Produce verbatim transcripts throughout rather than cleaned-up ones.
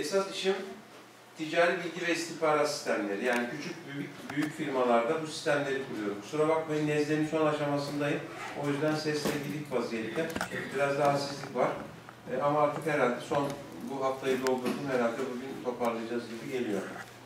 esas işim ticari bilgi ve istihbarat sistemleri. Yani küçük büyük, büyük firmalarda bu sistemleri kuruyorum. Kusura bakmayın, nezlemin son aşamasındayım. O yüzden sesle gidik vaziyette. Biraz daha halsizlik var. E, ama artık herhalde son bu haftayı doldurdum. Herhalde bugün toparlayacağız gibi geliyor.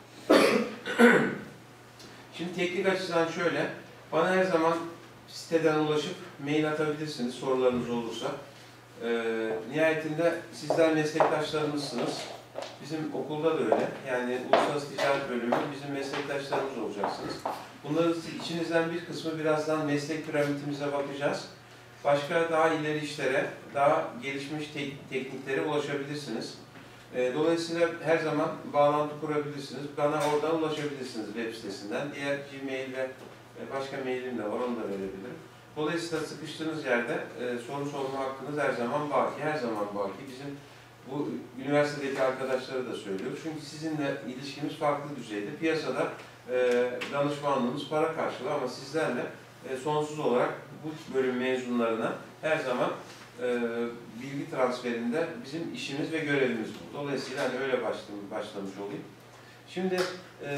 Şimdi teknik açıdan şöyle. Bana her zaman siteden ulaşıp mail atabilirsiniz sorularınız olursa. E, nihayetinde sizler meslektaşlarımızsınız. Bizim okulda da öyle. Yani Uluslararası Ticaret Bölümü bizim meslektaşlarımız olacaksınız. Bunların içinizden bir kısmı birazdan meslek piramidimize bakacağız. Başka daha ileri işlere, daha gelişmiş tek tekniklere ulaşabilirsiniz. Dolayısıyla her zaman bağlantı kurabilirsiniz. Bana oradan ulaşabilirsiniz web sitesinden. Diğer Gmail ve başka mailim de var, onu da verebilirim. Dolayısıyla sıkıştığınız yerde soru sorma hakkınız her zaman baki, her zaman baki. Bizim bu üniversitedeki arkadaşları da söylüyoruz. Çünkü sizinle ilişkimiz farklı düzeyde. Piyasada e, danışmanlığımız para karşılığı ama sizlerle e, sonsuz olarak bu bölüm mezunlarına her zaman e, bilgi transferinde bizim işimiz ve görevimiz bu. Dolayısıyla hani öyle başlamış, başlamış olayım. Şimdi e,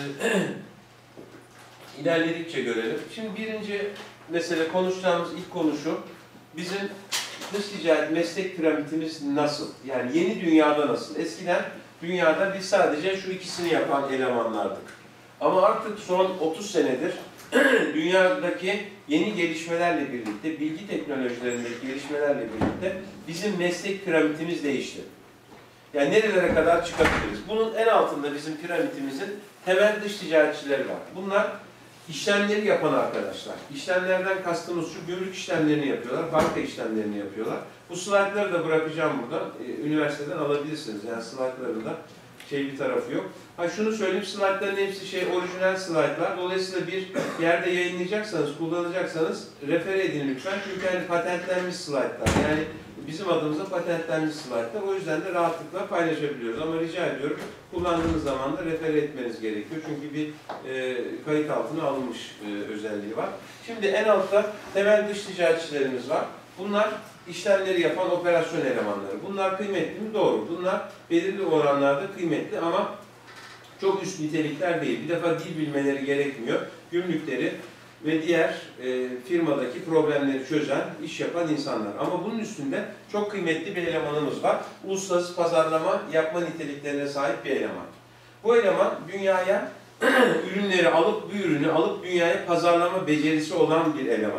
ilerledikçe görelim. Şimdi birinci mesele, konuşacağımız ilk konu şu. Bizim dış ticaret meslek piramidimiz nasıl? Yani yeni dünyada nasıl? Eskiden dünyada biz sadece şu ikisini yapan elemanlardık. Ama artık son otuz senedir dünyadaki yeni gelişmelerle birlikte, bilgi teknolojilerindeki gelişmelerle birlikte bizim meslek piramidimiz değişti. Yani nerelere kadar çıkabiliriz? Bunun en altında bizim piramidimizin temel dış ticaretçileri var. Bunlar İşlemleri yapan arkadaşlar. İşlemlerden kastımız şu, gümrük işlemlerini yapıyorlar, banka işlemlerini yapıyorlar. Bu slaytları da bırakacağım buradan. Ee, üniversiteden alabilirsiniz. Yani slaytlarında şey bir tarafı yok. Ha şunu söyleyeyim, slaytların hepsi şey orijinal slaytlar. Dolayısıyla bir yerde yayınlayacaksanız, kullanacaksanız refere edin lütfen. Çünkü hani patentlenmiş slaytlar. Yani bizim adımıza patentlenmiş slaytlar. O yüzden de rahatlıkla paylaşabiliyoruz. Ama rica ediyorum, kullandığınız zaman da refere etmeniz gerekiyor. Çünkü bir e, kayıt altına alınmış e, özelliği var. Şimdi en altta temel dış ticaretçilerimiz var. Bunlar işlemleri yapan operasyon elemanları. Bunlar kıymetli mi? Doğru. Bunlar belirli oranlarda kıymetli ama çok üst nitelikler değil. Bir defa dil bilmeleri gerekmiyor. Gümrükleri ve diğer e, firmadaki problemleri çözen, iş yapan insanlar. Ama bunun üstünde çok kıymetli bir elemanımız var. Uluslararası pazarlama yapma niteliklerine sahip bir eleman. Bu eleman dünyaya ürünleri alıp, bu ürünü alıp dünyaya pazarlama becerisi olan bir eleman.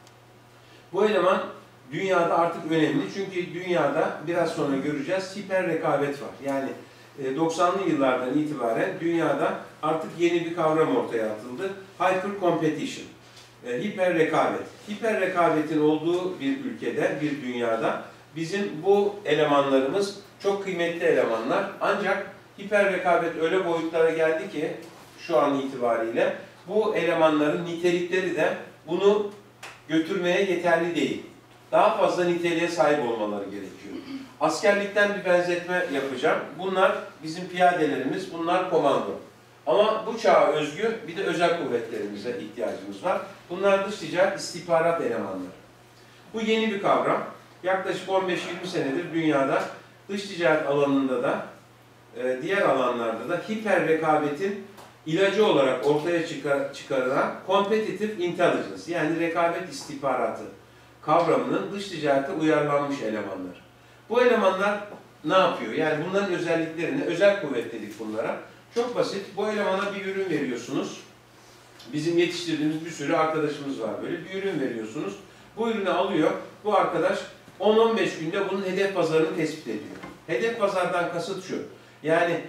Bu eleman dünyada artık önemli. Çünkü dünyada biraz sonra göreceğiz hiper rekabet var. Yani doksanlı yıllardan itibaren dünyada artık yeni bir kavram ortaya atıldı. Hyper competition. E, hiper rekabet. Hiper rekabetin olduğu bir ülkede, bir dünyada bizim bu elemanlarımız çok kıymetli elemanlar. Ancak hiper rekabet öyle boyutlara geldi ki şu an itibariyle bu elemanların nitelikleri de bunu götürmeye yeterli değil. Daha fazla niteliğe sahip olmaları gerekiyor. Askerlikten bir benzetme yapacağım. Bunlar bizim piyadelerimiz, bunlar komando. Ama bu çağa özgü bir de özel kuvvetlerimize ihtiyacımız var. Bunlar dış ticaret istihbarat elemanları. Bu yeni bir kavram. Yaklaşık on beş yirmi senedir dünyada dış ticaret alanında da diğer alanlarda da hiper rekabetin ilacı olarak ortaya çıkar, çıkarılan competitive intelligence yani rekabet istihbaratı kavramının dış ticarete uyarlanmış elemanları. Bu elemanlar ne yapıyor? Yani bunların özelliklerini, özel kuvvet dedik bunlara. Çok basit. Bu elemana bir ürün veriyorsunuz. Bizim yetiştirdiğimiz bir sürü arkadaşımız var böyle. Bir ürün veriyorsunuz. Bu ürünü alıyor. Bu arkadaş on on beş günde bunun hedef pazarını tespit ediyor. Hedef pazardan kasıt şu. Yani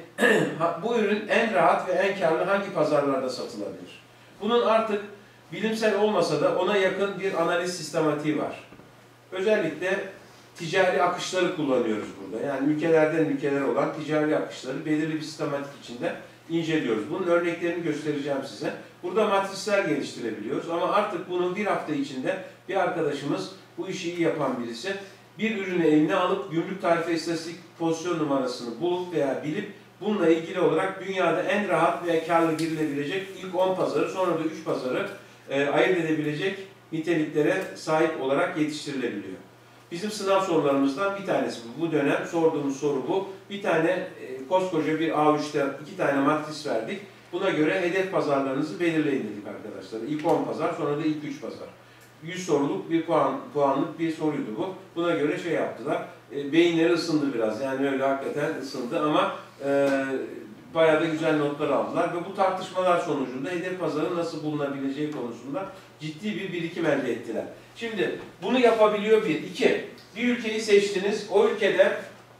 bu ürün en rahat ve en karlı hangi pazarlarda satılabilir? Bunun artık bilimsel olmasa da ona yakın bir analiz sistematiği var. Özellikle ticari akışları kullanıyoruz burada. Yani ülkelerden ülkeler olan ticari akışları belirli bir sistematik içinde inceliyoruz. Bunun örneklerini göstereceğim size. Burada matrisler geliştirebiliyoruz ama artık bunu bir hafta içinde bir arkadaşımız, bu işi iyi yapan birisi, bir ürünü eline alıp gümrük tarife istatistik pozisyon numarasını bulup veya bilip bununla ilgili olarak dünyada en rahat veya karlı girilebilecek ilk on pazarı, sonra da üç pazarı e, ayırt edebilecek niteliklere sahip olarak yetiştirilebiliyor. Bizim sınav sorularımızdan bir tanesi bu. Bu dönem sorduğumuz soru bu. Bir tane e, koskoca bir A üç'te iki tane matris verdik. Buna göre hedef pazarlarınızı belirleyin dedik arkadaşlar. İlk on pazar, sonra da ilk üç pazar. yüz soruluk bir puan, puanlık bir soruydu bu. Buna göre şey yaptılar. E, beyinleri ısındı biraz. Yani öyle hakikaten ısındı ama e, bayağı da güzel notlar aldılar. Ve bu tartışmalar sonucunda hedef pazarı nasıl bulunabileceği konusunda ciddi bir birikim elde ettiler. Şimdi bunu yapabiliyor bir. İki, bir ülkeyi seçtiniz. O ülkede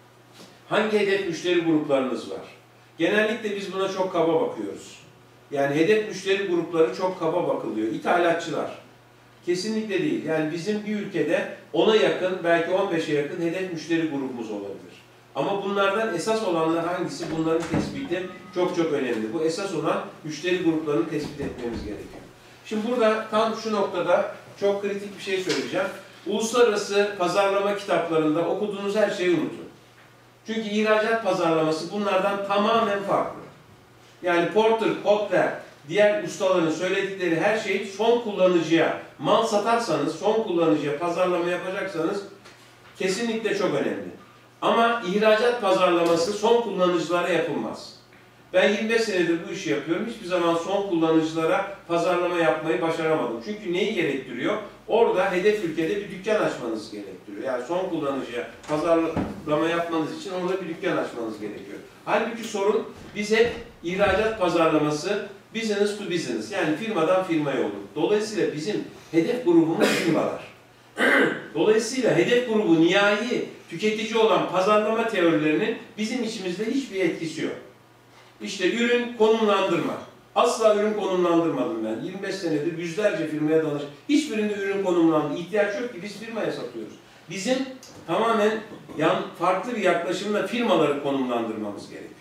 hangi hedef müşteri gruplarınız var? Genellikle biz buna çok kaba bakıyoruz. Yani hedef müşteri grupları çok kaba bakılıyor. İthalatçılar. Kesinlikle değil. Yani bizim bir ülkede ona yakın, belki on beşe yakın hedef müşteri grubumuz olabilir. Ama bunlardan esas olanlar hangisi? Bunların tespiti çok çok önemli. Bu esas olan müşteri gruplarını tespit etmemiz gerekiyor. Şimdi burada tam şu noktada çok kritik bir şey söyleyeceğim. Uluslararası pazarlama kitaplarında okuduğunuz her şeyi unutun. Çünkü ihracat pazarlaması bunlardan tamamen farklı. Yani Porter, Kotler, diğer ustaların söyledikleri her şey son kullanıcıya, mal satarsanız, son kullanıcıya pazarlama yapacaksanız kesinlikle çok önemli. Ama ihracat pazarlaması son kullanıcılara yapılmaz. Ben yirmi beş senedir bu işi yapıyorum. Hiçbir zaman son kullanıcılara pazarlama yapmayı başaramadım. Çünkü neyi gerektiriyor? Orada hedef ülkede bir dükkan açmanız gerektiriyor. Yani son kullanıcıya pazarlama yapmanız için orada bir dükkan açmanız gerekiyor. Halbuki sorun biz hep ihracat pazarlaması business to business, yani firmadan firmaya olur. Dolayısıyla bizim hedef grubumuz firmalar. Dolayısıyla hedef grubu nihai tüketici olan pazarlama teorilerinin bizim içimizde hiçbir etkisi yok. İşte ürün konumlandırma. Asla ürün konumlandırmadım ben. yirmi beş senedir yüzlerce firmaya danış. Hiçbirinde ürün konumlandı. İhtiyaç yok ki, biz firmaya satıyoruz. Bizim tamamen yan, farklı bir yaklaşımla firmaları konumlandırmamız gerekiyor.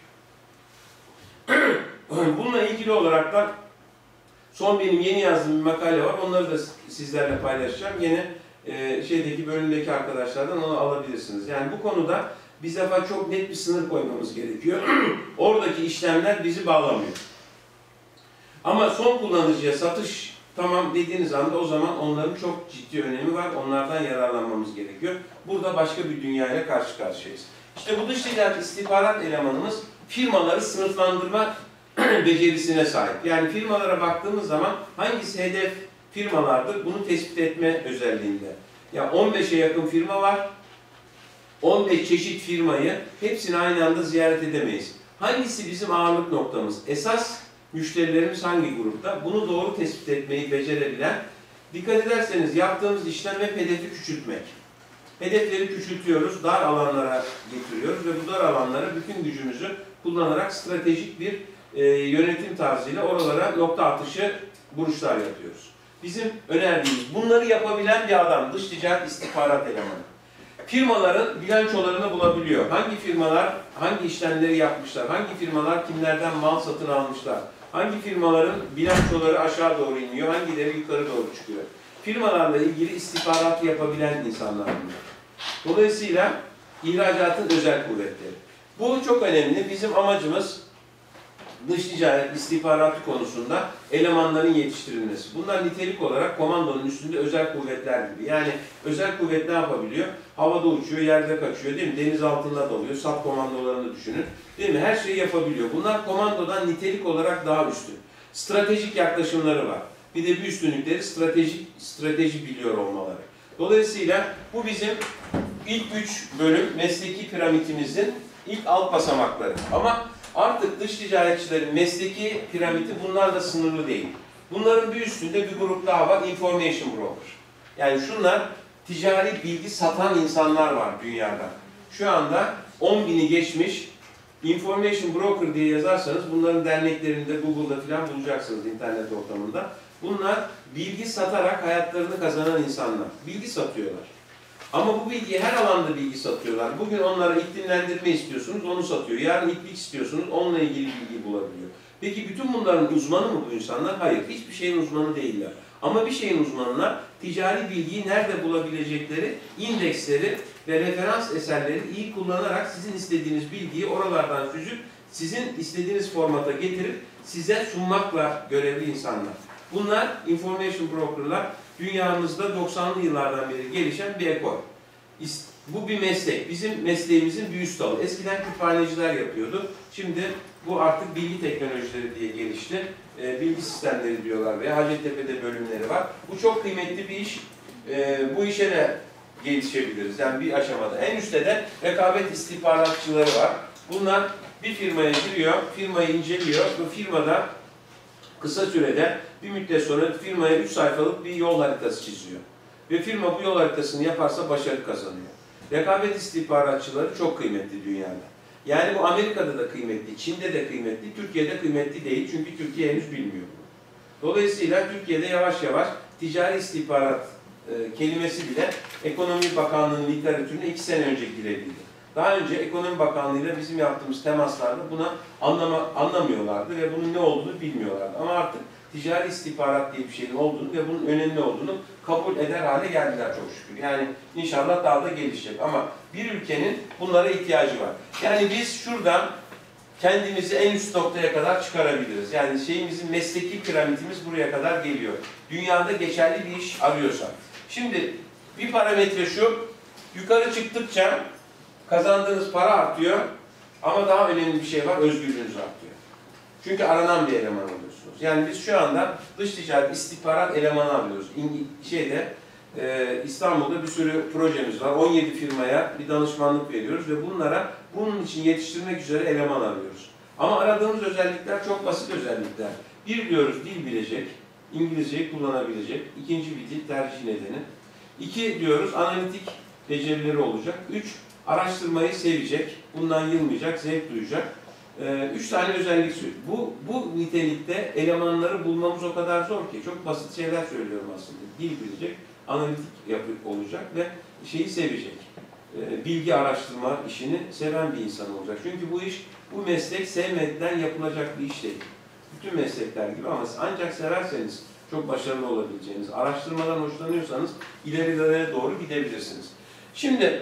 Bununla ilgili olarak da son benim yeni yazdığım bir makale var. Onları da sizlerle paylaşacağım. Yine e, şeydeki bölümdeki arkadaşlardan onu alabilirsiniz. Yani bu konuda biz defa çok net bir sınır koymamız gerekiyor. Oradaki işlemler bizi bağlamıyor. Ama son kullanıcıya satış tamam dediğiniz anda o zaman onların çok ciddi önemi var. Onlardan yararlanmamız gerekiyor. Burada başka bir dünyayla karşı karşıyayız. İşte bu dış ticaret istihbarat elemanımız firmaları sınıflandırma becerisine sahip. Yani firmalara baktığımız zaman hangisi hedef firmalardır bunu tespit etme özelliğinde. Ya on beşe yakın firma var. on beş çeşit firmayı hepsini aynı anda ziyaret edemeyiz. Hangisi bizim ağırlık noktamız? Esas müşterilerimiz hangi grupta? Bunu doğru tespit etmeyi becerebilen, dikkat ederseniz yaptığımız işlem hep hedefi küçültmek. Hedefleri küçültüyoruz, dar alanlara getiriyoruz ve bu dar alanlara bütün gücümüzü kullanarak stratejik bir e, yönetim tarzıyla oralara nokta atışı vuruşlar yapıyoruz. Bizim önerdiğimiz, bunları yapabilen bir adam, dış ticaret istihbarat elemanı. Firmaların bilançolarını bulabiliyor. Hangi firmalar hangi işlemleri yapmışlar, hangi firmalar kimlerden mal satın almışlar, hangi firmaların bilançoları aşağı doğru iniyor, hangileri yukarı doğru çıkıyor. Firmalarla ilgili istihbaratı yapabilen insanlar bunlar. Dolayısıyla ihracatın özel kuvvetleri. Bu çok önemli. Bizim amacımız dış ticaret istihbaratı konusunda elemanların yetiştirilmesi. Bunlar nitelik olarak komandonun üstünde özel kuvvetler gibi. Yani özel kuvvet ne yapabiliyor? Havada uçuyor, yerde kaçıyor değil mi? Deniz altında dalıyor. SAP komandolarını düşünün. Değil mi? Her şeyi yapabiliyor. Bunlar komandodan nitelik olarak daha üstün. Stratejik yaklaşımları var. Bir de bir üstünlükleri stratejik, strateji biliyor olmaları. Dolayısıyla bu bizim ilk üç bölüm mesleki piramitimizin ilk alt basamakları. Ama artık dış ticaretçilerin mesleki piramidi bunlar da sınırlı değil. Bunların bir üstünde bir grup daha var, information broker. Yani şunlar ticari bilgi satan insanlar var dünyada. Şu anda on bini geçmiş information broker diye yazarsanız bunların derneklerinde Google'da falan bulacaksınız internet ortamında. Bunlar bilgi satarak hayatlarını kazanan insanlar. Bilgi satıyorlar. Ama bu bilgiyi her alanda bilgi satıyorlar. Bugün onlara iklimlendirme istiyorsunuz, onu satıyor. Yarın iplik istiyorsunuz, onunla ilgili bilgi bulabiliyor. Peki bütün bunların uzmanı mı bu insanlar? Hayır, hiçbir şeyin uzmanı değiller. Ama bir şeyin uzmanına ticari bilgiyi nerede bulabilecekleri, indeksleri ve referans eserleri iyi kullanarak sizin istediğiniz bilgiyi oralardan süzüp sizin istediğiniz formata getirip size sunmakla görevli insanlar. Bunlar information broker'lar. Dünyamızda doksanlı yıllardan beri gelişen bir ekol. Bu bir meslek. Bizim mesleğimizin bir üst dalı. Eskiden kütüphaneciler yapıyordu. Şimdi bu artık bilgi teknolojileri diye gelişti. E, bilgi sistemleri diyorlar veya Hacettepe'de bölümleri var. Bu çok kıymetli bir iş. E, bu işe de gelişebiliriz. Yani bir aşamada. En üstte de rekabet istihbaratçıları var. Bunlar bir firmaya giriyor, firmayı inceliyor. Bu firmada kısa sürede bir müddet sonra firmaya üç sayfalık bir yol haritası çiziyor. Ve firma bu yol haritasını yaparsa başarı kazanıyor. Rekabet istihbaratçıları çok kıymetli dünyada. Yani bu Amerika'da da kıymetli, Çin'de de kıymetli, Türkiye'de kıymetli değil. Çünkü Türkiye henüz bilmiyor bunu. Dolayısıyla Türkiye'de yavaş yavaş ticari istihbarat e, kelimesi bile Ekonomi Bakanlığı'nın literatürüne iki sene önce girebildi. Daha önce Ekonomi Bakanlığı ile bizim yaptığımız temaslarda buna anlama, anlamıyorlardı ve bunun ne olduğunu bilmiyorlardı. Ama artık ticari istihbarat diye bir şeyin olduğunu ve bunun önemli olduğunu kabul eder hale geldiler çok şükür. Yani inşallah daha da gelişecek. Ama bir ülkenin bunlara ihtiyacı var. Yani biz şuradan kendimizi en üst noktaya kadar çıkarabiliriz. Yani şeyimizin mesleki piramidimiz buraya kadar geliyor. Dünyada geçerli bir iş arıyorsak. Şimdi bir parametre şu, yukarı çıktıkça kazandığınız para artıyor ama daha önemli bir şey var, özgürlüğünüz artıyor. Çünkü aranan bir eleman oluyorsunuz. Yani biz şu anda dış ticaret istihbarat elemanı alıyoruz. Şeyde, e, İstanbul'da bir sürü projemiz var. on yedi firmaya bir danışmanlık veriyoruz ve bunlara bunun için yetiştirmek üzere eleman arıyoruz. Ama aradığımız özellikler çok basit özellikler. Bir diyoruz dil bilecek, İngilizceyi kullanabilecek. İkinci bir dil tercih nedeni. İki diyoruz analitik becerileri olacak. Üç, araştırmayı sevecek, bundan yılmayacak, zevk duyacak. Ee, üç tane özellik söylüyor. Bu, bu nitelikte elemanları bulmamız o kadar zor ki. Çok basit şeyler söylüyorum aslında. Dil bilecek, analitik yapı olacak ve şeyi sevecek. Ee, bilgi araştırma işini seven bir insan olacak. Çünkü bu iş, bu meslek sevmekten yapılacak bir iş değil. Bütün meslekler gibi ama ancak severseniz çok başarılı olabileceğiniz, araştırmadan hoşlanıyorsanız ilerilere doğru gidebilirsiniz. Şimdi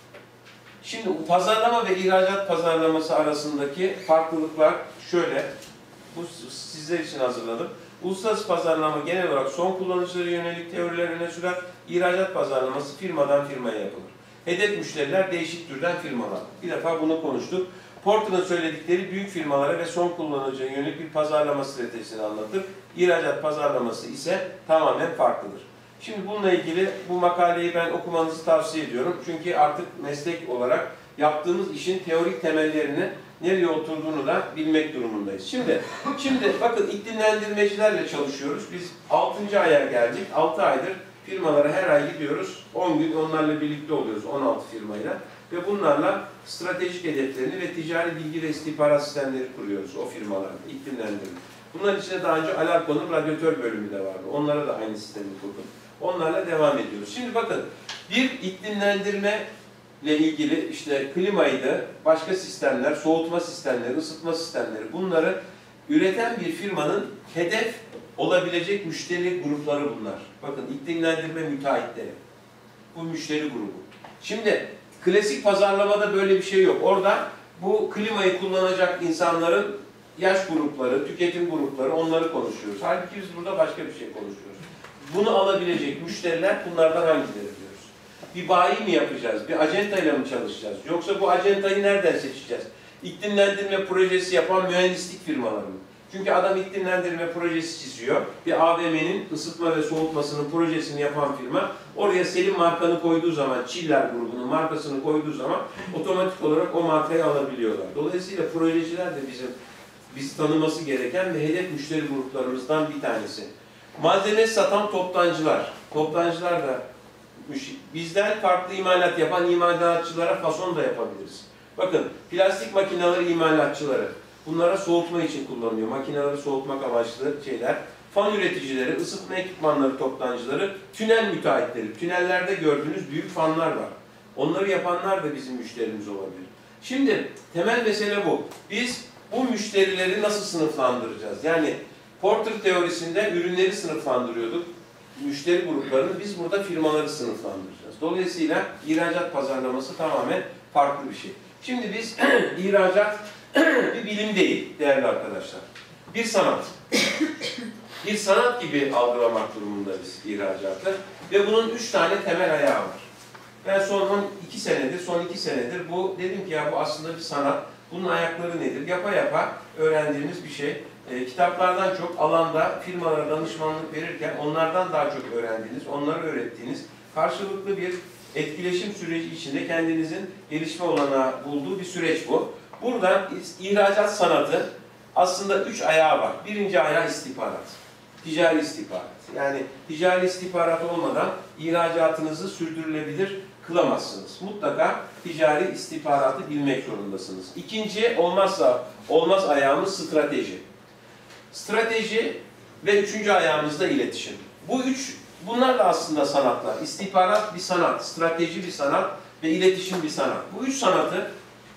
Şimdi pazarlama ve ihracat pazarlaması arasındaki farklılıklar şöyle. Bu sizler için hazırladım. Uluslararası pazarlama genel olarak son kullanıcılara yönelik teoriler öne sürer. İhracat pazarlaması firmadan firmaya yapılır. Hedef müşteriler değişik türden firmalar. Bir defa bunu konuştuk. Porter'ın söyledikleri büyük firmalara ve son kullanıcıya yönelik bir pazarlama stratejisini anlatır. İhracat pazarlaması ise tamamen farklıdır. Şimdi bununla ilgili bu makaleyi ben okumanızı tavsiye ediyorum. Çünkü artık meslek olarak yaptığımız işin teorik temellerini nereye oturduğunu da bilmek durumundayız. Şimdi, şimdi bakın iklimlendirmecilerle çalışıyoruz. Biz altıncı aya geldik. altı aydır firmalara her ay gidiyoruz. on gün onlarla birlikte oluyoruz. on altı firmayla. Ve bunlarla stratejik hedeflerini ve ticari bilgi ve istihbarat sistemleri kuruyoruz o firmalarda. İklimlendirme. Bunların içinde daha önce Alarko'nun radyatör bölümü de vardı. Onlara da aynı sistemi kurdum. Onlarla devam ediyoruz. Şimdi bakın, bir iklimlendirme ile ilgili işte klimaydı, başka sistemler, soğutma sistemleri, ısıtma sistemleri, bunları üreten bir firmanın hedef olabilecek müşteri grupları bunlar. Bakın iklimlendirme müteahhitleri. Bu müşteri grubu. Şimdi klasik pazarlamada böyle bir şey yok. Orada bu klimayı kullanacak insanların yaş grupları, tüketim grupları, onları konuşuyoruz. Halbuki biz burada başka bir şey konuşuyoruz. Bunu alabilecek müşteriler bunlardan hangileri diyoruz? Bir bayi mi yapacağız? Bir acentayla mı çalışacağız? Yoksa bu acentayı nereden seçeceğiz? İklimlendirme projesi yapan mühendislik firmaları mı? Çünkü adam iklimlendirme projesi çiziyor. Bir A V M'nin ısıtma ve soğutmasının projesini yapan firma oraya Selim markanı koyduğu zaman, Çiller grubunun markasını koyduğu zaman otomatik olarak o markayı alabiliyorlar. Dolayısıyla projeciler de bizim bizi tanıması gereken ve hedef müşteri gruplarımızdan bir tanesi. Malzeme satan toptancılar. Toptancılar da bizden farklı imalat yapan imalatçılara fason da yapabiliriz. Bakın plastik makineleri imalatçıları. Bunlara soğutma için kullanılıyor. Makineleri soğutmak amaçlı şeyler. Fan üreticileri, ısıtma ekipmanları toptancıları, tünel müteahhitleri. Tünellerde gördüğünüz büyük fanlar var. Onları yapanlar da bizim müşterimiz olabilir. Şimdi temel mesele bu. Biz bu müşterileri nasıl sınıflandıracağız? Yani Porter teorisinde ürünleri sınıflandırıyorduk. Müşteri gruplarını, biz burada firmaları sınıflandıracağız. Dolayısıyla ihracat pazarlaması tamamen farklı bir şey. Şimdi biz ihracat bir bilim değil değerli arkadaşlar. Bir sanat. Bir sanat gibi algılamak durumundayız ihracatı. Ve bunun üç tane temel ayağı var. Ben son on iki senedir, son iki senedir bu dedim ki ya bu aslında bir sanat. Bunun ayakları nedir? Yapa yapa öğrendiğimiz bir şey. E, kitaplardan çok alanda firmalara danışmanlık verirken onlardan daha çok öğrendiğiniz, onları öğrettiğiniz karşılıklı bir etkileşim süreci içinde kendinizin gelişme olanağı bulduğu bir süreç bu. Burada ihracat sanatı aslında üç ayağı var. Birinci ayağı istihbarat. Ticari istihbarat. Yani ticari istihbarat olmadan ihracatınızı sürdürülebilir kılamazsınız. Mutlaka ticari istihbaratı bilmek zorundasınız. İkinci olmazsa olmaz ayağımız strateji. Strateji ve üçüncü ayağımız da iletişim. Bu üç, bunlar da aslında sanatlar. İstihbarat bir sanat, strateji bir sanat ve iletişim bir sanat. Bu üç sanatı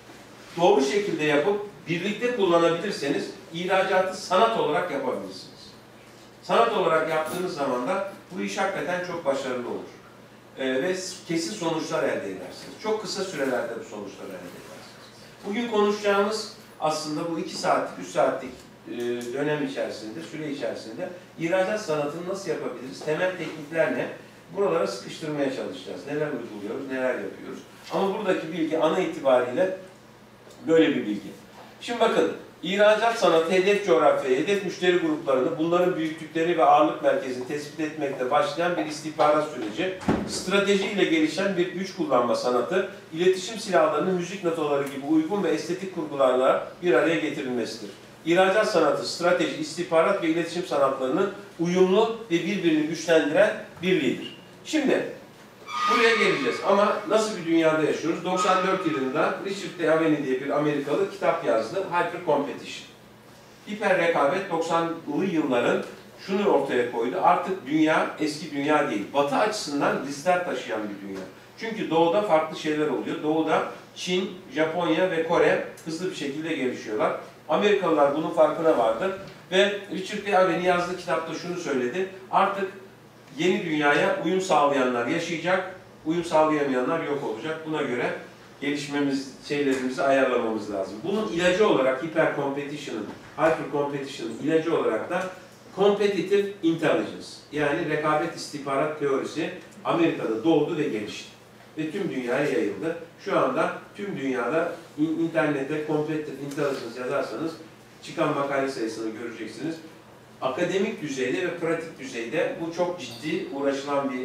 doğru şekilde yapıp birlikte kullanabilirseniz ihracatı sanat olarak yapabilirsiniz. Sanat olarak yaptığınız zaman da bu iş hakikaten çok başarılı olur. Ee, ve kesin sonuçlar elde edersiniz. Çok kısa sürelerde bu sonuçları elde edersiniz. Bugün konuşacağımız aslında bu iki saatlik, üç saatlik e, dönem içerisinde, süre içerisinde ihracat sanatını nasıl yapabiliriz? Temel teknikler ne? Buralara sıkıştırmaya çalışacağız. Neler uyguluyoruz, neler yapıyoruz? Ama buradaki bilgi ana itibariyle böyle bir bilgi. Şimdi bakın, ihracat sanatı hedef coğrafyayı, hedef müşteri gruplarını, bunların büyüklükleri ve ağırlık merkezini tespit etmekle başlayan bir istihbarat süreci, stratejiyle gelişen bir güç kullanma sanatı, iletişim silahlarının müzik notaları gibi uygun ve estetik kurgularla bir araya getirilmesidir. İhracat sanatı, strateji, istihbarat ve iletişim sanatlarının uyumlu ve birbirini güçlendiren birliğidir. Şimdi buraya geleceğiz ama nasıl bir dünyada yaşıyoruz? doksan dört yılında Richard D. Aveni diye bir Amerikalı kitap yazdı. Hyper Competition. Hiper rekabet doksanlı yılların şunu ortaya koydu. Artık dünya eski dünya değil. Batı açısından riskler taşıyan bir dünya. Çünkü doğuda farklı şeyler oluyor. Doğuda Çin, Japonya ve Kore hızlı bir şekilde gelişiyorlar. Amerikalılar bunun farkına vardı ve Richard D. Aveni yazdığı kitapta şunu söyledi. Artık yeni dünyaya uyum sağlayanlar yaşayacak, uyum sağlayamayanlar yok olacak. Buna göre gelişmemiz, şeylerimizi ayarlamamız lazım. Bunun ilacı olarak Hyper Competition'ın, Hyper Competition'ın ilacı olarak da Competitive Intelligence, yani rekabet istihbarat teorisi Amerika'da doğdu ve gelişti. Ve tüm dünyaya yayıldı. Şu anda tüm dünyada internette Competitive Intelligence yazarsanız çıkan makale sayısını göreceksiniz. Akademik düzeyde ve pratik düzeyde bu çok ciddi uğraşılan bir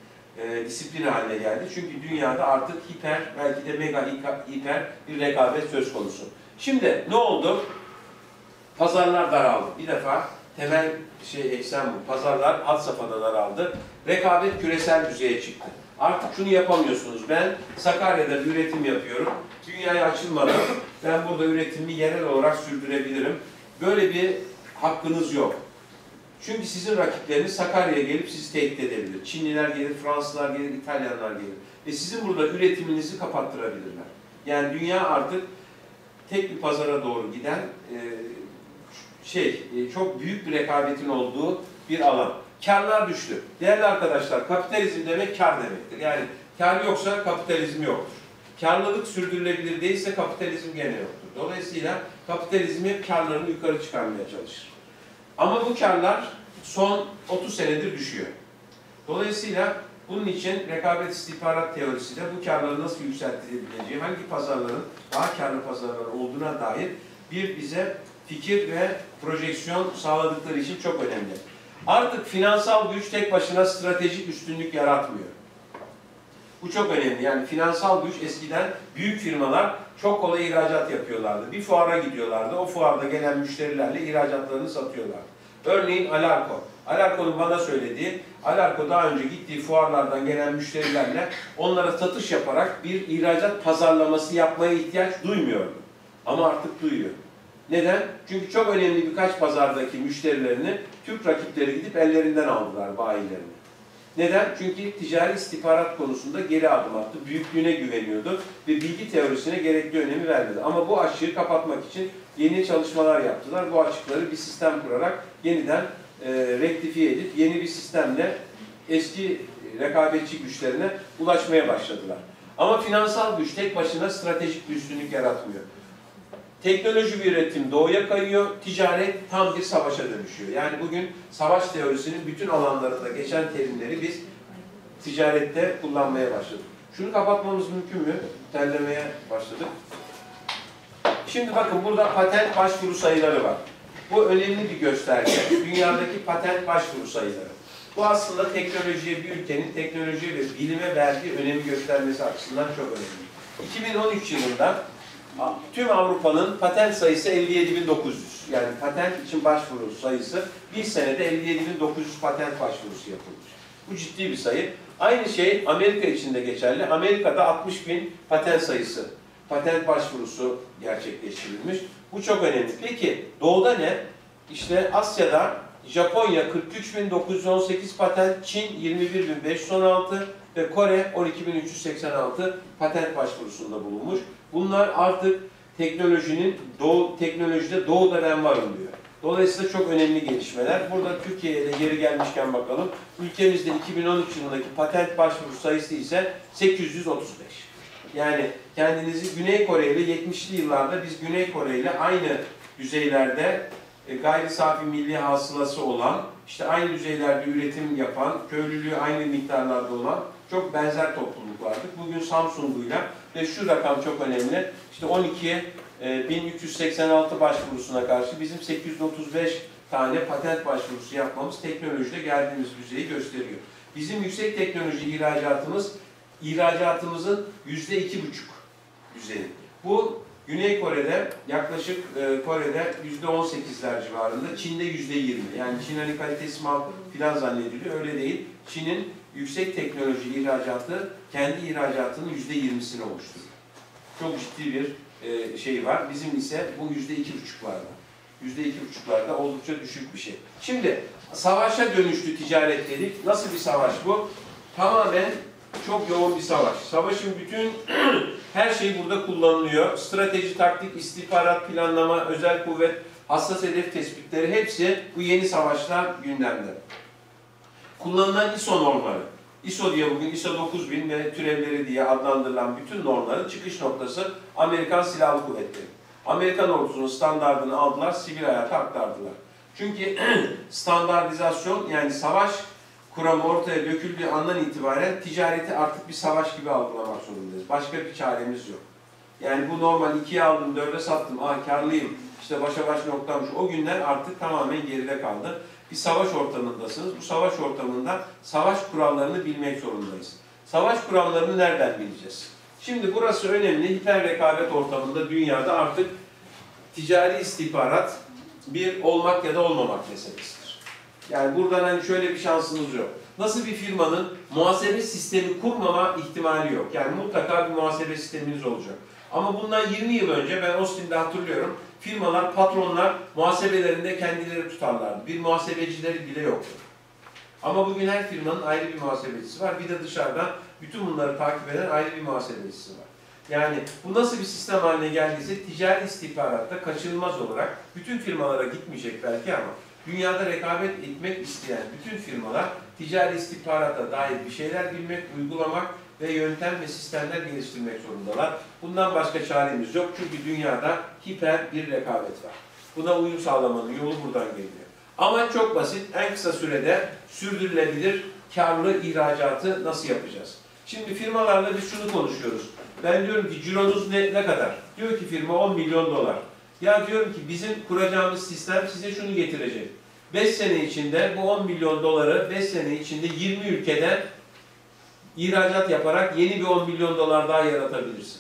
e, disiplin haline geldi. Çünkü dünyada artık hiper, belki de mega hiper bir rekabet söz konusu. Şimdi ne oldu? Pazarlar daraldı. Bir defa temel şey eksen bu. Pazarlar had safhada daraldı. Rekabet küresel düzeye çıktı. Artık şunu yapamıyorsunuz. Ben Sakarya'da bir üretim yapıyorum. Dünyaya açılmadan ben burada üretimimi yerel olarak sürdürebilirim. Böyle bir hakkınız yok. Çünkü sizin rakipleriniz Sakarya'ya gelip sizi tehdit edebilir. Çinliler gelir, Fransızlar gelir, İtalyanlar gelir. Ve sizin burada üretiminizi kapattırabilirler. Yani dünya artık tek bir pazara doğru giden e, şey, e, çok büyük bir rekabetin olduğu bir alan. Karlar düştü. Değerli arkadaşlar, kapitalizm demek kar demektir. Yani kar yoksa kapitalizm yoktur. Karlılık sürdürülebilir değilse kapitalizm gene yoktur. Dolayısıyla kapitalizm hep karlarını yukarı çıkarmaya çalışır. Ama bu karlar son otuz senedir düşüyor. Dolayısıyla bunun için rekabet istihbarat teorisi de bu karları nasıl yükseltilebileceği, hangi pazarların daha karlı pazarlar olduğuna dair bir bize fikir ve projeksiyon sağladıkları için çok önemli. Artık finansal güç tek başına stratejik üstünlük yaratmıyor. Bu çok önemli. Yani finansal güç eskiden büyük firmalar çok kolay ihracat yapıyorlardı. Bir fuara gidiyorlardı. O fuarda gelen müşterilerle ihracatlarını satıyorlardı. Örneğin Alarko. Alarko'nun bana söylediği, Alarko daha önce gittiği fuarlardan gelen müşterilerle onlara satış yaparak bir ihracat pazarlaması yapmaya ihtiyaç duymuyordu. Ama artık duyuyor. Neden? Çünkü çok önemli birkaç pazardaki müşterilerini Türk rakipleri gidip ellerinden aldılar, bayilerini. Neden? Çünkü ticari istihbarat konusunda geri adım attı, büyüklüğüne güveniyordu ve bilgi teorisine gerekli önemi vermedi. Ama bu açığı kapatmak için yeni çalışmalar yaptılar. Bu açıkları bir sistem kurarak yeniden e, rektifiye edip yeni bir sistemle eski rekabetçi güçlerine ulaşmaya başladılar. Ama finansal güç tek başına stratejik bir üstünlük yaratmıyor. Teknoloji bir üretim doğuya kayıyor, ticaret tam bir savaşa dönüşüyor. Yani bugün savaş teorisinin bütün alanlarında geçen terimleri biz ticarette kullanmaya başladık. Şunu kapatmamız mümkün mü? Terlemeye başladık. Şimdi bakın burada patent başvuru sayıları var. Bu önemli bir gösterge. Dünyadaki patent başvuru sayıları. Bu aslında teknolojiye, bir ülkenin teknolojiye ve bilime verdiği önemi göstermesi açısından çok önemli. iki bin on üç yılında tüm Avrupa'nın patent sayısı elli yedi bin dokuz yüz. Yani patent için başvuru sayısı bir senede elli yedi bin dokuz yüz patent başvurusu yapılmış. Bu ciddi bir sayı. Aynı şey Amerika için de geçerli. Amerika'da altmış bin patent sayısı, patent başvurusu gerçekleştirilmiş. Bu çok önemli. Peki doğuda ne? İşte Asya'da Japonya kırk üç bin dokuz yüz on sekiz patent, Çin yirmi bir bin beş yüz on altı ve Kore on iki bin üç yüz seksen altı patent başvurusunda bulunmuş. Bunlar artık teknolojinin doğu, teknolojide doğuda ben varım diyor. Dolayısıyla çok önemli gelişmeler. Burada Türkiye'ye de geri gelmişken bakalım. Ülkemizde iki bin on üç yılındaki patent başvuru sayısı ise sekiz yüz otuz beş. Yani kendinizi Güney Kore ile yetmişli yıllarda biz Güney Kore ile aynı düzeylerde e, gayri safi milli hasılası olan, işte aynı düzeylerde üretim yapan, köylülüğü aynı miktarlarda olan çok benzer topluluklardık. Bugün Samsung'uyla ve şu rakam çok önemli. İşte on iki bin üç yüz seksen altı başvurusuna karşı bizim sekiz yüz otuz beş tane patent başvurusu yapmamız teknolojide geldiğimiz düzeyi gösteriyor. Bizim yüksek teknoloji ihracatımız, ihracatımızın yüzde iki buçuk düzeyi. Bu Güney Kore'de yaklaşık e, Kore'de yüzde on sekizler civarında, Çin'de yüzde yirmi. Yani Çin hani kalitesi mal filan zannediliyor, öyle değil. Çin'in yüksek teknoloji ihracatı kendi ihracatının yüzde yirmisini oluşturuyor. Çok ciddi bir e, şey var. Bizim ise bu yüzde iki buçuklarda. Yüzde iki buçuklarda oldukça düşük bir şey. Şimdi savaşa dönüştü ticaret dedik. Nasıl bir savaş bu? Tamamen çok yoğun bir savaş. Savaşın bütün her şey burada kullanılıyor. Strateji, taktik, istihbarat, planlama, özel kuvvet, hassas hedef tespitleri hepsi bu yeni savaşta gündemde. Kullanılan I S O normları. I S O diye bugün I S O dokuz bin ve türevleri diye adlandırılan bütün normların çıkış noktası Amerikan Silahlı Kuvvetleri. Amerikan ordusunun standardını aldılar, sivil hayata aktardılar. Çünkü standartizasyon, yani savaş kuramı ortaya döküldüğü andan itibaren ticareti artık bir savaş gibi algılamak zorundayız. Başka bir çaremiz yok. Yani bu normal ikiye aldım, dörde sattım, aa karlıyım, işte başa baş noktam şu. O günler artık tamamen geride kaldı. Bir savaş ortamındasınız. Bu savaş ortamında savaş kurallarını bilmek zorundayız. Savaş kurallarını nereden bileceğiz? Şimdi burası önemli. Hiper rekabet ortamında dünyada artık ticari istihbarat bir olmak ya da olmamak meselesidir. Yani buradan hani şöyle bir şansınız yok. Nasıl bir firmanın muhasebe sistemi kurmama ihtimali yok. Yani mutlaka bir muhasebe sisteminiz olacak. Ama bundan yirmi yıl önce ben Austin'de hatırlıyorum. Firmalar, patronlar muhasebelerinde kendileri tutarlardı. Bir muhasebecileri bile yoktu. Ama bugün her firmanın ayrı bir muhasebecisi var. Bir de dışarıda bütün bunları takip eden ayrı bir muhasebecisi var. Yani bu nasıl bir sistem haline geldiyse ticari istihbaratta kaçınılmaz olarak bütün firmalara gitmeyecek belki ama dünyada rekabet etmek isteyen bütün firmalar ticari istihbarata dair bir şeyler bilmek, uygulamak ve yöntem ve sistemler geliştirmek zorundalar. Bundan başka çaremiz yok çünkü dünyada hiper bir rekabet var. Buna uyum sağlamanın yolu buradan geliyor. Ama çok basit, en kısa sürede sürdürülebilir, karlı ihracatı nasıl yapacağız? Şimdi firmalarla biz şunu konuşuyoruz. Ben diyorum ki cironuz ne, ne kadar? Diyor ki firma on milyon dolar. Ya diyorum ki bizim kuracağımız sistem size şunu getirecek. beş sene içinde bu on milyon doları beş sene içinde yirmi ülkeden ihracat yaparak yeni bir on milyon dolar daha yaratabilirsin.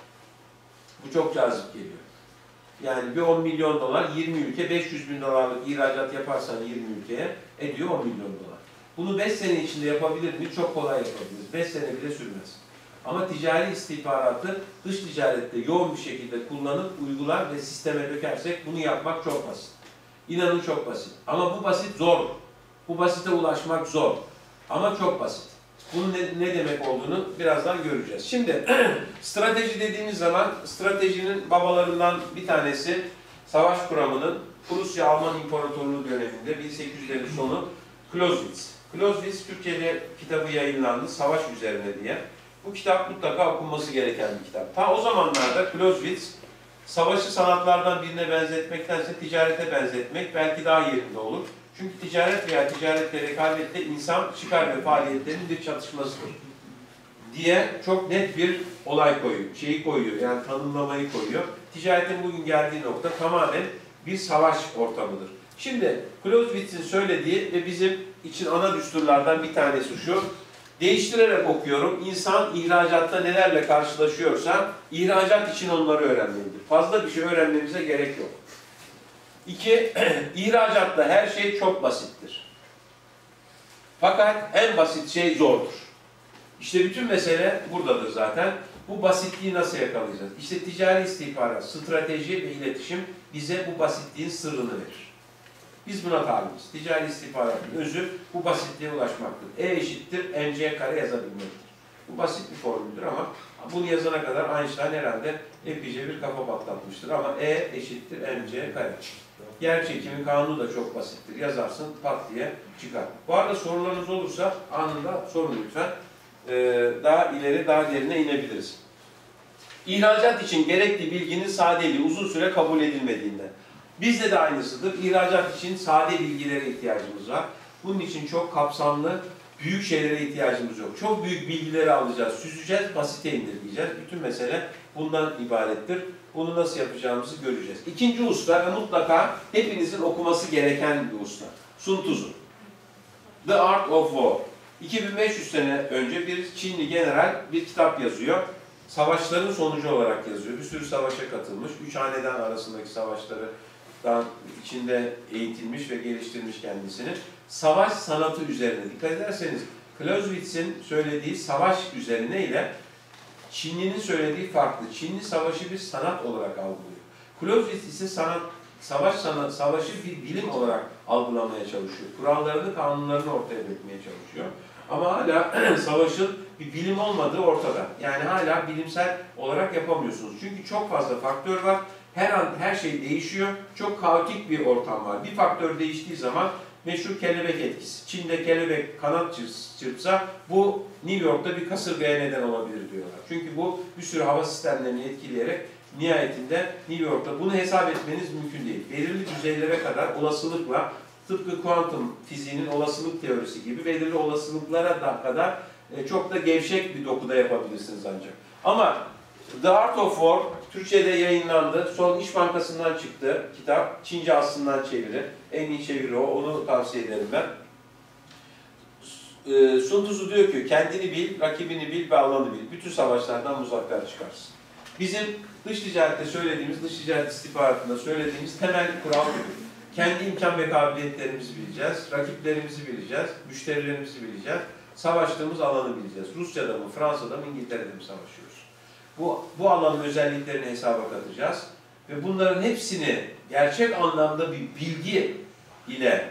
Bu çok cazip geliyor. Yani bir on milyon dolar, yirmi ülke, beş yüz bin dolarlık ihracat yaparsan yirmi ülkeye ediyor on milyon dolar. Bunu beş sene içinde yapabilir mi? Çok kolay yapabiliriz. beş sene bile sürmez. Ama ticari istihbaratı dış ticarette yoğun bir şekilde kullanıp uygular ve sisteme dökersek bunu yapmak çok basit. İnanın çok basit. Ama bu basit zor. Bu basite ulaşmak zor. Ama çok basit. Bunun ne, ne demek olduğunu birazdan göreceğiz. Şimdi strateji dediğimiz zaman stratejinin babalarından bir tanesi savaş kuramının Prusya-Alman İmparatorluğu döneminde bin sekiz yüzlerin sonu Clausewitz. Clausewitz Türkiye'de kitabı yayınlandı Savaş Üzerine diye. Bu kitap mutlaka okunması gereken bir kitap. Ta o zamanlarda Clausewitz savaşı sanatlardan birine benzetmektense ticarete benzetmek belki daha yerinde olur. Çünkü ticaret veya ticaretle rekabette insan çıkar ve faaliyetlerin bir çatışmasıdır. diye çok net bir olay koyuyor, şeyi koyuyor, yani tanımlamayı koyuyor. Ticaretin bugün geldiği nokta tamamen bir savaş ortamıdır. Şimdi Clausewitz'in söylediği ve bizim için ana düsturlardan bir tanesi şu, değiştirerek okuyorum, İnsan ihracatta nelerle karşılaşıyorsa ihracat için onları öğrenmelidir. Fazla bir şey öğrenmemize gerek yok. İki, ihracatta her şey çok basittir. Fakat en basit şey zordur. İşte bütün mesele buradadır zaten. Bu basitliği nasıl yakalayacağız? İşte ticari istihbarat, strateji ve iletişim bize bu basitliğin sırrını verir. Biz buna talibiz. Ticari istihbaratın özü bu basitliğe ulaşmaktır. E eşittir mc kare yazabilmektir. Bu basit bir formüldür ama bunu yazana kadar Einstein herhalde epeyce bir kafa patlatmıştır ama E eşittir mc kare. Yer çekimi kanunu da çok basittir. Yazarsın pat diye çıkar. Bu arada sorularınız olursa anında sorun lütfen. Ee, daha ileri, daha derine inebiliriz. İhracat için gerekli bilginin sadeliği uzun süre kabul edilmediğinde. Bizde de aynısıdır. İhracat için sade bilgilere ihtiyacımız var. Bunun için çok kapsamlı, büyük şeylere ihtiyacımız yok. Çok büyük bilgileri alacağız, süzeceğiz, basite indirgeyeceğiz. Bütün mesele bundan ibarettir. Bunu nasıl yapacağımızı göreceğiz. İkinci usta ve mutlaka hepinizin okuması gereken bir usta. Sun Tzu. The Art of War. iki bin beş yüz sene önce bir Çinli general bir kitap yazıyor. Savaşların sonucu olarak yazıyor. Bir sürü savaşa katılmış. Üç hanedan arasındaki savaşlardan içinde eğitilmiş ve geliştirmiş kendisini. Savaş sanatı üzerine. Dikkat ederseniz Clausewitz'in söylediği savaş üzerine ile Çinli'nin söylediği farklı. Çinli savaşı bir sanat olarak algılıyor. Clausewitz ise sanat, savaş sanat, savaşı bir bilim olarak algılamaya çalışıyor. Kurallarını, kanunlarını ortaya dökmeye çalışıyor. Ama hala savaşın bir bilim olmadığı ortada. Yani hala bilimsel olarak yapamıyorsunuz. Çünkü çok fazla faktör var. Her an her şey değişiyor. Çok kaotik bir ortam var. Bir faktör değiştiği zaman meşhur kelebek etkisi. Çin'de kelebek kanat çırpsa bu New York'ta bir kasırgaya neden olabilir diyorlar. Çünkü bu bir sürü hava sistemlerini etkileyerek nihayetinde New York'ta bunu hesap etmeniz mümkün değil. Belirli düzeylere kadar olasılıkla tıpkı kuantum fiziğinin olasılık teorisi gibi belirli olasılıklara da kadar e, çok da gevşek bir dokuda yapabilirsiniz ancak. Ama The Art of War Türkçe'de yayınlandı. Son İş Bankası'ndan çıktı kitap. Çince aslından çeviri. En iyi çeviri o. Onu tavsiye ederim ben. E, Sun Tzu diyor ki kendini bil, rakibini bil ve alanı bil. Bütün savaşlardan muzaffer çıkarsın. Bizim dış ticarette söylediğimiz, dış ticaret istihbaratında söylediğimiz temel kural budur. Kendi imkan ve kabiliyetlerimizi bileceğiz, rakiplerimizi bileceğiz, müşterilerimizi bileceğiz, savaştığımız alanı bileceğiz. Rusya'da mı, Fransa'da mı, İngiltere'de mi savaşıyoruz? Bu, bu alanın özelliklerini hesaba katacağız ve bunların hepsini gerçek anlamda bir bilgi ile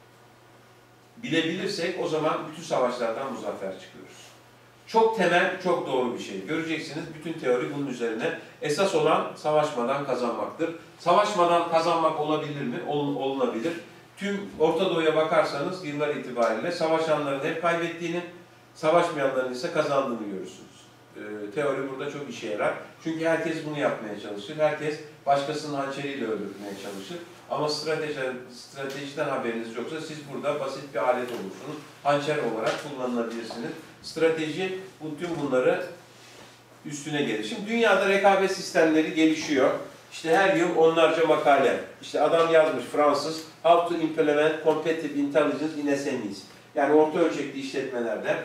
bilebilirsek o zaman bütün savaşlardan muzaffer çıkıyoruz. Çok temel, çok doğru bir şey. Göreceksiniz bütün teori bunun üzerine. Esas olan savaşmadan kazanmaktır. Savaşmadan kazanmak olabilir mi? Ol, olunabilir. Tüm Orta Doğu'ya bakarsanız yıllar itibariyle savaşanların hep kaybettiğini, savaşmayanların ise kazandığını görürsünüz. Ee, teori burada çok işe yarar. Çünkü herkes bunu yapmaya çalışır. Herkes başkasının hançeriyle öldürmeye çalışır. Ama strateji, stratejiden haberiniz yoksa siz burada basit bir alet olursunuz. Hançer olarak kullanılabilirsiniz. Strateji bu tüm bunları üstüne gelir. Şimdi dünyada rekabet sistemleri gelişiyor. İşte her yıl onlarca makale. İşte adam yazmış Fransız. How to implement competitive intelligence in S M Es. Yani orta ölçekli işletmelerde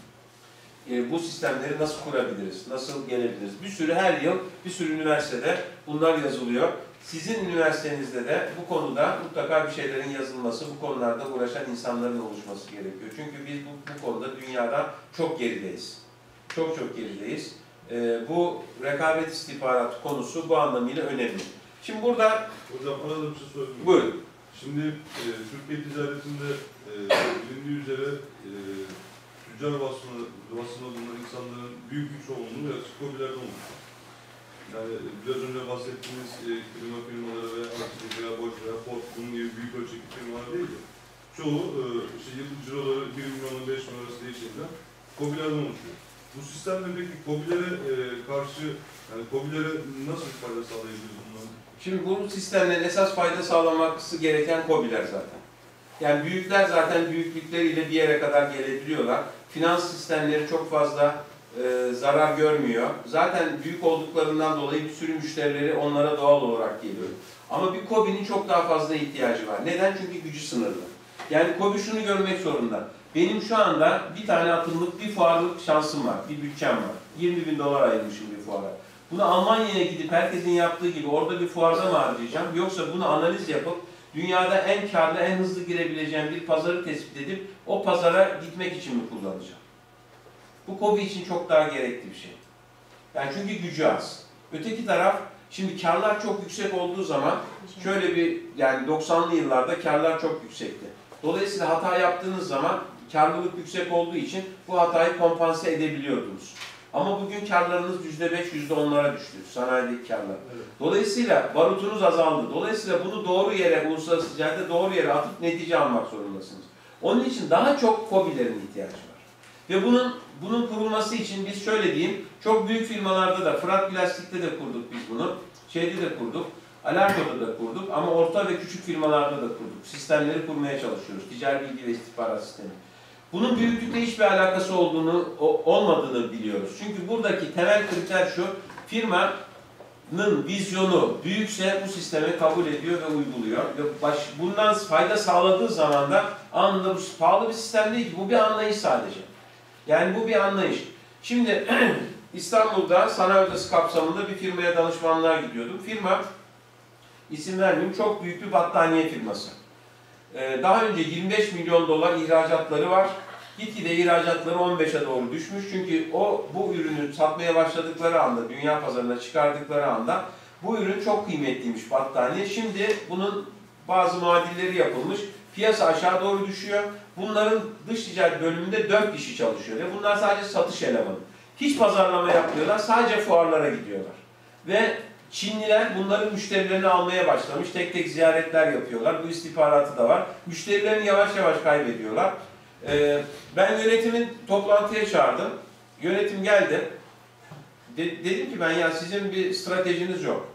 e, bu sistemleri nasıl kurabiliriz? Nasıl gelebiliriz? Bir sürü her yıl bir sürü üniversitede bunlar yazılıyor. Sizin üniversitenizde de bu konuda mutlaka bir şeylerin yazılması, bu konularda uğraşan insanların oluşması gerekiyor. Çünkü biz bu, bu konuda dünyada çok gerideyiz. Çok çok gerideyiz. Ee, bu rekabet istihbaratı konusu bu anlamıyla önemli. Şimdi burada... Hocam arada bir şey söyleyeyim. Buyurun. Şimdi e, Türkiye ticaretinde e, bilindiği üzere e, tüccar vasfına, vasfına bulunan insanların büyük bir çoğunluğu yaklaşık KOBİ'lerden oluşuyor. Yani biraz önce bahsettiğimiz e, klima firmaları veya Arçelik veya Boş veya Ford bunun gibi büyük ölçekli firmalar değil de çoğu e, işte yıllık ciroları bir milyonla beş milyon arası değişebilen KOBİ'lerden oluşuyor. Bu sistemde peki KOBİ'lere e, karşı, yani KOBİ'lere nasıl bir fayda sağlayabiliriz bundan? Şimdi bu sistemden esas fayda sağlaması gereken KOBİ'ler zaten. Yani büyükler zaten büyüklükleriyle bir yere kadar gelebiliyorlar. Finans sistemleri çok fazla e, zarar görmüyor. Zaten büyük olduklarından dolayı bir sürü müşterileri onlara doğal olarak geliyor. Ama bir KOBİ'nin çok daha fazla ihtiyacı var. Neden? Çünkü gücü sınırlı. Yani KOBİ şunu görmek zorunda. Benim şu anda bir tane atımlık bir fuarlık şansım var, bir bütçem var. yirmi bin dolar ayırmışım bir fuara. Bunu Almanya'ya gidip herkesin yaptığı gibi orada bir fuarda mı harcayacağım? Yoksa bunu analiz yapıp dünyada en karlı, en hızlı girebileceğim bir pazarı tespit edip o pazara gitmek için mi kullanacağım? Bu KOBİ için çok daha gerekli bir şey. Yani çünkü gücü az. Öteki taraf, şimdi karlar çok yüksek olduğu zaman şöyle bir, yani doksanlı yıllarda karlar çok yüksekti. Dolayısıyla hata yaptığınız zaman karlılık yüksek olduğu için bu hatayı kompanse edebiliyordunuz. Ama bugün karlarınız yüzde beş, yüzde onlara düştü, sanayideki karlar. Evet. Dolayısıyla barutunuz azaldı. Dolayısıyla bunu doğru yere, uluslararası ticarette doğru yere atıp netice almak zorundasınız. Onun için daha çok KOBİ'lerin ihtiyacı var. Ve bunun bunun kurulması için biz şöyle diyeyim, çok büyük firmalarda da, Fırat Plastik'te de kurduk biz bunu, şeyde de kurduk, Alarko'da da kurduk ama orta ve küçük firmalarda da kurduk. Sistemleri kurmaya çalışıyoruz, ticari bilgi ve istihbarat sistemi. Bunun büyüklükle hiçbir alakası olduğunu, olmadığını biliyoruz. Çünkü buradaki temel kriter şu, firmanın vizyonu büyükse bu sistemi kabul ediyor ve uyguluyor. Ve baş, bundan fayda sağladığı zaman da anında bu pahalı bir sistem değil ki, bu bir anlayış sadece. Yani bu bir anlayış. Şimdi İstanbul'da sanayi odası kapsamında bir firmaya danışmanlığa gidiyordum. Firma, isim vermeyeyim, çok büyük bir battaniye firması. Ee, daha önce yirmi beş milyon dolar ihracatları var. Gitgide ihracatları on beşe doğru düşmüş. Çünkü o bu ürünü satmaya başladıkları anda, dünya pazarına çıkardıkları anda bu ürün çok kıymetliymiş battaniye. Şimdi bunun bazı muadilleri yapılmış. Piyasa aşağı doğru düşüyor. Bunların dış ticaret bölümünde dört kişi çalışıyor ve bunlar sadece satış elemanı. Hiç pazarlama yapmıyorlar, sadece fuarlara gidiyorlar. Ve Çinliler bunların müşterilerini almaya başlamış, tek tek ziyaretler yapıyorlar. Bu istihbaratı da var. Müşterilerini yavaş yavaş kaybediyorlar. Ee, ben yönetimin toplantıya çağırdım. Yönetim geldi. De dedim ki ben, ya sizin bir stratejiniz yok.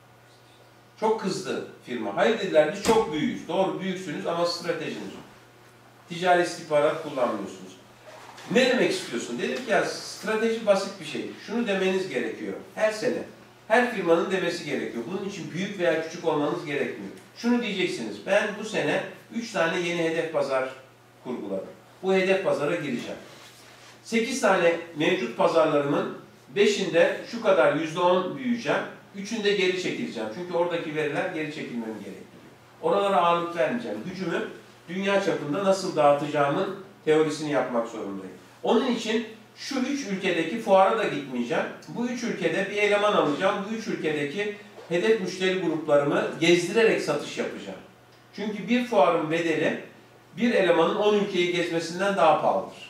Çok kızdı firma. Hayır dediler, biz çok büyüğüz. Doğru, büyüksünüz ama stratejiniz yok. Ticari istihbarat kullanmıyorsunuz. Ne demek istiyorsun? Dedim ki ya strateji basit bir şey. Şunu demeniz gerekiyor. Her sene. Her firmanın demesi gerekiyor. Bunun için büyük veya küçük olmanız gerekmiyor. Şunu diyeceksiniz. Ben bu sene üç tane yeni hedef pazar kurguladım. Bu hedef pazara gireceğim. sekiz tane mevcut pazarlarımın beşinde şu kadar yüzde on büyüyeceğim. üçünde geri çekileceğim. Çünkü oradaki veriler geri çekilmemi gerektiriyor. Oralara ağırlık vermeyeceğim. Gücümü dünya çapında nasıl dağıtacağımın teorisini yapmak zorundayım. Onun için şu üç ülkedeki fuara da gitmeyeceğim. Bu üç ülkede bir eleman alacağım. Bu üç ülkedeki hedef müşteri gruplarımı gezdirerek satış yapacağım. Çünkü bir fuarın bedeli bir elemanın on ülkeyi gezmesinden daha pahalıdır.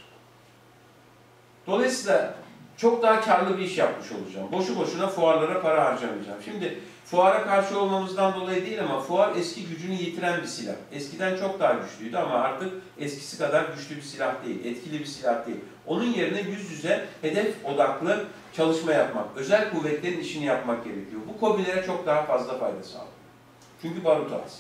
Dolayısıyla çok daha karlı bir iş yapmış olacağım. Boşu boşuna fuarlara para harcamayacağım. Şimdi fuara karşı olmamızdan dolayı değil ama fuar eski gücünü yitiren bir silah. Eskiden çok daha güçlüydü ama artık eskisi kadar güçlü bir silah değil, etkili bir silah değil. Onun yerine yüz yüze hedef odaklı çalışma yapmak, özel kuvvetlerin işini yapmak gerekiyor. Bu KOBİ'lere çok daha fazla fayda sağlıyor. Çünkü barut az.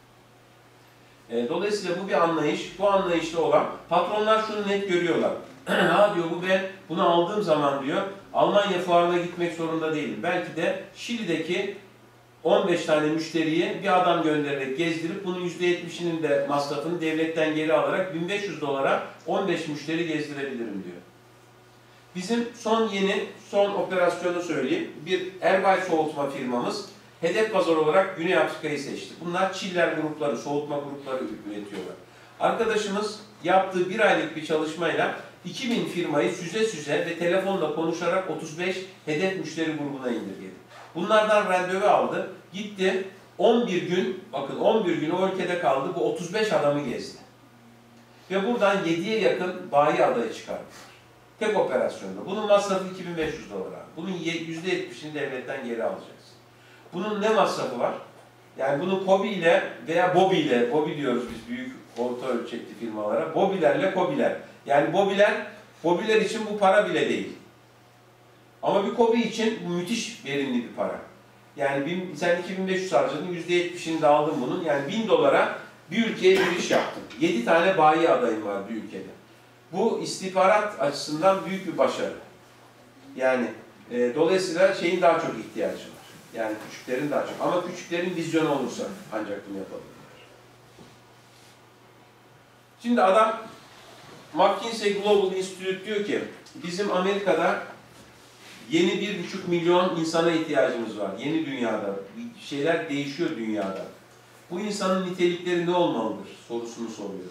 E, dolayısıyla bu bir anlayış, bu anlayışlı olan patronlar şunu net görüyorlar. Ha diyor, bu ben bunu aldığım zaman diyor Almanya fuarına gitmek zorunda değilim. Belki de Şili'deki on beş tane müşteriye bir adam göndererek gezdirip bunun yüzde yetmişinin de masrafını devletten geri alarak bin beş yüz dolara on beş müşteri gezdirebilirim diyor. Bizim son yeni, son operasyonu söyleyeyim. Bir erbay soğutma firmamız hedef pazar olarak Güney Afrika'yı seçti. Bunlar chiller grupları, soğutma grupları üretiyorlar. Arkadaşımız yaptığı bir aylık bir çalışmayla iki bin firmayı süze süze ve telefonla konuşarak otuz beş hedef müşteri grubuna indirgedi. Bunlardan randevu aldı, gitti, on bir gün, bakın on bir gün o ülkede kaldı, bu otuz beş adamı gezdi. Ve buradan yediye yakın bayi adayı çıkardılar. Tek operasyonda. Bunun masrafı iki bin beş yüz dolar. Bunun yüzde yetmişini devletten geri alacaksın. Bunun ne masrafı var? Yani bunu KOBİ ile veya BOBİ ile, BOBİ diyoruz biz büyük orta ölçekli firmalara, BOBİ'lerle KOBİ'ler. Yani BOBİ'ler, BOBİ'ler için bu para bile değil. Ama bir KOBİ için bu müthiş verimli bir para. Yani bin, sen iki bin beş yüz harcadın, yüzde yetmişini de aldın bunun. Yani bin dolara bir ülkeye giriş yaptın. yedi tane bayi adayın var bir ülkede. Bu istihbarat açısından büyük bir başarı. Yani e, dolayısıyla şeyin daha çok ihtiyacı var. Yani küçüklerin daha çok. Ama küçüklerin vizyonu olursa ancak bunu yapabilirler. Şimdi adam McKinsey Global Institute diyor ki bizim Amerika'da yeni bir buçuk milyon insana ihtiyacımız var. Yeni dünyada. Şeyler değişiyor dünyada. Bu insanın nitelikleri ne olmalıdır sorusunu soruyor.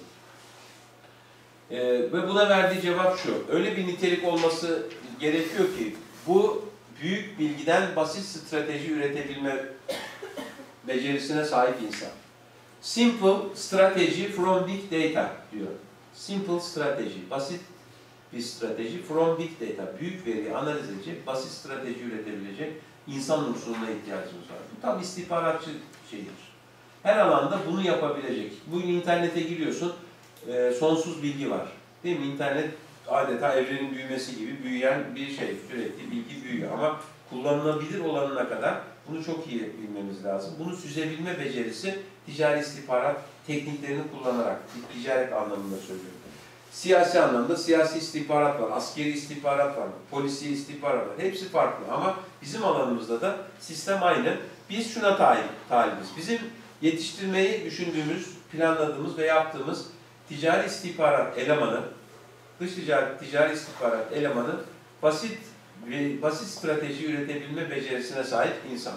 Ee, ve buna verdiği cevap şu. Öyle bir nitelik olması gerekiyor ki bu büyük bilgiden basit strateji üretebilme becerisine sahip insan. Simple strategy from big data diyor. Simple strategy, basit bir strateji from big data. Büyük veriyi analiz edecek, basit strateji üretebilecek insan unsuruna ihtiyacımız var. Bu tam istihbaratçı şeydir. Her alanda bunu yapabilecek. Bugün internete giriyorsun, e, sonsuz bilgi var. Değil mi? İnternet adeta evrenin büyümesi gibi büyüyen bir şey. Sürekli bilgi büyüyor ama kullanılabilir olanına kadar bunu çok iyi bilmemiz lazım. Bunu süzebilme becerisi ticari istihbarat tekniklerini kullanarak, ticaret anlamında söylüyorum. Siyasi anlamda siyasi istihbarat var, askeri istihbarat var, polisi istihbarat var. Hepsi farklı ama bizim alanımızda da sistem aynı. Biz şuna talibiz. Bizim yetiştirmeyi düşündüğümüz, planladığımız ve yaptığımız ticari istihbarat elemanı, dış ticari, ticari istihbarat elemanı basit ve basit strateji üretebilme becerisine sahip insan.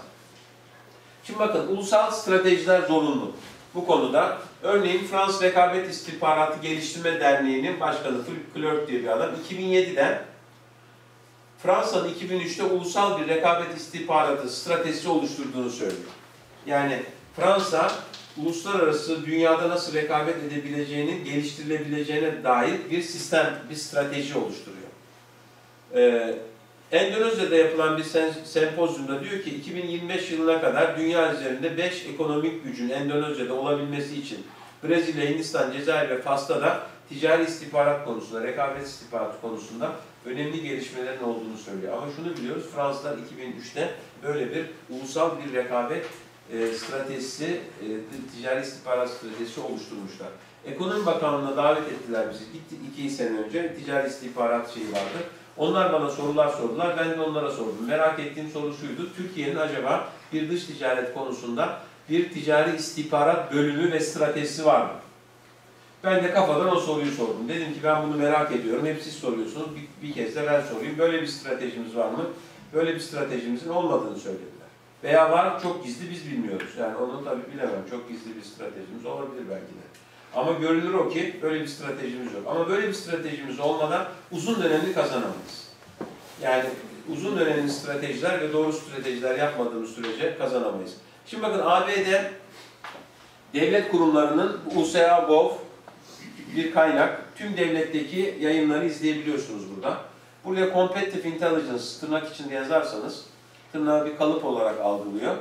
Şimdi bakın, ulusal stratejiler zorunlu. Bu konuda, örneğin Fransız Rekabet İstihbaratı Geliştirme Derneği'nin başkanı Philippe Clerc diye bir adam, iki bin yedide Fransa'nın iki bin üçte ulusal bir rekabet istihbaratı stratejisi oluşturduğunu söylüyor. Yani Fransa, uluslararası dünyada nasıl rekabet edebileceğinin geliştirilebileceğine dair bir sistem, bir strateji oluşturuyor. Ee, Endonezya'da yapılan bir sempozyumda diyor ki iki bin yirmi beş yılına kadar dünya üzerinde beş ekonomik gücün Endonezya'da olabilmesi için Brezilya, Hindistan, Cezayir ve Fas'ta da ticari istihbarat konusunda, rekabet istihbaratı konusunda önemli gelişmelerin olduğunu söylüyor. Ama şunu biliyoruz, Fransızlar iki bin üçte böyle bir ulusal bir rekabet e, stratejisi, e, ticari istihbarat stratejisi oluşturmuşlar. Ekonomi Bakanlığı'na davet ettiler bizi. Gittik iki sene önce, ticari istihbarat şeyi vardı. Onlar bana sorular sordular, ben de onlara sordum. Merak ettiğim soru şuydu, Türkiye'nin acaba bir dış ticaret konusunda bir ticari istihbarat bölümü ve stratejisi var mı? Ben de kafadan o soruyu sordum. Dedim ki ben bunu merak ediyorum, hep siz soruyorsunuz, bir, bir kez de ben sorayım. Böyle bir stratejimiz var mı? Böyle bir stratejimizin olmadığını söylediler. Veya var, çok gizli, biz bilmiyoruz. Yani onu tabii bilemem, çok gizli bir stratejimiz olabilir belki de. Ama görünür o ki böyle bir stratejimiz yok. Ama böyle bir stratejimiz olmadan uzun dönemli kazanamayız. Yani uzun dönemli stratejiler ve doğru stratejiler yapmadığımız sürece kazanamayız. Şimdi bakın, A B D devlet kurumlarının U S A Gov bir kaynak. Tüm devletteki yayınları izleyebiliyorsunuz burada. Buraya Competitive Intelligence tırnak içinde yazarsanız tırnağı bir kalıp olarak algılıyor.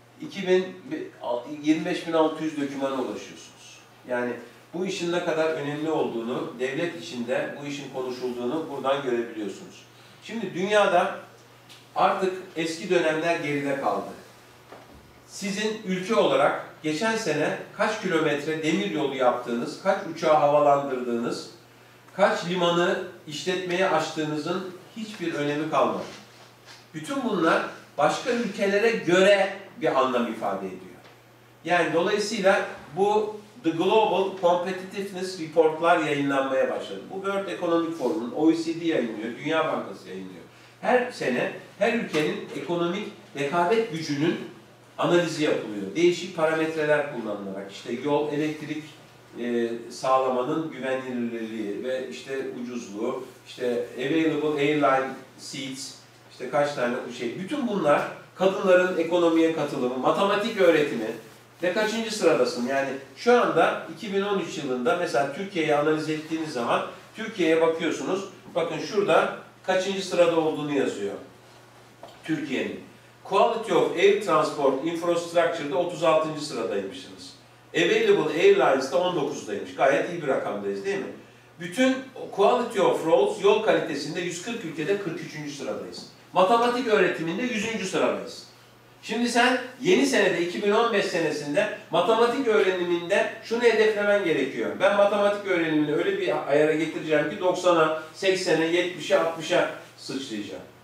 yirmi beş bin altı yüz dokümana ulaşıyorsunuz. Yani bu işin ne kadar önemli olduğunu, devlet içinde bu işin konuşulduğunu buradan görebiliyorsunuz. Şimdi dünyada artık eski dönemler geride kaldı. Sizin ülke olarak geçen sene kaç kilometre demir yolu yaptığınız, kaç uçağı havalandırdığınız, kaç limanı işletmeye açtığınızın hiçbir önemi kalmadı. Bütün bunlar başka ülkelere göre bir anlam ifade ediyor. Yani dolayısıyla bu The Global Competitiveness Report'lar yayınlanmaya başladı. Bu World Economic Forum'un, O E C D yayınlıyor, Dünya Bankası yayınlıyor. Her sene her ülkenin ekonomik rekabet gücünün analizi yapılıyor. Değişik parametreler kullanılarak, işte yol, elektrik e, sağlamanın güvenilirliği ve işte ucuzluğu, işte available airline seats, işte kaç tane bu şey. Bütün bunlar kadınların ekonomiye katılımı, matematik öğretimi ve kaçıncı sıradasın? Yani şu anda iki bin on üç yılında mesela Türkiye'yi analiz ettiğiniz zaman Türkiye'ye bakıyorsunuz. Bakın şurada kaçıncı sırada olduğunu yazıyor Türkiye'nin. Quality of Air Transport Infrastructure'da otuz altıncı sıradaymışsınız. Available Airlines'da on dokuzdaymış. Gayet iyi bir rakamdayız değil mi? Bütün Quality of Roads, yol kalitesinde yüz kırk ülkede kırk üçüncü sıradayız. Matematik öğretiminde yüzüncü sıradayız. Şimdi sen yeni senede iki bin on beş senesinde matematik öğreniminde şunu hedeflemen gerekiyor. Ben matematik öğrenimini öyle bir ayara getireceğim ki doksana, seksene, yetmişe, altmışa sıçrayacağım.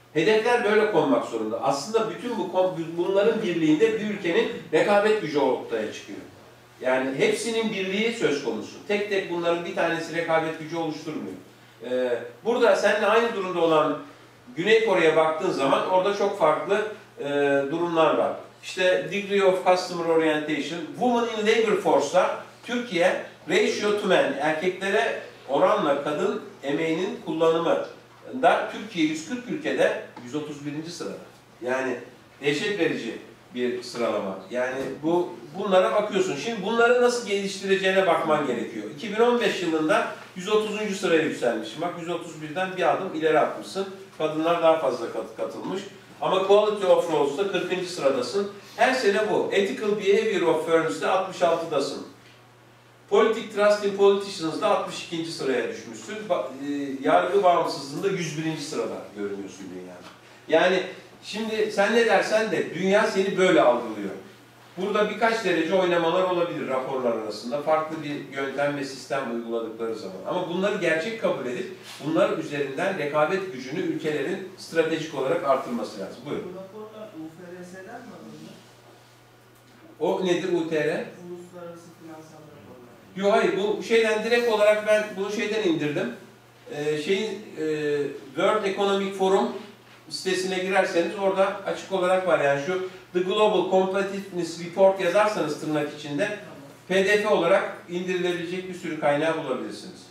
Hedefler böyle konmak zorunda. Aslında bütün bu bunların birliğinde bir ülkenin rekabet gücü ortaya çıkıyor. Yani hepsinin birliği söz konusu. Tek tek bunların bir tanesi rekabet gücü oluşturmuyor. Ee, burada seninle aynı durumda olan Güney Kore'ye baktığın zaman orada çok farklı e, durumlar var. İşte degree of customer orientation, women in labor force'da Türkiye ratio to men, erkeklere oranla kadın emeğinin kullanımı da Türkiye yüz kırk ülkede yüz otuz birinci sırada. Yani dehşet verici bir sıralama. Yani bu bunlara bakıyorsun. Şimdi bunları nasıl geliştireceğine bakman gerekiyor. iki bin on beş yılında yüz otuzuncu sıraya yükselmişsin. Bak yüz otuz birden bir adım ileri atmışsın. Kadınlar daha fazla katılmış. Ama Quality of Role'da kırkıncı sıradasın. Her sene bu. Ethical Behavior of Firms'de altmış altıdasın. Politik Trust in Politicians'da altmış ikinci sıraya düşmüşsün. Yargı bağımsızlığında yüz birinci sırada görünüyorsun dünyada. Yani şimdi sen ne dersen de dünya seni böyle algılıyor. Burada birkaç derece oynamalar olabilir raporlar arasında. Farklı bir yöntem ve sistem uyguladıkları zaman. Ama bunları gerçek kabul edip bunlar üzerinden rekabet gücünü ülkelerin stratejik olarak artırması lazım. Buyurun. Bu raporlar U F R S'den mi alındı? O nedir U T R? Uluslararası Finansal Raporlar. Yok hayır, bu şeyden direkt olarak ben bunu şeyden indirdim. Ee, şeyin e, World Economic Forum sitesine girerseniz orada açık olarak var. Yani şu The Global Competitiveness Report yazarsanız tırnak içinde Tamam. P D F olarak indirilebilecek bir sürü kaynağı bulabilirsiniz.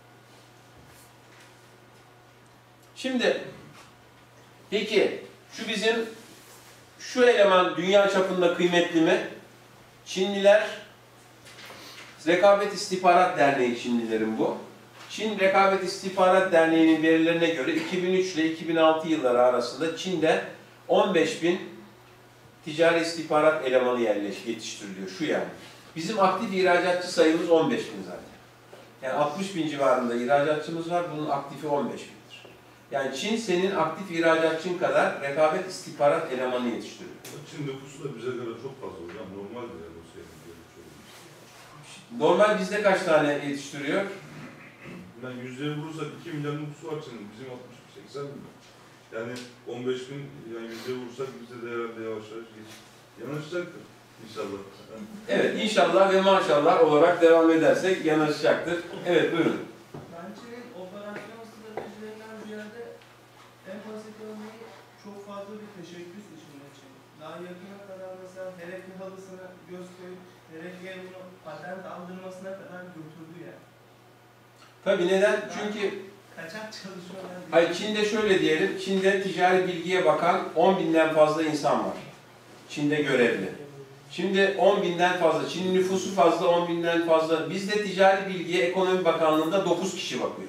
Şimdi peki şu bizim şu eleman dünya çapında kıymetli mi? Çinliler Rekabet İstihbarat Derneği Çinlilerin bu. Çin Rekabet İstihbarat Derneği'nin verilerine göre iki bin üç ile iki bin altı yılları arasında Çin'de on beş bin ticari istihbarat elemanı yerleş, yetiştiriliyor. Şu yani. Bizim aktif ihracatçı sayımız on beş bin zaten. Yani altmış bin civarında ihracatçımız var. Bunun aktifi on beş bindir. Yani Çin senin aktif ihracatçın kadar rekabet istihbarat elemanı yetiştiriyor. Çin nüfusu da bize göre çok fazla hocam. Normaldir yani o şeyin. Normal bizde kaç tane yetiştiriyor? Yani yüzleri vurursak iki milyar nüfusu var Çin'in. Bizim altmış seksen milyon. Yani on beş bin yani yüzleri vurursak bizde de herhalde yavaş yavaş geç. Yanaşacaktır inşallah. Evet, inşallah ve maşallah olarak devam edersek yanaşacaktır. Evet, buyurun. Bence operasyon stratejilerinden ziyade en basit örneği çok fazla bir teşebbüs içinde Çin. Daha yakına kadar mesela Hereke halısına göz koyup Hereke'ye bunu patent aldırmasına kadar götürdü yani. Tabii neden? Çünkü Kaçak çalışmalar... hayır, Çin'de şöyle diyelim, Çin'de ticari bilgiye bakan on binden fazla insan var. Çin'de görevli. Şimdi on binden fazla, Çin'in nüfusu fazla, on binden fazla. Bizde ticari bilgiye Ekonomi Bakanlığı'nda dokuz kişi bakıyor.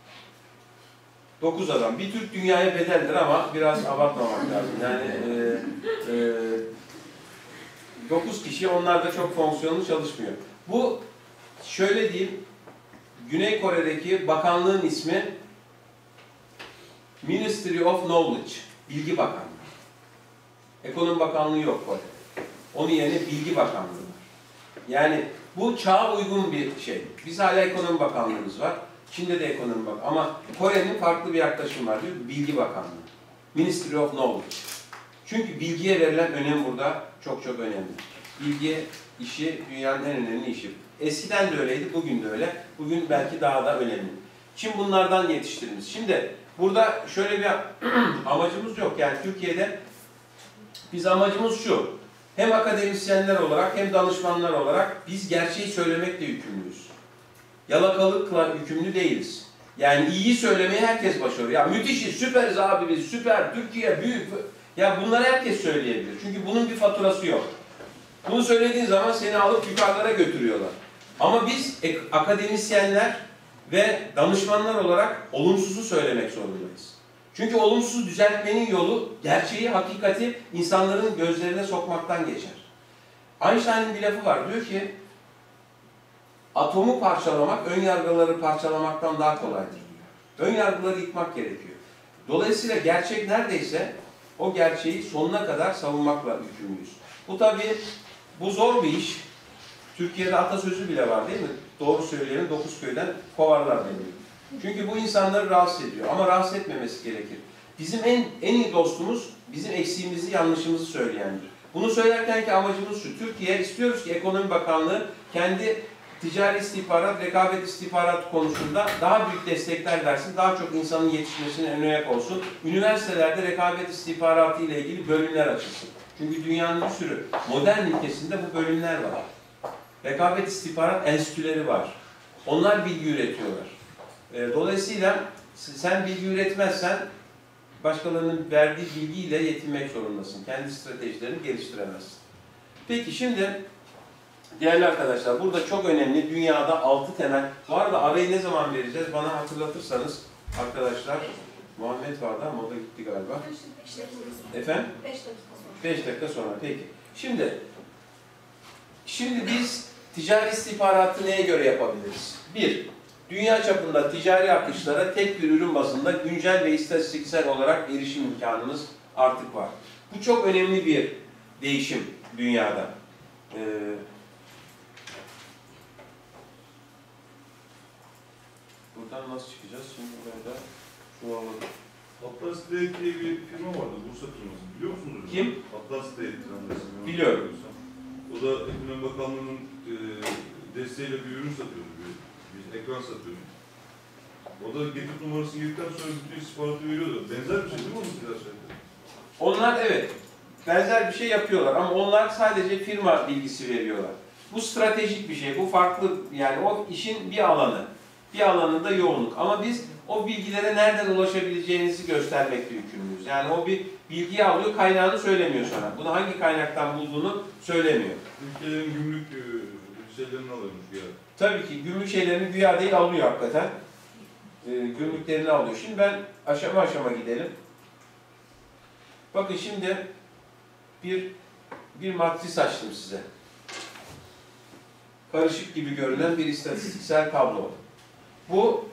dokuz adam. Bir Türk dünyaya bedeldir ama biraz abartmamak lazım. Yani e, e, dokuz kişi, onlar da çok fonksiyonlu çalışmıyor. Bu, şöyle diyeyim, Güney Kore'deki bakanlığın ismi Ministry of Knowledge, Bilgi Bakanlığı. Ekonomi Bakanlığı yok Kore'de. Onun yerine Bilgi Bakanlığı var. Yani bu çağa uygun bir şey. Biz hala Ekonomi Bakanlığımız var. Çin'de de Ekonomi Bakanlığı. Ama Kore'nin farklı bir yaklaşımı var diyor. Bilgi Bakanlığı. Ministry of Knowledge. Çünkü bilgiye verilen önem burada çok çok önemli. Bilgi işi dünyanın en önemli işi. Eskiden de öyleydi, bugün de öyle. Bugün belki daha da önemli. Çin bunlardan yetiştirmiş. Şimdi burada şöyle bir amacımız yok. Yani Türkiye'de biz amacımız şu. Hem akademisyenler olarak hem danışmanlar olarak biz gerçeği söylemekle yükümlüyüz. Yalakalıkla yükümlü değiliz. Yani iyiyi söylemeyi herkes başarıyor. Ya müthişiz, süperiz abi biz, süper, Türkiye büyük. Ya bunları herkes söyleyebilir. Çünkü bunun bir faturası yok. Bunu söylediğin zaman seni alıp yukarılara götürüyorlar. Ama biz akademisyenler ve danışmanlar olarak olumsuzu söylemek zorundayız. Çünkü olumsuzu düzeltmenin yolu gerçeği, hakikati insanların gözlerine sokmaktan geçer. Einstein'ın bir lafı var. Diyor ki atomu parçalamak, ön yargıları parçalamaktan daha kolaydır diyor. Ön yargıları yıkmak gerekiyor. Dolayısıyla gerçek neredeyse o gerçeği sonuna kadar savunmakla yükümlüyüz. Bu tabii bu zor bir iş. Türkiye'de atasözü bile var değil mi? Doğru söyleyeni dokuz köyden kovarlar deniyor. Çünkü bu insanları rahatsız ediyor. Ama rahatsız etmemesi gerekir. bizim en en iyi dostumuz bizim eksiğimizi, yanlışımızı söyleyendir. Bunu söylerken ki amacımız şu, Türkiye istiyoruz ki Ekonomi Bakanlığı kendi ticari istihbarat, rekabet istihbarat konusunda daha büyük destekler versin, daha çok insanın yetişmesine ön ayak olsun. Üniversitelerde rekabet istihbaratı ile ilgili bölümler açılsın. Çünkü dünyanın bir sürü modern ülkesinde bu bölümler var. Rekabet istihbarat enstitüleri var. Onlar bilgi üretiyorlar. Dolayısıyla sen bilgi üretmezsen başkalarının verdiği bilgiyle yetinmek zorundasın. Kendi stratejilerini geliştiremezsin. Peki şimdi değerli arkadaşlar, burada çok önemli dünyada altı temel. Bu arada arayı ne zaman vereceğiz? Bana hatırlatırsanız arkadaşlar. Muhammed vardı ama o da gitti galiba. Efendim? beş dakika sonra. beş dakika sonra. Peki. Şimdi şimdi biz ticari istihbaratı neye göre yapabiliriz? Bir, dünya çapında ticari akışlara tek bir ürün bazında güncel ve istatistiksel olarak erişim imkanımız artık var. Bu çok önemli bir değişim dünyada. Ee, buradan nasıl çıkacağız? Şimdi burada şu alalım. Atlas Trade diye bir firma vardı, Bursa firması. Biliyor musunuz? Kim? Atlas Trade. Biliyorum. O da Ekonomi Bakanlığı'nın e, desteğiyle bir ürün satıyordu, bir, bir ekran satıyordu. O da getir numarasını girdikten sonra bütün istihbaratı veriyordu. Benzer bir şey değil mi onun silahşartı? Onlar evet, benzer bir şey yapıyorlar ama onlar sadece firma bilgisi veriyorlar. Bu stratejik bir şey, bu farklı, yani o işin bir alanı, bir alanında yoğunluk. Ama biz o bilgilere nereden ulaşabileceğinizi göstermekle yükümlüyüz. Yani o bir bilgiyi alıyor, kaynağını söylemiyor sana. Bunu hangi kaynaktan bulduğunu söylemiyor. Ülkelerin gümrük e, şeylerini alıyormuş ya. Tabii ki gümrük şeylerini güya değil alıyor hakikaten. E, gümrüklerini alıyor. Şimdi ben aşama aşama gidelim. Bakın şimdi bir bir matris açtım size. Karışık gibi görünen bir istatistiksel tablo. Bu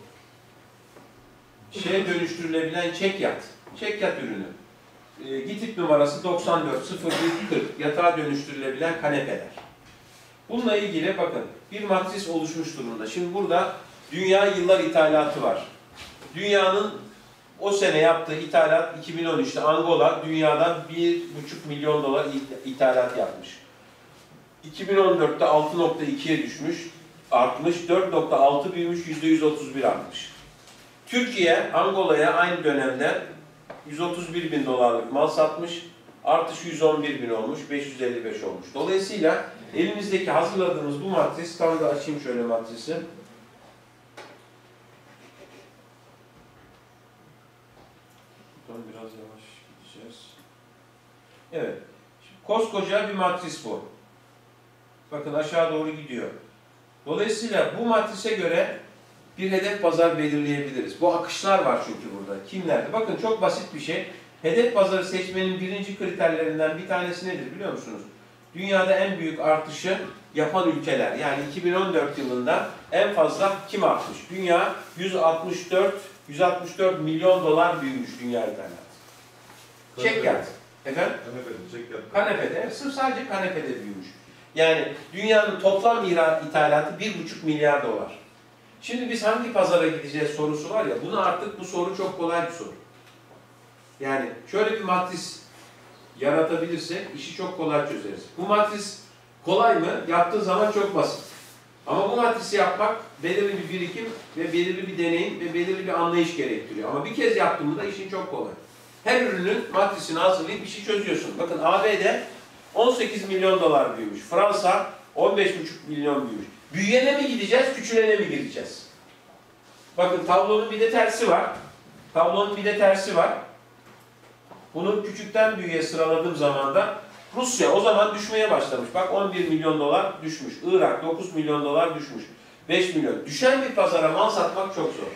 şeye dönüştürülebilen çekyat. Çekyat ürünü. E, GİTİP numarası doksan dört sıfır bir kırk. Yatağa dönüştürülebilen kanepeler. Bununla ilgili bakın bir matris oluşmuş durumda. Şimdi burada dünya yıllar ithalatı var. Dünyanın o sene yaptığı ithalat iki bin on üçte Angola dünyadan bir buçuk milyon dolar ithalat yapmış. iki bin on dörtte altı nokta ikiye düşmüş, artmış, dört nokta altı büyümüş, yüzde yüz otuz bir artmış. Türkiye, Angola'ya aynı dönemde yüz otuz bir bin dolarlık mal satmış, artış yüz on bir bin olmuş, beş yüz elli beş olmuş. Dolayısıyla elimizdeki hazırladığımız bu matris, tam da açayım şöyle matrisi. Buradan biraz yavaş gideceğiz. Evet, şimdi koskoca bir matris bu. Bakın aşağı doğru gidiyor. Dolayısıyla bu matrise göre bir hedef pazar belirleyebiliriz. Bu akışlar var çünkü burada. Kimlerde? Bakın çok basit bir şey. Hedef pazarı seçmenin birinci kriterlerinden bir tanesi nedir biliyor musunuz? Dünyada en büyük artışı yapan ülkeler. Yani iki bin on dört yılında en fazla kim artmış? Dünya yüz altmış dört yüz altmış dört milyon dolar büyümüş dünya ithalatı. Çekyat. Efendim? Kanepede, çekyat. Kanepede. Sırf sadece kanepede büyümüş. Yani dünyanın toplam ithalatı bir buçuk milyar dolar. Şimdi biz hangi pazara gideceğiz sorusu var ya, bunu artık bu soru çok kolay bir soru. Yani şöyle bir matris yaratabilirsek işi çok kolay çözeriz. Bu matris kolay mı? Yaptığı zaman çok basit. Ama bu matrisi yapmak belirli bir birikim ve belirli bir deneyim ve belirli bir anlayış gerektiriyor. Ama bir kez yaptığımda işin çok kolay. Her ürünün matrisini hazırlayıp bir şey çözüyorsun. Bakın A B D on sekiz milyon dolar büyümüş. Fransa on beş buçuk milyon büyümüş. Büyüyene mi gideceğiz, küçülene mi gireceğiz? Bakın tablonun bir de tersi var. Tablonun bir de tersi var. Bunu küçükten büyüğe sıraladığım zaman da Rusya o zaman düşmeye başlamış. Bak on bir milyon dolar düşmüş. Irak dokuz milyon dolar düşmüş. beş milyon. Düşen bir pazara mal satmak çok zor.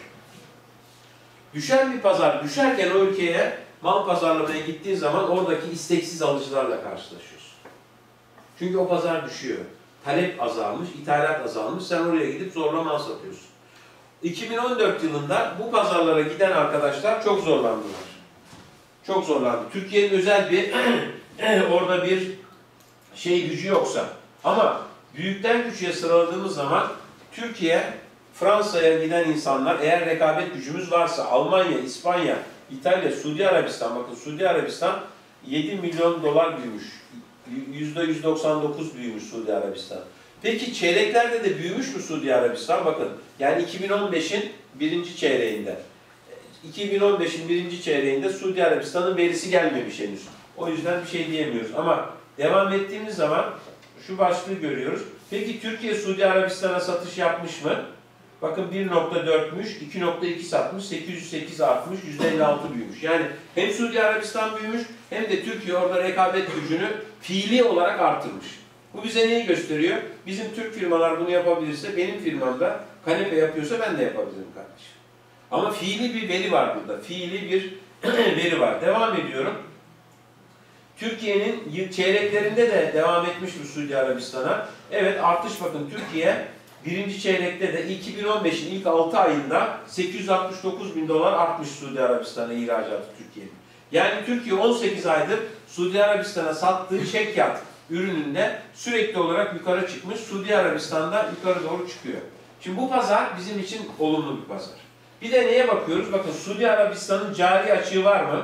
Düşen bir pazar düşerken o ülkeye mal pazarlamaya gittiğin zaman oradaki isteksiz alıcılarla karşılaşıyorsun. Çünkü o pazar düşüyor. Talep azalmış, ithalat azalmış. Sen oraya gidip zorla mal satıyorsun. iki bin on dört yılında bu pazarlara giden arkadaşlar çok zorlandılar. Çok zorlandı. Türkiye'nin özel bir orada bir şey gücü yoksa. Ama büyükten küçüğe sıraladığımız zaman Türkiye, Fransa'ya giden insanlar eğer rekabet gücümüz varsa Almanya, İspanya, İtalya, Suudi Arabistan, bakın Suudi Arabistan yedi milyon dolar büyümüş. yüzde yüz doksan dokuz büyümüş Suudi Arabistan. Peki çeyreklerde de büyümüş mü Suudi Arabistan? Bakın yani iki bin on beşin birinci çeyreğinde. iki bin on beşin birinci çeyreğinde Suudi Arabistan'ın verisi gelmemiş henüz. O yüzden bir şey diyemiyoruz. Ama devam ettiğimiz zaman şu başlığı görüyoruz. Peki Türkiye Suudi Arabistan'a satış yapmış mı? Bakın bir nokta dörtmüş, iki nokta iki satmış, sekiz yüz sekiz artmış, yüzde elli altı büyümüş. Yani hem Suudi Arabistan büyümüş hem de Türkiye orada rekabet gücünü fiili olarak artırmış. Bu bize neyi gösteriyor? Bizim Türk firmalar bunu yapabilirse, benim firmamda kanepe yapıyorsa ben de yapabilirim kardeşim. Ama fiili bir veri var burada. Fiili bir veri var. Devam ediyorum. Türkiye'nin çeyreklerinde de devam etmiş bu Suudi Arabistan'a. Evet artış bakın Türkiye birinci çeyrekte de iki bin on beşin ilk altı ayında sekiz yüz altmış dokuz bin dolar artmış Suudi Arabistan'a ihracatı Türkiye'nin. Yani Türkiye on sekiz aydır Suudi Arabistan'a sattığı çekyat ürününde sürekli olarak yukarı çıkmış. Suudi Arabistan'da yukarı doğru çıkıyor. Şimdi bu pazar bizim için olumlu bir pazar. Bir de neye bakıyoruz? Bakın Suudi Arabistan'ın cari açığı var mı?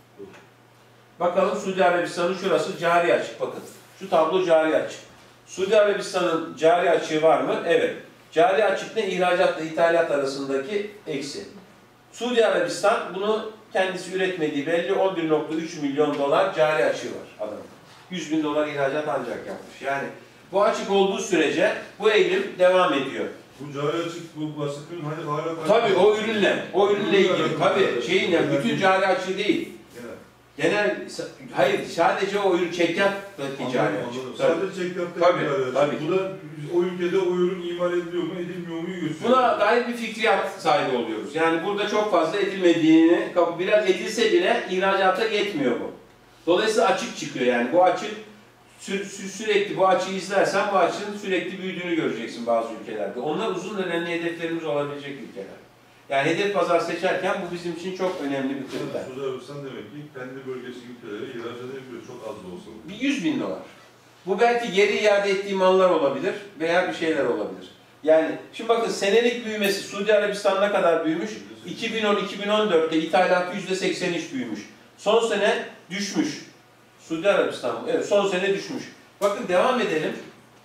Bakalım Suudi Arabistan'ın şurası cari açık. Bakın şu tablo cari açık. Suudi Arabistan'ın cari açığı var mı? Evet. Cari açık ne? İhracatla ithalat arasındaki eksi. Suudi Arabistan bunu kendisi üretmediği belli on bir nokta üç milyon dolar cari açığı var adamın. yüz bin dolar ihracat ancak yapmış. Yani bu açık olduğu sürece bu eğilim devam ediyor. Bu cari açık, bu bahsettiğin hani hala... Tabii o ürünle, o ürünle ilgili. Tabii şeyin yani bütün cari açığı değil. Genel, hayır sadece o ürün çekyattaki cari açık. Sadece çekyattaki tabii, cari açık. tabii. Bu da o ülkede o ürün imal ediliyor mu, edilmiyor mu gösteriyor. Buna dair bir fikriyat sahibi oluyoruz. Yani burada çok fazla edilmediğini, biraz edilse bile ihracata yetmiyor bu. Dolayısıyla açık çıkıyor yani. Bu açık sü sü sürekli bu açıyı izlersen bu açının sürekli büyüdüğünü göreceksin bazı ülkelerde. Onlar uzun dönemli hedeflerimiz olabilecek ülkeler. Yani hedef pazar seçerken bu bizim için çok önemli bir kriter. Suudi Arabistan demek ki kendi bölgesi ülkeleri ihraç edebiliyor çok az da olsa. Bir yüz bin dolar. Bu belki geri iade ettiği mallar olabilir veya bir şeyler olabilir. Yani şimdi bakın senelik büyümesi Suudi Arabistan ne kadar büyümüş? iki bin on iki bin on dörtte ithalatı yüzde seksen üç büyümüş. Son sene düşmüş. Suudi Arabistan evet son sene düşmüş. Bakın devam edelim.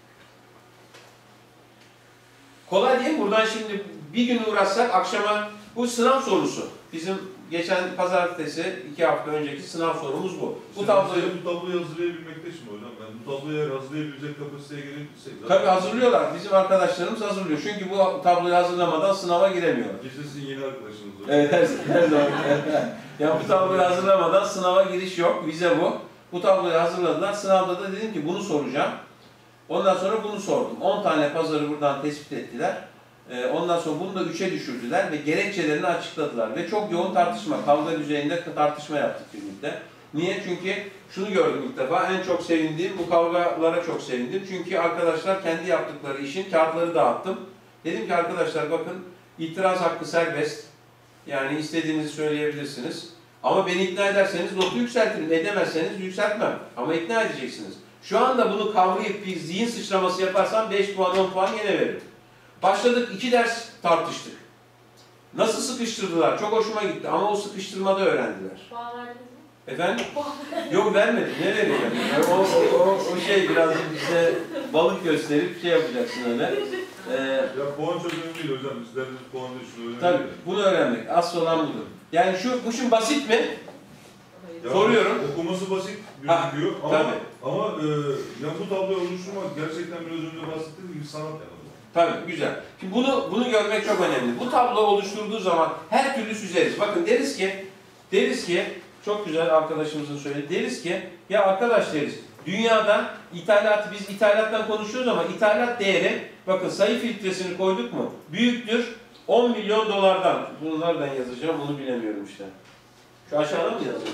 Kolay değil mi? Buradan şimdi bir gün uğraşsak akşama bu sınav sorusu. Bizim geçen pazartesi iki hafta önceki sınav sorumuz bu. Bu tabloyu bu tabloyu hazırlayabilmekte şimdi hocam. Yani bu tabloyu eğer hazırlayabilecek kapasiteye gelirsek tabii hazırlıyorlar. Bizim arkadaşlarımız hazırlıyor. Çünkü bu tabloyu hazırlamadan sınava giremiyorlar. Kesin yeni arkadaşınız. Evet, her, her zaman. Ya bu tabloyu hazırlamadan sınava giriş yok. Vize bu. Bu tabloyu hazırladılar. Sınavda da dedim ki bunu soracağım. Ondan sonra bunu sordum. on tane pazarı buradan tespit ettiler. Ondan sonra bunu da üçe düşürdüler ve gerekçelerini açıkladılar. Ve çok yoğun tartışma, kavga düzeyinde tartışma yaptık birlikte. Niye? Çünkü şunu gördüm ilk defa, en çok sevindiğim, bu kavgalara çok sevindim. Çünkü arkadaşlar kendi yaptıkları işin kağıtları dağıttım. Dedim ki arkadaşlar bakın, itiraz hakkı serbest. Yani istediğinizi söyleyebilirsiniz. Ama beni ikna ederseniz notu yükseltirim, edemezseniz yükseltmem. Ama ikna edeceksiniz. Şu anda bunu kavrayıp bir zihin sıçraması yaparsam beş puan, on puan yine veririm. Başladık, iki ders tartıştık. Nasıl sıkıştırdılar? Çok hoşuma gitti ama o sıkıştırmada öğrendiler. Puan verdiniz mi? Efendim? Yok vermedim. Ne vereceğim? Yani o, o, o, o şey birazcık bize balık gösterip şey yapacaksın öyle. Ee, ya puan çok önemli değil hocam. Biz derdimiz puan değil, şunu önemli. Tabii, bunu öğrenmek. Asıl olan budur. Yani şu, bu şimdi basit mi? Ya, Soruyorum. Okuması basit Ha, gözüküyor ama, tabii. ama e, ya bu tabloyu oluşturmak gerçekten biraz önce bahsettiğim gibi sanat yani. Tabii, güzel. Şimdi bunu bunu görmek çok önemli. Bu tablo oluşturduğu zaman her türlü süzeriz. Bakın deriz ki, deriz ki, çok güzel arkadaşımızın söyledi. Deriz ki, ya arkadaş deriz, dünyada ithalatı, biz ithalattan konuşuyoruz ama ithalat değeri, bakın sayı filtresini koyduk mu? Büyüktür on milyon dolardan. Bunu nereden yazacağım, bunu bilemiyorum işte. Şu aşağıda mı yazacağım?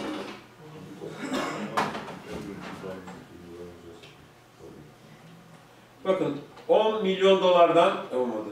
Bakın, on milyon dolardan olmadı.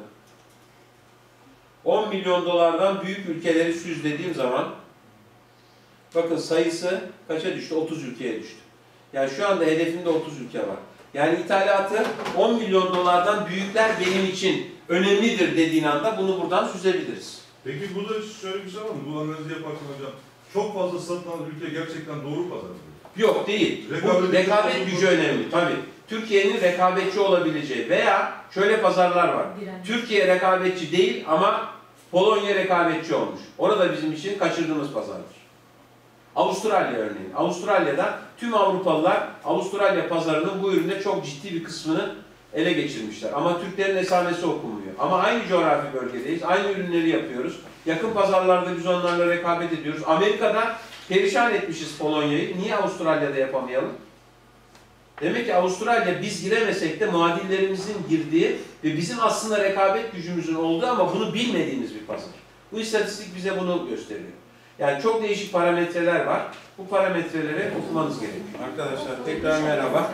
on milyon dolardan büyük ülkeleri süzlediğim zaman bakın sayısı kaça düştü? otuz ülkeye düştü. Yani şu anda hedefimde otuz ülke var. Yani ithalatı on milyon dolardan büyükler benim için önemlidir dediğin anda bunu buradan süzebiliriz. Peki bu da şöyle bir şey var mı? Bu analizi yaparken hocam çok fazla satılan ülke gerçekten doğru pazar mı? Yok değil. Bu Rekabet- rekabet gücü önemli tabii. Türkiye'nin rekabetçi olabileceği veya şöyle pazarlar var. Türkiye rekabetçi değil ama Polonya rekabetçi olmuş. Orada bizim için kaçırdığımız pazardır. Avustralya örneğin. Avustralya'da tüm Avrupalılar Avustralya pazarının bu üründe çok ciddi bir kısmını ele geçirmişler. Ama Türklerin esamesi okunmuyor. Ama aynı coğrafi bölgedeyiz. Aynı ürünleri yapıyoruz. Yakın pazarlarda biz onlarla rekabet ediyoruz. Amerika'da perişan etmişiz Polonya'yı. Niye Avustralya'da yapamayalım? Demek ki Avustralya biz giremesek de muadillerimizin girdiği ve bizim aslında rekabet gücümüzün olduğu ama bunu bilmediğimiz bir pazar. Bu istatistik bize bunu gösteriyor. Yani çok değişik parametreler var. Bu parametreleri okumanız gerekiyor. Arkadaşlar tekrar merhaba.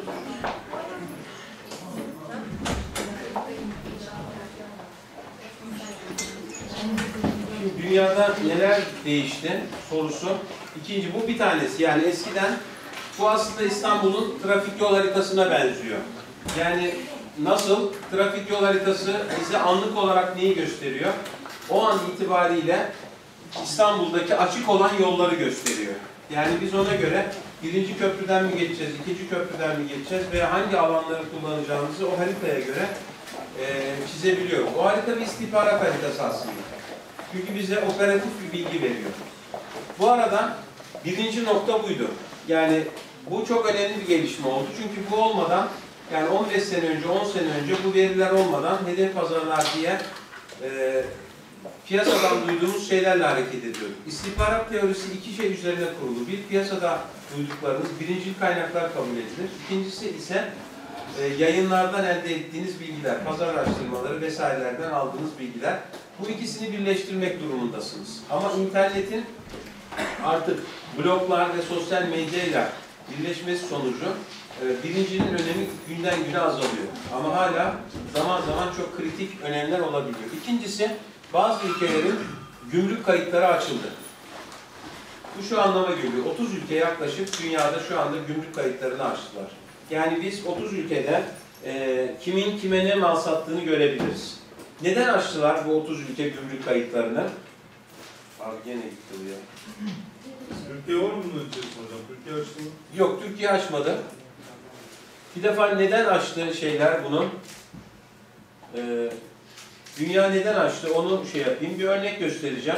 Şimdi dünyada neler değişti sorusu. İkinci bu bir tanesi. Yani eskiden bu aslında İstanbul'un trafik yol haritasına benziyor. Yani nasıl? Trafik yol haritası bize anlık olarak neyi gösteriyor? O an itibariyle İstanbul'daki açık olan yolları gösteriyor. Yani biz ona göre birinci köprüden mi geçeceğiz, ikinci köprüden mi geçeceğiz veya hangi alanları kullanacağımızı o haritaya göre e, çizebiliyoruz. O harita bir istihbarat haritası aslında. Çünkü bize operatif bir bilgi veriyor. Bu arada birinci nokta buydu. Yani bu çok önemli bir gelişme oldu. Çünkü bu olmadan, yani on beş sene önce, on sene önce bu veriler olmadan hedef pazarlar diye e, piyasadan duyduğumuz şeylerle hareket ediyorduk. İstihbarat teorisi iki şey üzerine kurulu. Bir, piyasada duyduklarınız, birincil kaynaklar kabul edilir. İkincisi ise e, yayınlardan elde ettiğiniz bilgiler, pazar araştırmaları vesairelerden aldığınız bilgiler. Bu ikisini birleştirmek durumundasınız. Ama internetin artık bloglar ve sosyal medyayla birleşmesi sonucu e, birincinin önemi günden güne azalıyor. Ama hala zaman zaman çok kritik önemler olabiliyor. İkincisi, bazı ülkelerin gümrük kayıtları açıldı. Bu şu anlama geliyor. otuz ülke yaklaşık dünyada şu anda gümrük kayıtlarını açtılar. Yani biz otuz ülkede e, kimin kime ne mal sattığını görebiliriz. Neden açtılar bu otuz ülke gümrük kayıtlarını? Abi gene gitti bu ya. Türkiye var mı bunun içerisinde hocam? Türkiye açtı mı? Yok, Türkiye açmadı. Bir defa neden açtı şeyler bunu? Ee, dünya neden açtı? Onu şey yapayım. Bir örnek göstereceğim.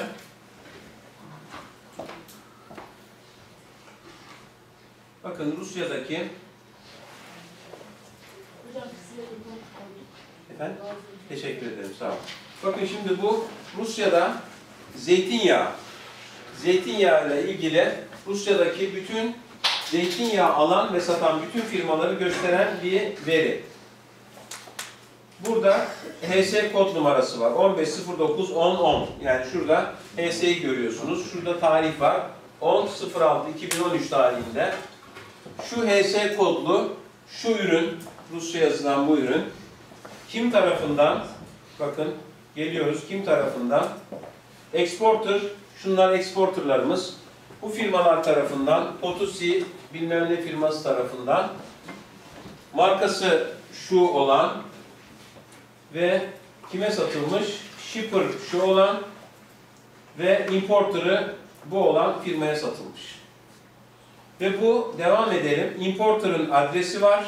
Bakın Rusya'daki efendim? Teşekkür ederim. Sağ olun. Bakın şimdi bu Rusya'da zeytinyağı. Zeytinyağı ile ilgili Rusya'daki bütün zeytinyağı alan ve satan bütün firmaları gösteren bir veri. Burada H S kod numarası var. on beş sıfır dokuz on on. Yani şurada H S'yi görüyorsunuz. Şurada tarih var. on sıfır altı iki bin on üç tarihinde. Şu H S kodlu şu ürün, Rusça yazılan bu ürün kim tarafından, bakın geliyoruz kim tarafından? Exporter, şunlar exporterlarımız. Bu firmalar tarafından, Potusi bilmem ne firması tarafından, markası şu olan ve kime satılmış? Shipper şu olan ve importer'ı bu olan firmaya satılmış. Ve bu, devam edelim, importer'ın adresi var,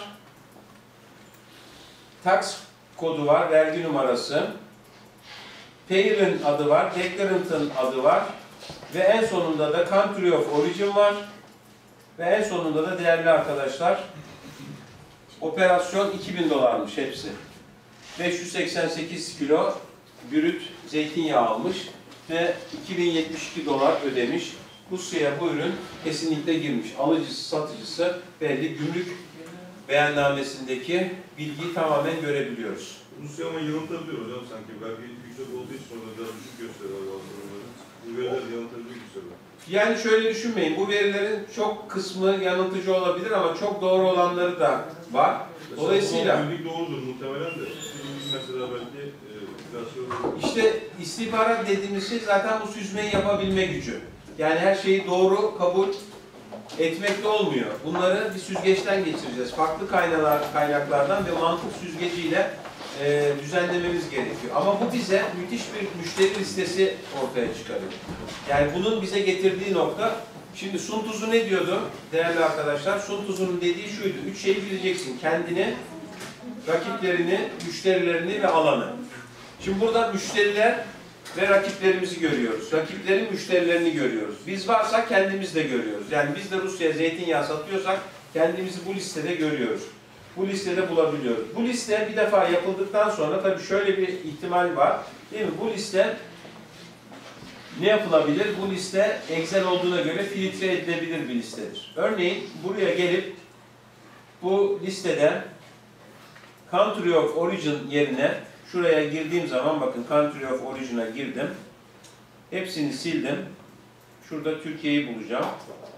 tax kodu var, vergi numarası, payer'ın adı var, declarant'ın adı var ve en sonunda da country of origin var ve en sonunda da değerli arkadaşlar operasyon iki bin dolarmış hepsi. beş yüz seksen sekiz kilo brüt zeytinyağı almış ve iki bin yetmiş iki dolar ödemiş. Rusya'ya bu ürün kesinlikle girmiş. Alıcısı, satıcısı belli, gümrük beyannamesindeki bilgiyi tamamen görebiliyoruz. Rusya ama yanıltabiliyor hocam sanki. Belki yüksek olduğu için orada biraz düşük gösteriyor bazı durumları. Bu veriler yanıltabiliyor bir sefer. Yani şöyle düşünmeyin, bu verilerin çok kısmı yanıltıcı olabilir ama çok doğru olanları da var. Dolayısıyla bilgi doğrudur muhtemelen de. Mesela belki e, biraz şey işte istihbarat dediğimiz şey zaten bu süzmeyi yapabilme gücü. Yani her şeyi doğru kabul etmekle olmuyor. Bunları bir süzgeçten geçireceğiz. Farklı kaynaklar, kaynaklardan ve mantık süzgeciyle e, düzenlememiz gerekiyor. Ama bu bize müthiş bir müşteri listesi ortaya çıkarıyor. Yani bunun bize getirdiği nokta, şimdi Sun Tzu ne diyordu değerli arkadaşlar? Sun Tzu'nun dediği şuydu: üç şeyi bileceksin: kendini, rakiplerini, müşterilerini ve alanı. Şimdi burada müşteriler ve rakiplerimizi görüyoruz. Rakiplerin müşterilerini görüyoruz. Biz varsa kendimiz de görüyoruz. Yani biz de Rusya'ya zeytinyağı satıyorsak kendimizi bu listede görüyoruz. Bu listede bulabiliyoruz. Bu liste bir defa yapıldıktan sonra tabii şöyle bir ihtimal var. Değil mi? Bu liste ne yapılabilir? Bu liste Excel olduğuna göre filtre edilebilir bir listedir. Örneğin buraya gelip bu listeden Country of Origin yerine şuraya girdiğim zaman, bakın Country of Origin'a girdim. Hepsini sildim. Şurada Türkiye'yi bulacağım.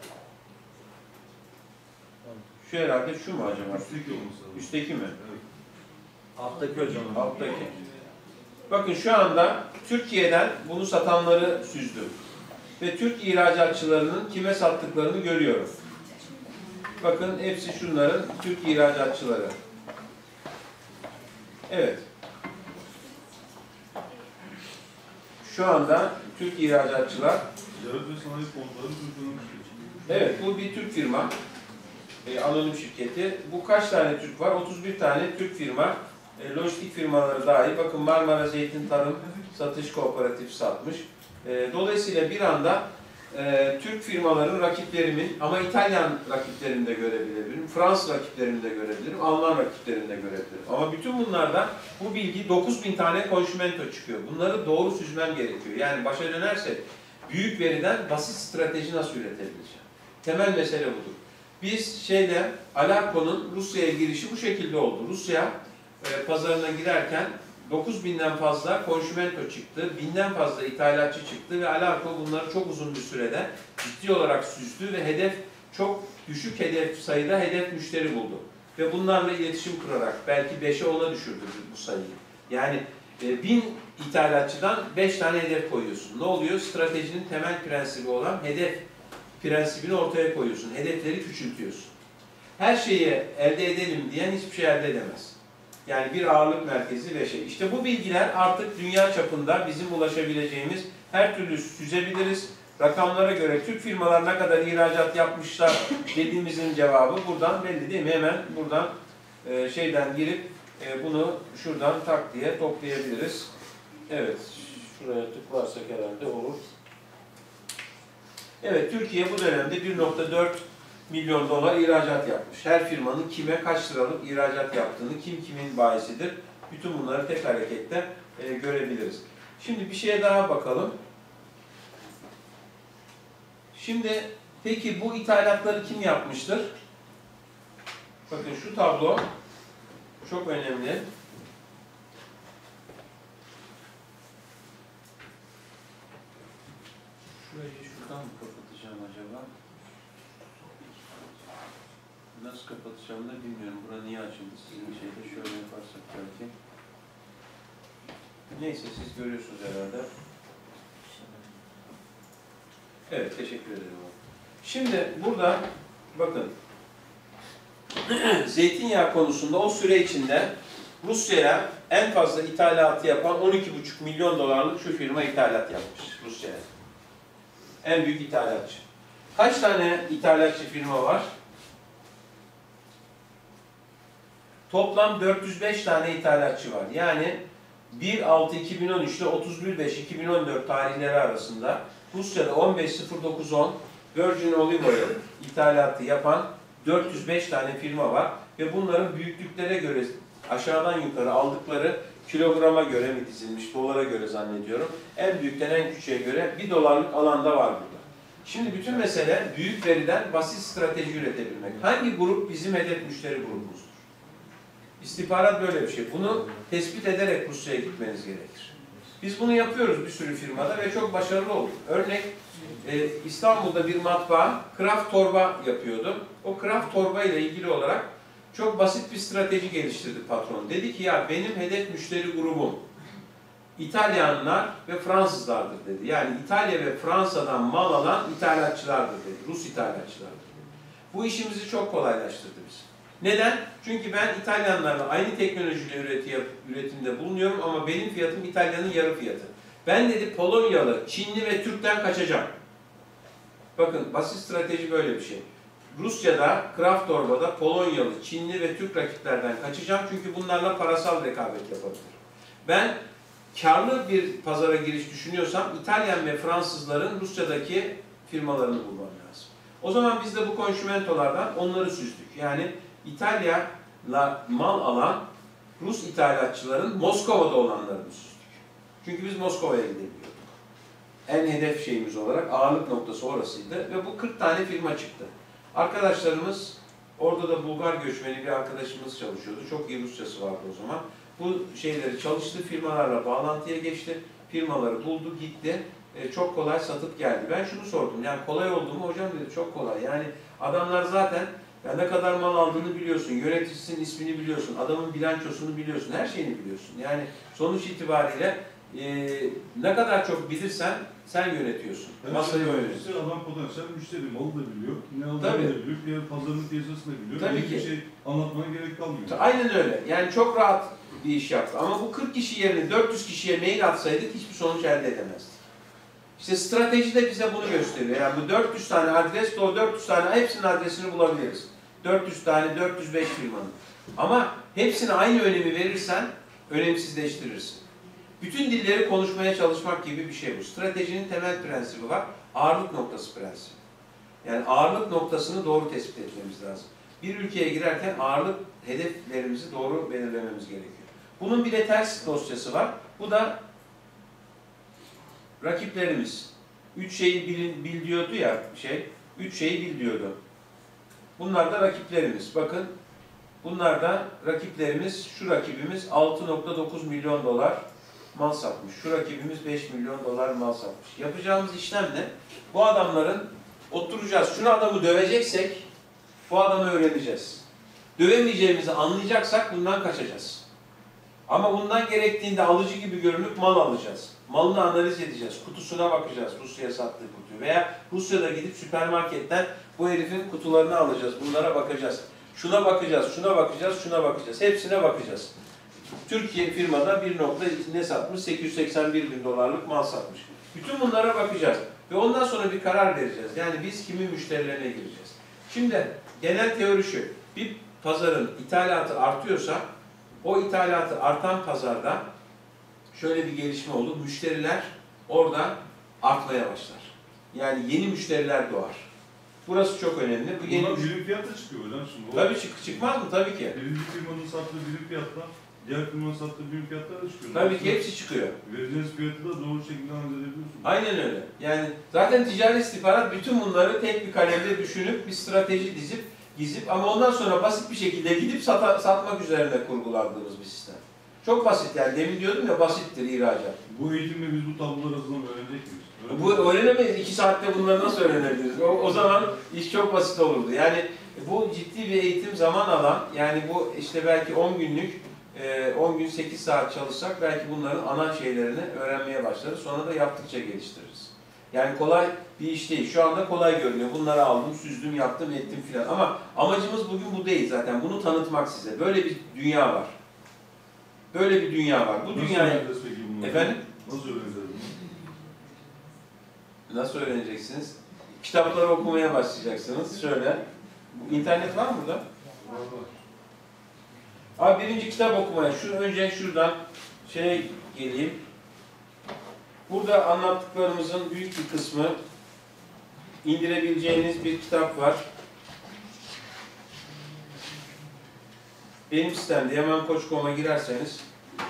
Şu herhalde şu mu acaba? Üstteki olması lazım. Üstteki mi? Evet. Alttaki hocam. Alttaki. Bakın şu anda Türkiye'den bunu satanları süzdüm. Ve Türk ihracatçılarının kime sattıklarını görüyorum. Bakın hepsi şunların Türk ihracatçıları. Evet. Şu anda Türk ihracatçılar. Ticaret ve sanayi fonları Türkiye'nin Evet, bu bir Türk firma. E, anonim şirketi. Bu kaç tane Türk var? otuz bir tane Türk firma. E, lojistik firmaları dahil. Bakın Marmara Zeytin Tarım Satış Kooperatif satmış. E, dolayısıyla bir anda e, Türk firmaların rakiplerimin, ama İtalyan rakiplerini de görebilirim, Fransız rakiplerini de görebilirim, Alman rakiplerini de görebilirim. Ama bütün bunlardan bu bilgi dokuz bin tane konşimento çıkıyor. Bunları doğru süzmem gerekiyor. Yani başa dönersek büyük veriden basit strateji nasıl üretebileceğim? Temel mesele budur. Biz şeyde, Alarko'nun Rusya'ya girişi bu şekilde oldu. Rusya e, pazarına girerken dokuz binden fazla konşimento çıktı, binden fazla ithalatçı çıktı ve Alarko bunları çok uzun bir sürede ciddi olarak süzdü ve hedef, çok düşük hedef sayıda hedef müşteri buldu. Ve bunlarla iletişim kurarak belki beşe ona düşürdü bu sayıyı. Yani e, bin ithalatçıdan beş tane hedef koyuyorsun. Ne oluyor? Stratejinin temel prensibi olan hedef prensibini ortaya koyuyorsun. Hedefleri küçültüyorsun. Her şeyi elde edelim diyen hiçbir şey elde edemez. Yani bir ağırlık merkezi ve şey. İşte bu bilgiler artık dünya çapında bizim ulaşabileceğimiz, her türlü süzebiliriz. Rakamlara göre Türk firmalar ne kadar ihracat yapmışlar dediğimizin cevabı buradan belli değil mi? Hemen buradan e, şeyden girip e, bunu şuradan tak diye toplayabiliriz. Evet, şuraya tıklarsak herhalde olur. Evet, Türkiye bu dönemde bir nokta dört milyon dolar ihracat yapmış. Her firmanın kime kaç liralık ihracat yaptığını, kim kimin bayisidir, bütün bunları tek harekette e, görebiliriz. Şimdi bir şeye daha bakalım. Şimdi peki bu ithalatları kim yapmıştır? Bakın şu tablo çok önemli. Şurayı şuradan mı kapatacağım acaba? Nasıl kapatacağım da bilmiyorum. Bura niye açıldı? Sizin şeyde şöyle yaparsak belki. Neyse, siz görüyorsunuz herhalde. Evet, teşekkür ederim. Şimdi burada bakın zeytinyağı konusunda o süre içinde Rusya'ya en fazla ithalatı yapan on iki buçuk milyon dolarlık şu firma ithalat yapmış Rusya'ya. En büyük ithalatçı. Kaç tane ithalatçı firma var? Toplam dört yüz beş tane ithalatçı var. Yani bir altı iki bin on üç ile otuz bir beş iki bin on dört tarihleri arasında Rusya'da on beş sıfır dokuz on Virgin Olive Oil ithalatı yapan dört yüz beş tane firma var ve bunların büyüklüklere göre aşağıdan yukarı aldıkları kilograma göre mi dizilmiş, dolara göre zannediyorum. En büyükten en küçüğe göre bir dolarlık alanda var burada. Şimdi bütün mesele büyük veriden basit strateji üretebilmek. Hangi grup bizim hedef müşteri grubumuzdur? İstihbarat böyle bir şey. Bunu tespit ederek Rusya'ya gitmeniz gerekir. Biz bunu yapıyoruz bir sürü firmada ve çok başarılı olduk. Örnek e, İstanbul'da bir matbaa kraft torba yapıyordu. O kraft torba ile ilgili olarak çok basit bir strateji geliştirdi patron. Dedi ki ya benim hedef müşteri grubum İtalyanlar ve Fransızlardır dedi. Yani İtalya ve Fransa'dan mal alan ithalatçılardır dedi. Rus ithalatçılardır. Bu işimizi çok kolaylaştırdı biz. Neden? Çünkü ben İtalyanlarla aynı teknolojiyle üreti, üretimde bulunuyorum ama benim fiyatım İtalya'nın yarı fiyatı. Ben dedi Polonyalı, Çinli ve Türk'ten kaçacağım. Bakın basit strateji böyle bir şey. Rusya'da, Kraft Torba'da Polonyalı, Çinli ve Türk rakiplerden kaçacağım çünkü bunlarla parasal rekabet yapabilirim. Ben karlı bir pazara giriş düşünüyorsam İtalyan ve Fransızların Rusya'daki firmalarını bulmam lazım. O zaman biz de bu konşümentolardan onları süzdük. Yani İtalya'la mal alan Rus ithalatçıların Moskova'da olanlarını süzdük. Çünkü biz Moskova'ya gidebiliyorduk. En hedef şeyimiz olarak ağırlık noktası orasıydı ve bu kırk tane firma çıktı. Arkadaşlarımız, orada da Bulgar göçmeni bir arkadaşımız çalışıyordu. Çok iyi Rusçası vardı o zaman. Bu şeyleri çalıştı, firmalarla bağlantıya geçti. Firmaları buldu, gitti. E, çok kolay satıp geldi. Ben şunu sordum, yani kolay oldu mu? Hocam dedi, çok kolay. Yani adamlar zaten ya ne kadar mal aldığını biliyorsun, yöneticisinin ismini biliyorsun, adamın bilançosunu biliyorsun, her şeyini biliyorsun. Yani sonuç itibariyle e, ne kadar çok bilirsen sen yönetiyorsun. Yani Masayı şey, yönetiyorsun. adam potansiyel müşteri, malı da biliyor, ne Tabii. alacağını da biliyor, diğer pazarın piyasasını da biliyor. Tabii Hiçbir ki. şey anlatmana gerek kalmıyor. Aynen öyle. Yani çok rahat bir iş yaptı. Ama bu kırk kişi yerine dört yüz kişiye mail atsaydık hiçbir sonuç elde edemezdik. İşte strateji de bize bunu gösteriyor. Yani bu dört yüz tane adres, o dört yüz tane hepsinin adresini bulabiliriz. dört yüz tane, dört yüz beş firmanın. Ama hepsine aynı önemi verirsen önemsizleştirirsin. Bütün dilleri konuşmaya çalışmak gibi bir şey bu. Stratejinin temel prensibi var. Ağırlık noktası prensibi. Yani ağırlık noktasını doğru tespit etmemiz lazım. Bir ülkeye girerken ağırlık hedeflerimizi doğru belirlememiz gerekiyor. Bunun bir de ters dosyası var. Bu da rakiplerimiz. Üç şeyi bil, bil diyordu ya şey. Üç şeyi bil diyordu. Bunlar da rakiplerimiz. Bakın bunlar da rakiplerimiz. Şu rakibimiz altı nokta dokuz milyon dolar mal satmış. Şu rakibimiz beş milyon dolar mal satmış. Yapacağımız işlem ne? Bu adamların oturacağız. Şunu adamı döveceksek bu adamı öğreneceğiz. Dövemeyeceğimizi anlayacaksak bundan kaçacağız. Ama bundan gerektiğinde alıcı gibi görünüp mal alacağız. Malını analiz edeceğiz. Kutusuna bakacağız. Rusya'ya sattığı kutuyu. Veya Rusya'da gidip süpermarketten bu herifin kutularını alacağız. Bunlara bakacağız. Şuna bakacağız, şuna bakacağız, şuna bakacağız. Hepsine bakacağız. Türkiye firmada bir nokta ne satmış? sekiz yüz seksen bir bin dolarlık mal satmış. Bütün bunlara bakacağız. Ve ondan sonra bir karar vereceğiz. Yani biz kimin müşterilerine gireceğiz. Şimdi genel teori şu. Bir pazarın ithalatı artıyorsa o ithalatı artan pazarda şöyle bir gelişme olur. Müşteriler orada artmaya başlar. Yani yeni müşteriler doğar. Burası çok önemli. Bu yeni Bunlar müşteri... birim fiyatla çıkıyor hocam şimdi. Tabii çık çıkmaz mı? Tabii ki. Birinci firmanın sattığı birim fiyatla, diğer firmanın sattığı birim fiyatlar da çıkıyor. Tabii ki hepsi çıkıyor. Vereceğiniz fiyatı da doğru şekilde analiz edebiliyorsunuz. Aynen öyle. Yani zaten ticari istihbarat bütün bunları tek bir kalemde düşünüp bir strateji dizip gizip ama ondan sonra basit bir şekilde gidip sata, satmak üzerine kurguladığımız bir sistem. Çok basit yani. Demin diyordum ya basittir ihracat. Bu eğitimle biz bu tablolar hızla öğrenecek miyiz? Öyle Bu öğrenemeyiz. İki saatte bunları nasıl öğrenebiliriz? O, o zaman iş çok basit olurdu. Yani bu ciddi bir eğitim zaman alan, yani bu işte belki on günlük, on gün sekiz saat çalışsak belki bunların ana şeylerini öğrenmeye başlarız. Sonra da yaptıkça geliştiririz. Yani kolay bir iş değil. Şu anda kolay görünüyor. Bunları aldım, süzdüm, yaptım, ettim filan. Ama amacımız bugün bu değil zaten. Bunu tanıtmak size. Böyle bir dünya var. Böyle bir dünya var. Bu Nasıl dünyayı... öğreneceğiz peki bunları? Efendim? Nasıl öğreneceğiz bunu? Nasıl öğreneceksiniz? Kitapları okumaya başlayacaksınız. Şöyle. İnternet var mı burada? Var var. Abi birinci kitap okumaya. Şu önce şuradan şeye geleyim. Burada anlattıklarımızın büyük bir kısmı indirebileceğiniz bir kitap var. Benim sitemde yaman koç nokta com'a girerseniz.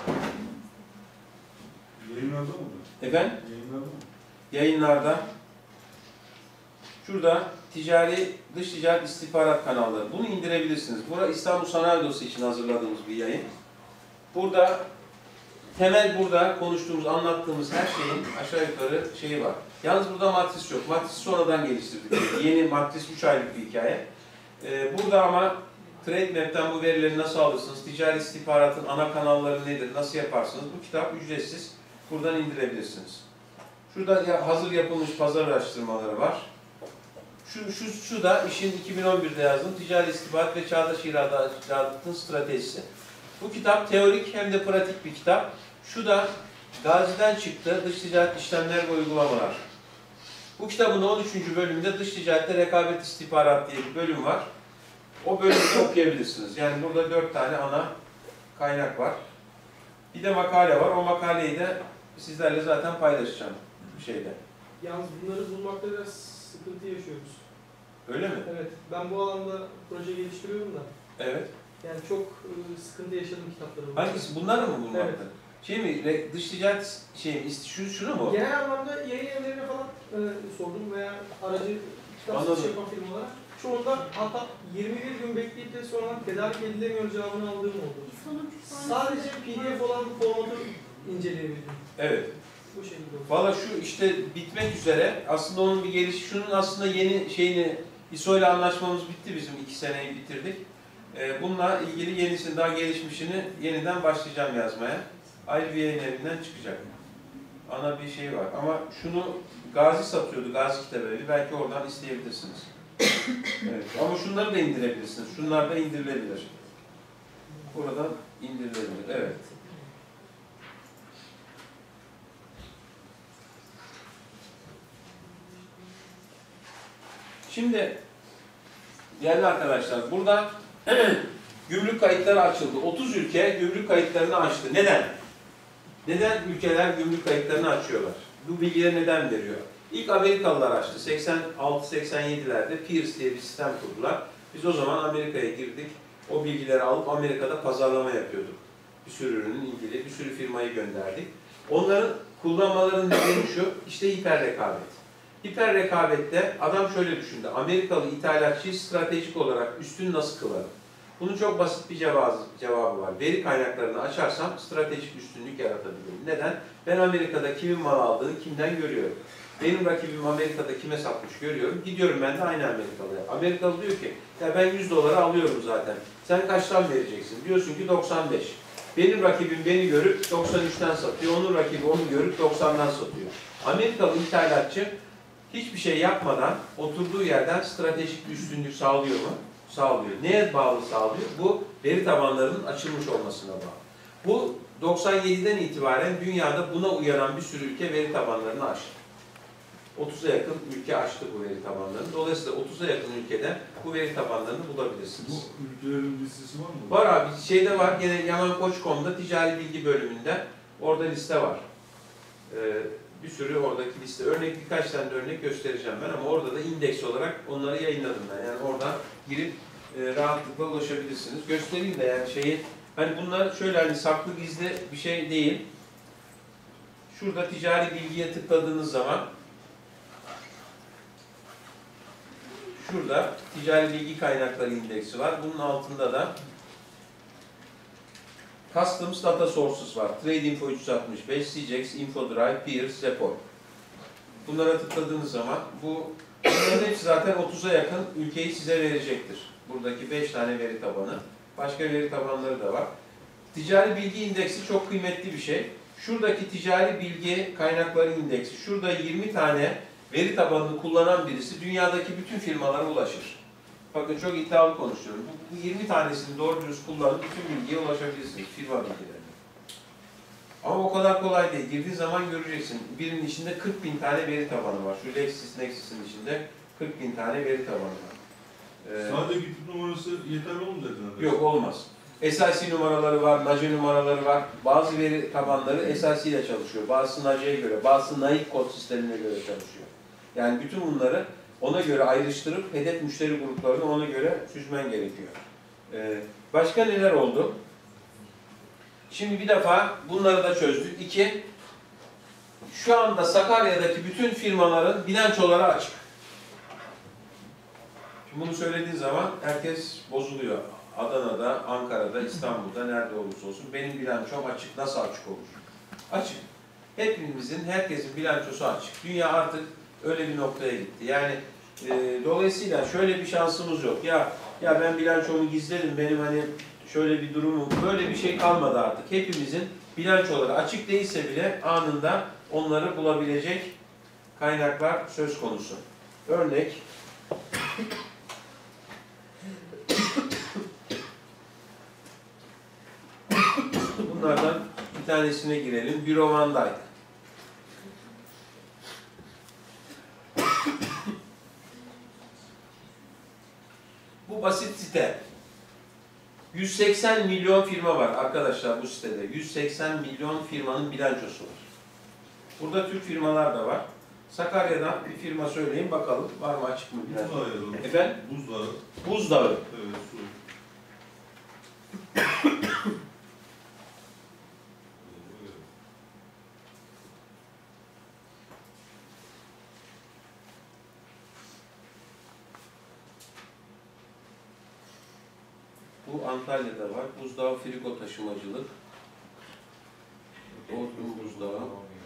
Yayınlarda mı? Efendim? Yayınlarda mı? Yayınlarda. Şurada ticari, dış ticaret istihbarat kanalları. Bunu indirebilirsiniz. Burada İstanbul Sanayi Odası için hazırladığımız bir yayın. Burada temel burada konuştuğumuz, anlattığımız her şeyin aşağı yukarı şeyi var. Yalnız burada matris yok. Matrisi sonradan geliştirdik. Yeni matris üç aylık bir hikaye. Ee, burada ama TradeMap'ten bu verileri nasıl alırsınız? Ticari istihbaratın ana kanalları nedir? Nasıl yaparsınız? Bu kitap ücretsiz. Buradan indirebilirsiniz. Şurada hazır yapılmış pazar araştırmaları var. Şu, şu, şu da işin iki bin on birde yazdığım Ticari İstihbarat ve Çağdaş İhracatın Stratejisi. Bu kitap teorik hem de pratik bir kitap. Şu da Gazi'den çıktı, Dış Ticaret İşlemler ve Uygulamalar. Bu kitabın on üçüncü bölümünde Dış Ticarette Rekabet İstihbarat diye bir bölüm var. O bölümü okuyabilirsiniz. Yani burada dört tane ana kaynak var. Bir de makale var. O makaleyi de sizlerle zaten paylaşacağım bir şeyde. Yalnız bunları bulmakta biraz sıkıntı yaşıyoruz. Öyle mi? Evet, ben bu alanda proje geliştiriyorum da. Evet. Yani çok e, sıkıntı yaşadım kitapları bulmakta. Hangisi? Bunlar mı bulmakta? Evet. Şey mi? Re- Dış ticaret şey mi? İst- Şu, şunu mu? Genel anlamda yayın evlerine falan e, sordum veya aracı kitap Anladım. satış yapan firmalara. Çoğunda hatta yirmi bir gün bekleyip de sonra tedarik edilemiyor cevabını aldığım oldu. Sadece P D F olan formatı inceleyebildim. Evet. Bu şekilde oldu. Valla şu işte bitmek üzere. Aslında onun bir gelişi, şunun aslında yeni şeyini, I S O ile anlaşmamız bitti bizim. iki seneyi bitirdik. Ee, bununla ilgili yenisini, daha gelişmişini yeniden başlayacağım yazmaya. Ayrı bir yayın evinden çıkacak. Ana bir şey var. Ama şunu Gazi satıyordu, Gazi Kitabevi. Belki oradan isteyebilirsiniz. Evet. Ama şunları da indirebilirsiniz. Şunlar da indirilebilir. Buradan indirilebilir. Evet. Şimdi değerli arkadaşlar, burada gümrük kayıtları açıldı. otuz ülke gümrük kayıtlarını açtı. Neden? Neden ülkeler gümrük kayıtlarını açıyorlar? Bu bilgileri neden veriyor? İlk Amerikalılar açtı. seksen altı seksen yedilerde Pierce diye bir sistem kurdular. Biz o zaman Amerika'ya girdik. O bilgileri alıp Amerika'da pazarlama yapıyorduk. Bir sürü ürünün ilgili, bir sürü firmayı gönderdik. Onların kullanmalarının nedeni şu, işte hiper rekabet. Hiper rekabette adam şöyle düşündü. Amerikalı ithalatçıyı stratejik olarak üstün nasıl kılarım? Bunun çok basit bir cevabı, cevabı var. Veri kaynaklarını açarsam stratejik üstünlük yaratabilirim. Neden? Ben Amerika'da kimin mal aldığını kimden görüyorum. Benim rakibim Amerika'da kime satmış görüyorum. Gidiyorum ben de aynı Amerikalıya. Amerikalı diyor ki, ya ben yüz dolara alıyorum zaten. Sen kaçtan vereceksin? Diyorsun ki doksan beş. Benim rakibim beni görüp doksan üçten satıyor. Onun rakibi onu görüp doksandan satıyor. Amerikalı ithalatçı hiçbir şey yapmadan oturduğu yerden stratejik bir üstünlük sağlıyor mu? Sağlıyor. Neye bağlı sağlıyor? Bu veri tabanlarının açılmış olmasına bağlı. Bu doksan yediden itibaren dünyada buna uyanan bir sürü ülke veri tabanlarını açtı. otuza yakın ülke açtı bu veri tabanlarını. Dolayısıyla otuza yakın ülkede bu veri tabanlarını bulabilirsiniz. Bu ülkelerin listesi var mı? Var abi. Şeyde var. Yine yaman koç nokta com'da ticari bilgi bölümünde orada liste var. Ee, bir sürü oradaki liste. Örnek birkaç tane de örnek göstereceğim ben ama orada da indeks olarak onları yayınladım ben. Yani oradan girip e, rahatlıkla ulaşabilirsiniz. Göstereyim de yani şeyi, hani bunlar şöyle hani saklı gizli bir şey değil. Şurada ticari bilgiye tıkladığınız zaman şurada ticari bilgi kaynakları indeksi var. Bunun altında da Customs Data Sources var. TradeInfo üç yüz altmış beş, C G X, InfoDrive, Pierce, Zepor. Bunlara tıkladığınız zaman bu bunların hepsi zaten otuza yakın ülkeyi size verecektir. Buradaki beş tane veri tabanı. Başka veri tabanları da var. Ticari bilgi indeksi çok kıymetli bir şey. Şuradaki ticari bilgi kaynakları indeksi, şurada yirmi tane veri tabanını kullanan birisi dünyadaki bütün firmalara ulaşır. Bakın çok iddialı konuşuyorum. Bu, bu yirmi tanesini doğru dürüst kullanıp bütün bilgiye ulaşabilirsiniz, firma bilgilerine. Ama o kadar kolay değil. Girdiğin zaman göreceksin. Birinin içinde kırk bin tane veri tabanı var. Şu LexisNexis'in içinde kırk bin tane veri tabanı var. Ee, Sadece gitip numarası yeterli olmayacak herhalde. Yok, olmaz. S I C numaraları var, N A C I numaraları var. Bazı veri tabanları S I C ile çalışıyor. Bazısı N A C I'ye göre, bazısı naik kod sistemine göre çalışıyor. Yani bütün bunları ona göre ayrıştırıp hedef müşteri gruplarını ona göre süzmen gerekiyor. Ee, başka neler oldu? Şimdi bir defa bunları da çözdük. İki, şu anda Sakarya'daki bütün firmaların bilançoları açık. Şimdi bunu söylediğin zaman herkes bozuluyor. Adana'da, Ankara'da, İstanbul'da nerede olursa olsun benim bilançom açık. Nasıl açık olur? Açık. Hepimizin, herkesin bilançosu açık. Dünya artık öyle bir noktaya gitti. Yani e, dolayısıyla şöyle bir şansımız yok. Ya ya ben bilançomu gizledim, benim hani şöyle bir durumum, böyle bir şey kalmadı artık. Hepimizin bilançoları açık değilse bile anında onları bulabilecek kaynaklar söz konusu. Örnek Bunlardan bir tanesine girelim. Bureau van Dijk. Bu basit site. yüz seksen milyon firma var arkadaşlar bu sitede. yüz seksen milyon firmanın bilançosu var. Burada Türk firmalar da var. Sakarya'dan bir firma söyleyin bakalım. Var mı açık mı bilanço? Buzdağı yazalım. Efendim? Buzdağı. Buzdağı. Evet, su. Bu Antalya'da var. Buzdağı frigo taşımacılık. Orhun Buzdağı.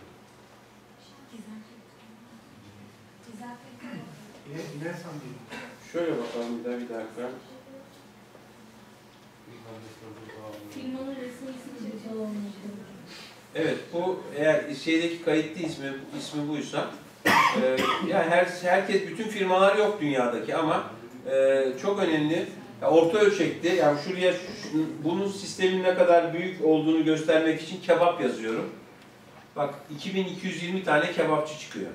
Şöyle bakalım bir daha bir dakika. Firmanın resmi ismi çekiyor. Evet, bu eğer şeydeki kayıtlı ismi ismi buysa, e, yani her herkes bütün firmalar yok dünyadaki ama e, çok önemli. Ya orta ölçekli, yani şuraya şu, bunun sistemin ne kadar büyük olduğunu göstermek için kebap yazıyorum. Bak iki bin iki yüz yirmi tane kebapçı çıkıyor.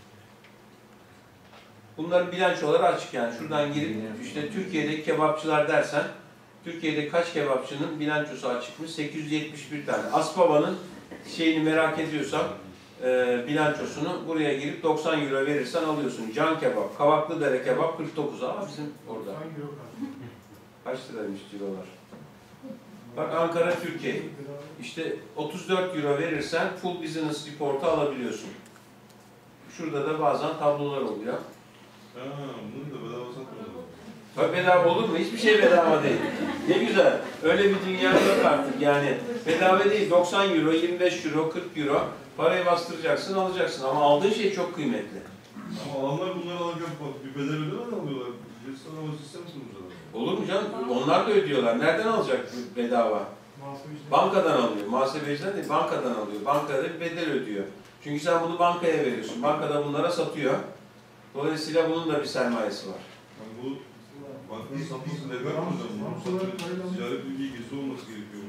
Bunların bilançoları açık yani. Şuradan girip işte Türkiye'deki kebapçılar dersen, Türkiye'de kaç kebapçının bilançosu açıkmış? sekiz yüz yetmiş bir tane. Asbaba'nın şeyini merak ediyorsan e, bilançosunu buraya girip doksan euro verirsen alıyorsun. Can kebap, Kavaklıdere kebap kırk dokuz ama bizim orada. Kaç liraymış cirolar? Bak Ankara, Türkiye. İşte otuz dört euro verirsen full business report'u alabiliyorsun. Şurada da bazen tablolar oluyor. Ha, bunu da bedava satmıyorlar. Bak bedava olur mu? Hiçbir şey bedava değil. Ne güzel. Öyle bir dünya yok artık yani. Bedava değil. doksan euro, yirmi beş euro, kırk euro. Parayı bastıracaksın, alacaksın. Ama aldığın şey çok kıymetli. Ama alanlar bunları alırken bak, bir bedel ödemeden alıyorlar. Resmen ama sistem sunumcular. Olur mu canım? Onlar da ödüyorlar. Nereden alacak bedava? Bankadan alıyor. Muhasebeciden değil, bankadan alıyor. Bankada bir bedel ödüyor. Çünkü sen bunu bankaya veriyorsun. Bankada bunlara satıyor. Dolayısıyla bunun da bir sermayesi var. Yani bu bankanın satması legal mi hocam? Bunun satması ticaret bilgi gizli olması gerekiyor.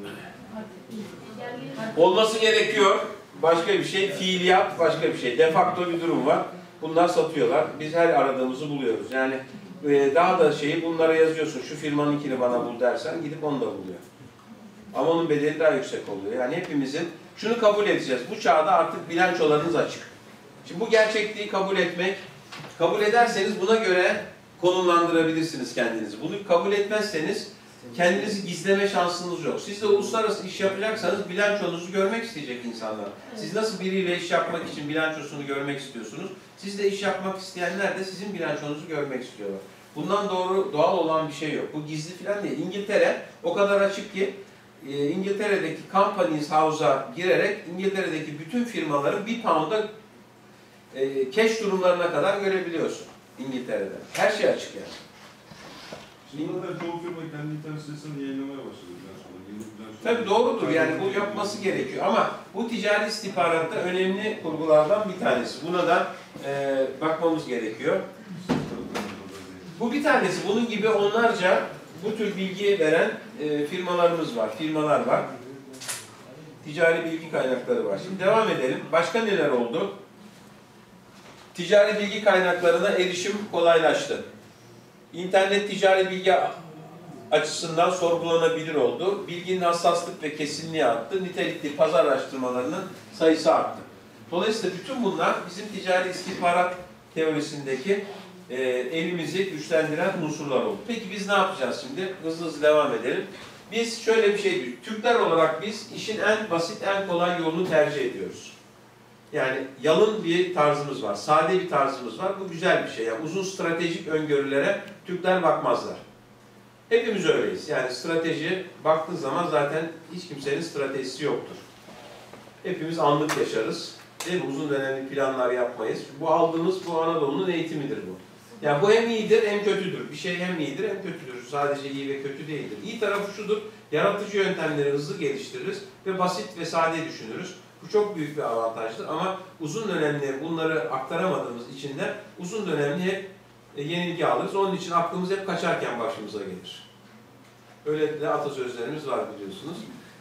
Olması gerekiyor. Başka bir şey. Fiiliyat başka bir şey. De facto bir durum var. Bunlar satıyorlar. Biz her aradığımızı buluyoruz. Yani e, daha da şeyi bunlara yazıyorsun. Şu firmanınkini bana bul dersen gidip onu da buluyor. Ama onun bedeli daha yüksek oluyor. Yani hepimizin şunu kabul edeceğiz. Bu çağda artık bilançolarınız açık. Şimdi bu gerçekliği kabul etmek, kabul ederseniz buna göre konumlandırabilirsiniz kendinizi. Bunu kabul etmezseniz kendinizi gizleme şansınız yok. Siz de uluslararası iş yapacaksanız bilançonuzu görmek isteyecek insanlar. Siz nasıl biriyle iş yapmak için bilançosunu görmek istiyorsunuz? Siz de iş yapmak isteyenler de sizin bilançonuzu görmek istiyorlar. Bundan doğru doğal olan bir şey yok. Bu gizli falan değil. İngiltere o kadar açık ki e, İngiltere'deki Companies House'a girerek İngiltere'deki bütün firmaların bir pound'a e, cash durumlarına kadar görebiliyorsun İngiltere'de. Her şey açık yani. Şimdi zaten çoğu firma kendi internet sitesini yayınlamaya başladı. Tabii doğrudur yani bu yapması gerekiyor ama bu ticari istihbaratta önemli kurgulardan bir tanesi. Buna da e, bakmamız gerekiyor. Bu bir tanesi. Bunun gibi onlarca bu tür bilgi veren e, firmalarımız var, firmalar var. Ticari bilgi kaynakları var. Şimdi devam edelim. Başka neler oldu? Ticari bilgi kaynaklarına erişim kolaylaştı. İnternet ticari bilgi açısından sorgulanabilir oldu. Bilginin hassaslık ve kesinliği arttı. Nitelikli pazar araştırmalarının sayısı arttı. Dolayısıyla bütün bunlar bizim ticari istihbarat teorisindeki e, elimizi güçlendiren unsurlar oldu. Peki biz ne yapacağız şimdi? Hızlı hızlı devam edelim. Biz şöyle bir şey diyoruz. Türkler olarak biz işin en basit, en kolay yolunu tercih ediyoruz. Yani yalın bir tarzımız var, sade bir tarzımız var. Bu güzel bir şey. Yani uzun stratejik öngörülere Türkler bakmazlar. Hepimiz öyleyiz. Yani strateji baktığın zaman zaten hiç kimsenin stratejisi yoktur. Hepimiz anlık yaşarız. Değil mi? Uzun dönemli planlar yapmayız. Bu aldığımız bu Anadolu'nun eğitimidir bu. Yani bu hem iyidir hem kötüdür. Bir şey hem iyidir hem kötüdür. Sadece iyi ve kötü değildir. İyi tarafı şudur. Yaratıcı yöntemleri hızlı geliştiririz ve basit ve sade düşünürüz. Bu çok büyük bir avantajdır ama uzun dönemli bunları aktaramadığımız için de uzun dönemli hep yenilgi alırız. Onun için aklımız hep kaçarken başımıza gelir. Öyle de atasözlerimiz var biliyorsunuz.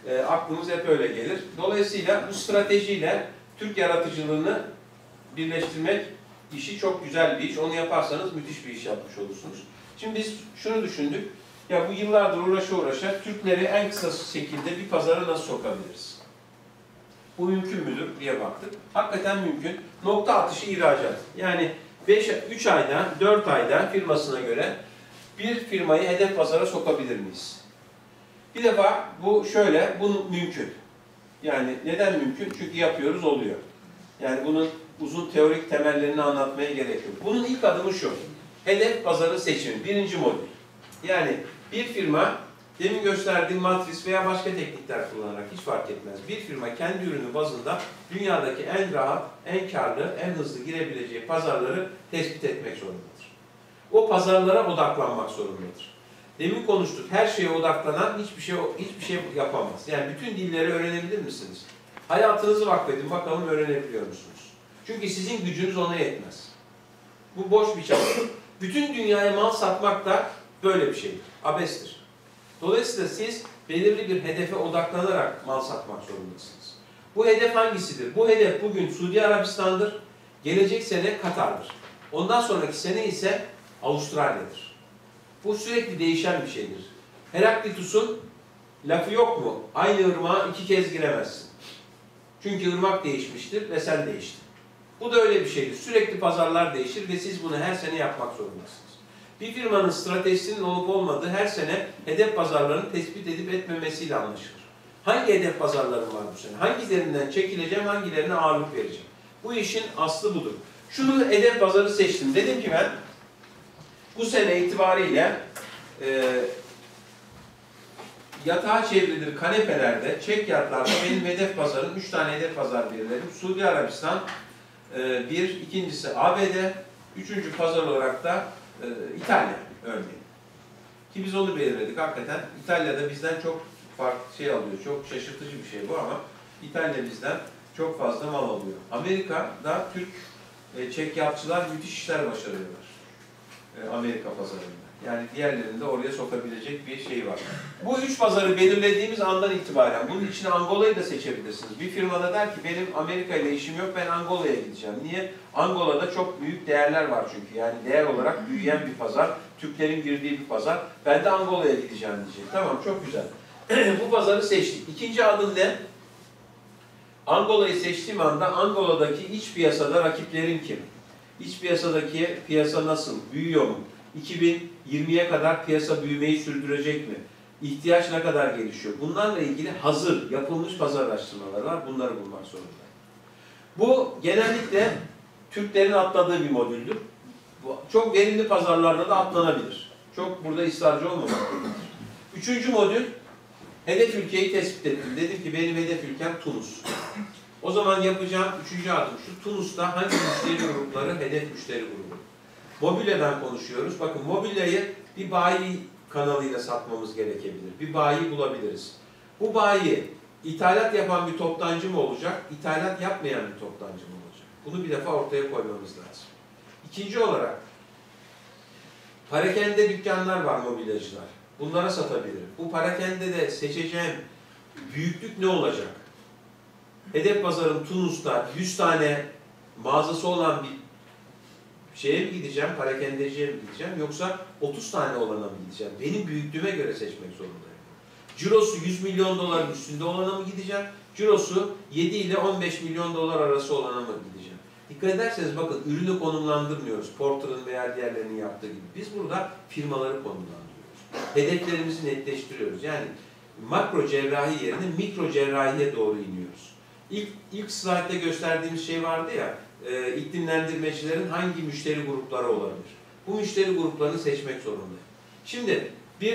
E, aklımız hep öyle gelir. Dolayısıyla bu stratejiyle Türk yaratıcılığını birleştirmek işi çok güzel bir iş. Onu yaparsanız müthiş bir iş yapmış olursunuz. Şimdi biz şunu düşündük. Ya bu yıllardır uğraşa uğraşa Türkleri en kısa şekilde bir pazara nasıl sokabiliriz? Bu mümkün müdür diye baktık. Hakikaten mümkün. Nokta atışı ihracat. Yani üç ayda, dört ayda firmasına göre bir firmayı hedef pazara sokabilir miyiz? Bir defa bu şöyle, bu mümkün. Yani neden mümkün? Çünkü yapıyoruz, oluyor. Yani bunun uzun teorik temellerini anlatmaya gerek yok. Bunun ilk adımı şu. Hedef pazarı seçimi. Birinci modül. Yani bir firma, demin gösterdiğim matris veya başka teknikler kullanarak hiç fark etmez. Bir firma kendi ürünü bazında dünyadaki en rahat, en karlı, en hızlı girebileceği pazarları tespit etmek zorundadır. O pazarlara odaklanmak zorundadır. Demin konuştuk. Her şeye odaklanan hiçbir şey hiçbir şey yapamaz. Yani bütün dilleri öğrenebilir misiniz? Hayatınızı vakfedin. Bakalım öğrenebiliyor musunuz? Çünkü sizin gücünüz ona yetmez. Bu boş bir çaba. Bütün dünyaya mal satmak da böyle bir şeydir. Abestir. Dolayısıyla siz belirli bir hedefe odaklanarak mal satmak zorundasınız. Bu hedef hangisidir? Bu hedef bugün Suudi Arabistan'dır. Gelecek sene Katar'dır. Ondan sonraki sene ise Avustralya'dır. Bu sürekli değişen bir şeydir. Heraklitus'un lafı yok mu? Aynı ırmağa iki kez giremezsin. Çünkü ırmak değişmiştir ve sen değiştin. Bu da öyle bir şeydir. Sürekli pazarlar değişir ve siz bunu her sene yapmak zorundasınız. Bir firmanın stratejisinin olup olmadığı her sene hedef pazarlarını tespit edip etmemesiyle anlaşılır. Hangi hedef pazarlarım var bu sene? Hangilerinden çekileceğim, hangilerine ağırlık vereceğim? Bu işin aslı budur. Şunu hedef pazarı seçtim. Dedim ki ben bu sene itibariyle e, yatağa çevrilir kanepelerde, çekyatlarda benim hedef pazarım, üç tane hedef pazar belirledim. Suudi Arabistan e, bir, ikincisi A B D, üçüncü pazar olarak da e, İtalya örneğin. Ki biz onu belirledik hakikaten. İtalya'da bizden çok farklı şey alıyor. Çok şaşırtıcı bir şey bu ama İtalya bizden çok fazla mal alıyor. Amerika'da Türk e, çekyatçılar müthiş işler başarıyorlar. E, Amerika pazarında. Yani diğerlerini de oraya sokabilecek bir şey var. Bu üç pazarı belirlediğimiz andan itibaren bunun içine Angola'yı da seçebilirsiniz. Bir firmada der ki benim Amerika ile işim yok, ben Angola'ya gideceğim. Niye? Angola'da çok büyük değerler var çünkü. Yani değer olarak büyüyen bir pazar, Türklerin girdiği bir pazar. Ben de Angola'ya gideceğim diyecek. Tamam, çok güzel. Bu pazarı seçtik. İkinci adım ne? Angola'yı seçtiğim anda Angola'daki iç piyasada rakiplerin kim? İç piyasadaki piyasa nasıl? Büyüyor mu? iki bin yirmiye kadar piyasa büyümeyi sürdürecek mi? İhtiyaç ne kadar gelişiyor? Bunlarla ilgili hazır, yapılmış pazar araştırmaları var. Bunları bulmak zorunda. Bu genellikle Türklerin atladığı bir modüldür. Bu, çok verimli pazarlarda da atlanabilir. Çok burada ısrarcı olmamak gerekir. Üçüncü modül, hedef ülkeyi tespit ettim. Dedim ki benim hedef ülkem Tunus. O zaman yapacağım üçüncü adım şu: Tunus'ta hangi müşteri grupları hedef müşteri grubu? Mobilyadan konuşuyoruz. Bakın, mobilyayı bir bayi kanalıyla satmamız gerekebilir. Bir bayi bulabiliriz. Bu bayi ithalat yapan bir toptancı mı olacak, ithalat yapmayan bir toptancı mı olacak? Bunu bir defa ortaya koymamız lazım. İkinci olarak, parakende dükkanlar var, mobilyacılar. Bunlara satabilirim. Bu parakende de seçeceğim büyüklük ne olacak? Hedef pazarım Tunus'ta yüz tane mağazası olan bir şeye mi gideceğim, parakendeciye mi gideceğim, yoksa otuz tane olana mı gideceğim? Benim büyüklüğüme göre seçmek zorundayım. Cirosu yüz milyon doların üstünde olana mı gideceğim? Cirosu yedi ile on beş milyon dolar arası olana mı gideceğim? Dikkat ederseniz bakın, ürünü konumlandırmıyoruz. Porter'ın veya diğerlerinin yaptığı gibi. Biz burada firmaları konumlandırıyoruz. Hedeflerimizi netleştiriyoruz. Yani makro cerrahi yerine mikro cerrahiye doğru iniyoruz. İlk, ilk slaytta gösterdiğimiz şey vardı ya, e, iklimlendirmecilerin hangi müşteri grupları olabilir? Bu müşteri gruplarını seçmek zorundayım. Şimdi bir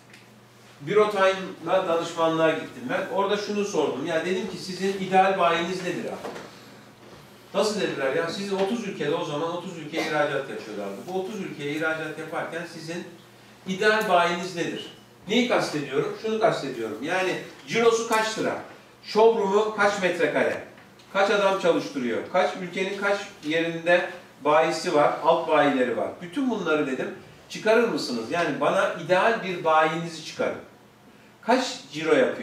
Bürotime'la danışmanlığa gittim ben. Orada şunu sordum. Ya dedim ki sizin ideal bayiniz nedir abi? Nasıl dediler ya? Siz otuz ülkede, o zaman otuz ülkeye ihracat yapıyorlardı. Bu otuz ülkeye ihracat yaparken sizin ideal bayiniz nedir? Neyi kastediyorum? Şunu kastediyorum. Yani cirosu kaç lira? Showroom'u kaç metrekare? Kaç adam çalıştırıyor? Kaç ülkenin kaç yerinde bayisi var? Alt bayileri var. Bütün bunları dedim. Çıkarır mısınız? Yani bana ideal bir bayinizi çıkarın. Kaç ciro yapıyor?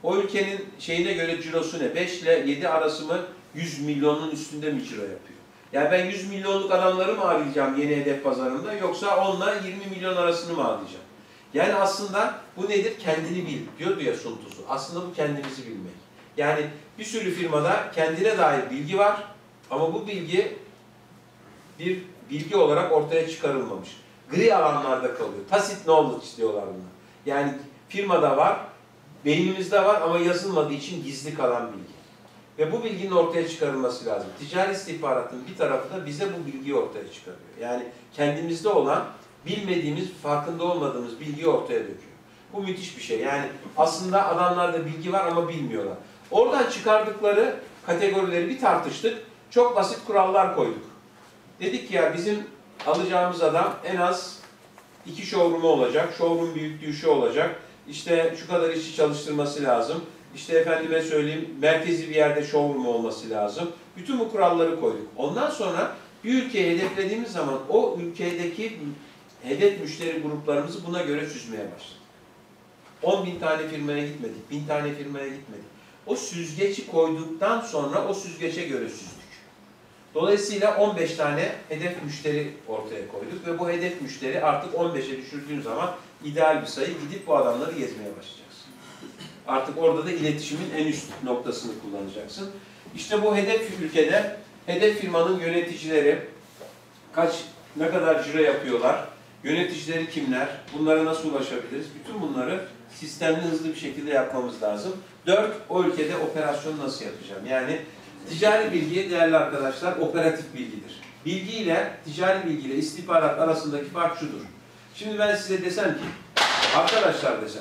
o ülkenin şeyine göre cirosu ne? beş ile yedi arası mı yüz milyonun üstünde mi ciro yapıyor? Yani ben yüz milyonluk adamları mı arayacağım yeni hedef pazarında yoksa on ile yirmi milyon arasını mı arayacağım? Yani aslında bu nedir? Kendini bil diyordu ya Sun Tzu. Aslında bu kendimizi bilmek. Yani bir sürü firmada kendine dair bilgi var ama bu bilgi bir bilgi olarak ortaya çıkarılmamış. Gri alanlarda kalıyor. Tacit knowledge diyorlar buna. Yani firmada var, beynimizde var ama yazılmadığı için gizli kalan bilgi. Ve bu bilginin ortaya çıkarılması lazım. Ticari istihbaratın bir tarafı da bize bu bilgiyi ortaya çıkarıyor. Yani kendimizde olan, bilmediğimiz, farkında olmadığımız bilgiyi ortaya döküyor. Bu müthiş bir şey. Yani aslında adamlarda bilgi var ama bilmiyorlar. Oradan çıkardıkları kategorileri bir tartıştık. Çok basit kurallar koyduk. Dedik ki ya bizim alacağımız adam en az iki showroom'u olacak. Showroom büyüklüğü şu olacak. İşte şu kadar işçi çalıştırması lazım. İşte efendime söyleyeyim merkezi bir yerde showroom olması lazım. Bütün bu kuralları koyduk. Ondan sonra bir ülkeyi hedeflediğimiz zaman o ülkedeki hedef müşteri gruplarımızı buna göre süzmeye başladık. on bin tane firmaya gitmedik, bin tane firmaya gitmedik. O süzgeci koyduktan sonra o süzgece göre süzdük. Dolayısıyla on beş tane hedef müşteri ortaya koyduk ve bu hedef müşteri artık on beşe düşürdüğün zaman ideal bir sayı, gidip bu adamları gezmeye başlayacaksın. Artık orada da iletişimin en üst noktasını kullanacaksın. İşte bu hedef ülkede hedef firmanın yöneticileri kaç, ne kadar ciro yapıyorlar, yöneticileri kimler, bunlara nasıl ulaşabiliriz? Bütün bunları sistemli, hızlı bir şekilde yapmamız lazım. Dört, o ülkede operasyonu nasıl yapacağım? Yani ticari bilgi değerli arkadaşlar operatif bilgidir. Bilgi ile, ticari bilgi ile istihbarat arasındaki fark şudur. Şimdi ben size desem ki, arkadaşlar desem,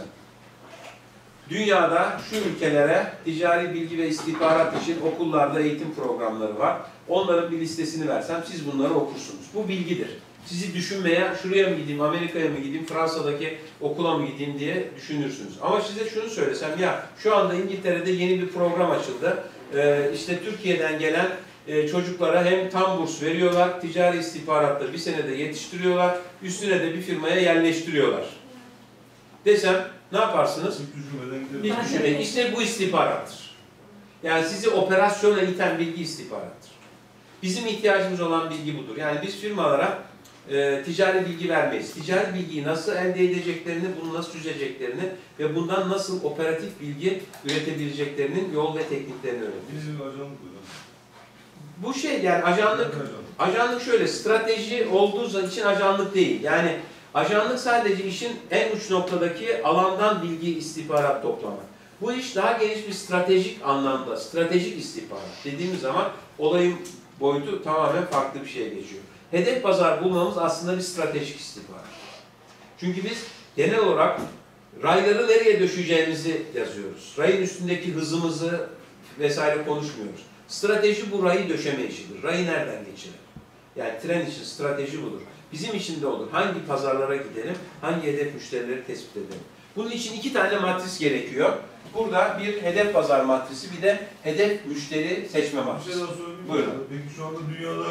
dünyada şu ülkelere ticari bilgi ve istihbarat için okullarda eğitim programları var. Onların bir listesini versem siz bunları okursunuz. Bu bilgidir. Sizi düşünmeye, şuraya mı gideyim, Amerika'ya mı gideyim, Fransa'daki okula mı gideyim diye düşünürsünüz. Ama size şunu söylesem, ya şu anda İngiltere'de yeni bir program açıldı. Ee, işte Türkiye'den gelen e, çocuklara hem tam burs veriyorlar, ticari istihbaratta bir senede yetiştiriyorlar, üstüne de bir firmaya yerleştiriyorlar. Desem ne yaparsınız? Hiç düşünmeden gidelim. Hiç düşünmeyin. İşte bu istihbarattır. Yani sizi operasyona iten bilgi istihbarattır. Bizim ihtiyacımız olan bilgi budur. Yani biz firmalara e, ticari bilgi vermeyiz. Ticari bilgiyi nasıl elde edeceklerini, bunu nasıl çözeceklerini ve bundan nasıl operatif bilgi üretebileceklerinin yol ve tekniklerini öğretiyoruz. Bizim ajanlık hocam. Bu şey yani ajanlık, ajanlık şöyle strateji olduğu için ajanlık değil. Yani ajanlık sadece işin en uç noktadaki alandan bilgi, istihbarat toplamak. Bu iş daha geniş bir stratejik anlamda, stratejik istihbarat dediğimiz zaman olayın boyutu tamamen farklı bir şeye geçiyor. Hedef pazar bulmamız aslında bir stratejik istihbarat. Çünkü biz genel olarak rayları nereye döşeceğimizi yazıyoruz. Rayın üstündeki hızımızı vesaire konuşmuyoruz. Strateji bu rayı döşeme işidir. Rayı nereden geçirir? Yani tren için strateji budur. Bizim için de olur. Hangi pazarlara gidelim, hangi hedef müşterileri tespit edelim. Bunun için iki tane matris gerekiyor. Burada bir hedef pazar matrisi, bir de hedef müşteri seçme Bir matrisi. şey daha söyleyeyim. Buyurun. Peki şu anda dünyada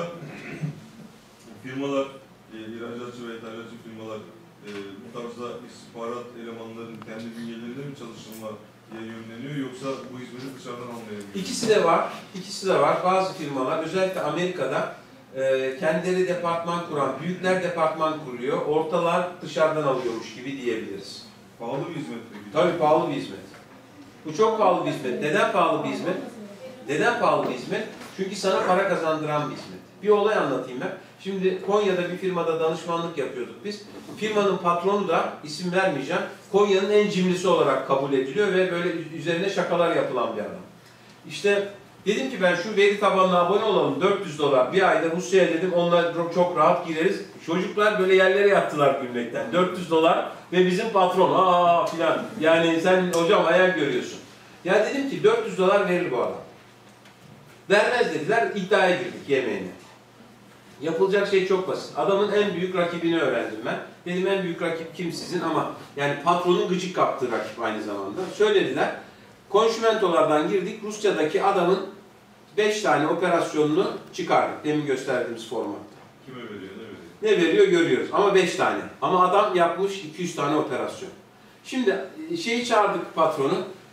firmalar, e, ihracatçı ve ithalatçı firmalar e, bu tarzda istihbarat elemanlarının kendi bünyelerinde mi çalışılmaya yönleniyor yoksa bu hizmeti dışarıdan almaya mı? İkisi de var. İkisi de var. Bazı firmalar, özellikle Amerika'da e, kendileri departman kuran, büyükler departman kuruyor. Ortalar dışarıdan alıyormuş gibi diyebiliriz. Pahalı bir hizmet peki. Tabii pahalı bir hizmet. Bu çok pahalı bir hizmet. Neden pahalı bir hizmet? Neden pahalı bir hizmet? Çünkü sana para kazandıran bir hizmet. Bir olay anlatayım ben. Şimdi Konya'da bir firmada danışmanlık yapıyorduk biz. Firmanın patronu da, isim vermeyeceğim, Konya'nın en cimrisi olarak kabul ediliyor ve böyle üzerine şakalar yapılan bir adam. İşte dedim ki ben şu veri tabanına abone olalım, dört yüz dolar. Bir ayda Rusya'ya dedim, onunla çok rahat gireriz. Çocuklar böyle yerlere yattılar gülmekten. dört yüz dolar ve bizim patron, aa filan. Yani sen hocam hayal görüyorsun. Ya dedim ki dört yüz dolar verir bu adam. Vermez dediler, iddiaya girdik yemeğine. Yapılacak şey çok basit. Adamın en büyük rakibini öğrendim ben. Dedim en büyük rakip kim sizin ama yani patronun gıcık kaptığı rakip aynı zamanda. Söylediler. Konşümentolardan girdik. Rusçadaki adamın beş tane operasyonunu çıkardık. Demin gösterdiğimiz formatta. Kime veriyor, ne veriyor? Ne veriyor görüyoruz ama beş tane. Ama adam yapmış iki yüz tane operasyon. Şimdi şeyi çağırdık patronu.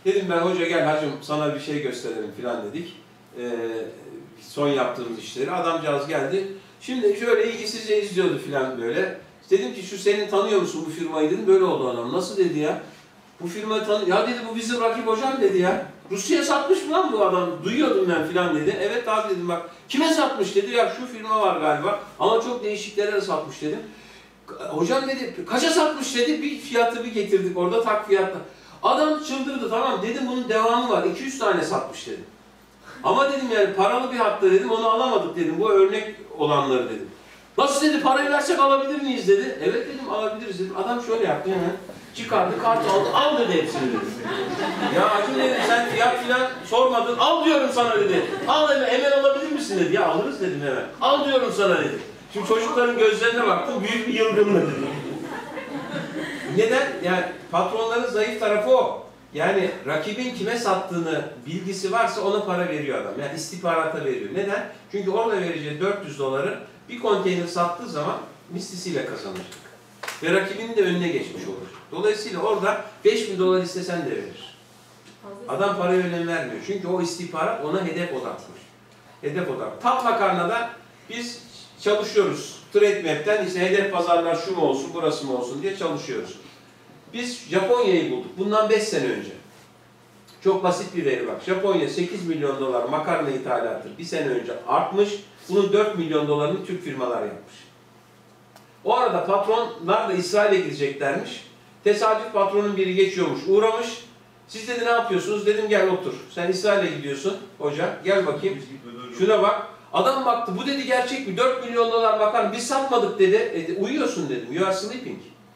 Dedim ben hoca gel hacım sana bir şey gösterelim filan dedik. Ee, son yaptığımız işleri. Adamcağız geldi. Şimdi şöyle ilgisizce izliyordu filan böyle. Dedim ki şu senin tanıyor musun bu firmayı dedim. Böyle oldu adam. Nasıl dedi ya? Bu firmayı tanıyor. Ya dedi bu bizim rakip hocam dedi ya. Rusya'ya satmış mı lan bu adam? Duyuyordum ben filan dedi. Evet abi dedim bak. Kime satmış dedi. Ya şu firma var galiba. Ama çok değişiklere de satmış dedim. Hocam dedi kaça satmış dedi. Bir fiyatı bir getirdik orada tak fiyatla. Adam çıldırdı tamam dedim bunun devamı var. iki yüz tane satmış dedim. Ama dedim yani paralı bir hatta dedim onu alamadık dedim. Bu örnek olanları dedim. Nasıl dedi parayı versek alabilir miyiz dedi. Evet dedim alabiliriz dedim. Adam şöyle yaptı hemen. Çıkardı kart aldı. Al dedi hepsini dedi. Ya acı dedim sen fiyat filan sormadın. Al diyorum sana dedi. Al hemen, hemen alabilir misin dedi. Ya alırız dedim hemen. Al diyorum sana dedi. Şimdi çocukların gözlerine baktım. Büyük bir yılgınlık dedi. Neden? Yani patronların zayıf tarafı o. Yani rakibin kime sattığını bilgisi varsa ona para veriyor adam. Yani istihbarata veriyor. Neden? Çünkü orada vereceği dört yüz doları bir konteyner sattığı zaman mislisiyle kazanacak. Ve rakibinin de önüne geçmiş olur. Dolayısıyla orada beş bin dolar istesen de verir. Adam paraya önem vermiyor. Çünkü o istihbarat ona hedef odaklı. Hedef odaklı. Tat makarnada biz çalışıyoruz. Trade Map'ten işte hedef pazarlar şu mu olsun, burası mı olsun diye çalışıyoruz. Biz Japonya'yı bulduk. Bundan beş sene önce. Çok basit bir veri bak. Japonya sekiz milyon dolar makarna ithalatı bir sene önce artmış. Bunun dört milyon dolarını Türk firmalar yapmış. O arada patronlar da İsrail'e gideceklermiş. Tesadüf patronun biri geçiyormuş, uğramış. Siz dedi ne yapıyorsunuz? Dedim gel otur. Sen İsrail'e gidiyorsun hoca. Gel bakayım. Şuna bak. Adam baktı. Bu dedi gerçek mi? dört milyon dolar makarna. Biz satmadık dedi. E, uyuyorsun dedim. You are sleeping.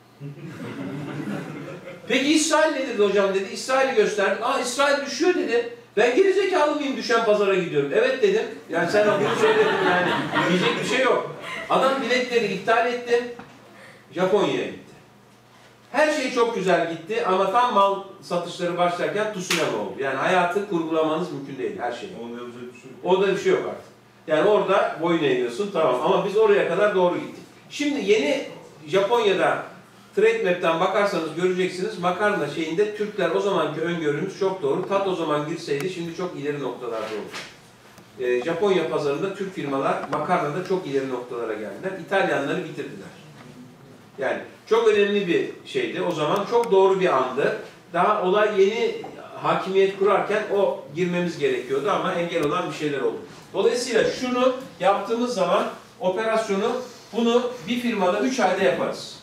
Peki İsrail ne dedi hocam dedi. İsrail'i gösterdi. Aa İsrail düşüyor dedi. Ben gerizekalı mıyım düşen pazara gidiyorum. Evet dedim. Yani sen bunu söyledin yani. Diyecek bir şey yok. Adam biletleri iptal etti. Japonya'ya gitti. Her şey çok güzel gitti ama tam mal satışları başlarken tsunami oldu. Yani hayatı kurgulamanız mümkün değil her şeyi. Orada bir şey yok artık. Yani orada boyun eğiyorsun tamam ama biz oraya kadar doğru gittik. Şimdi yeni Japonya'da Trade Map'ten bakarsanız göreceksiniz makarna şeyinde Türkler o zamanki öngörümüz çok doğru. Tat o zaman girseydi şimdi çok ileri noktalarda olacak. Ee, Japonya pazarında Türk firmalar makarnada çok ileri noktalara geldiler. İtalyanları bitirdiler. Yani çok önemli bir şeydi. O zaman çok doğru bir andı. Daha olay yeni hakimiyet kurarken o girmemiz gerekiyordu ama engel olan bir şeyler oldu. Dolayısıyla şunu yaptığımız zaman operasyonu bunu bir firmada üç ayda yaparız.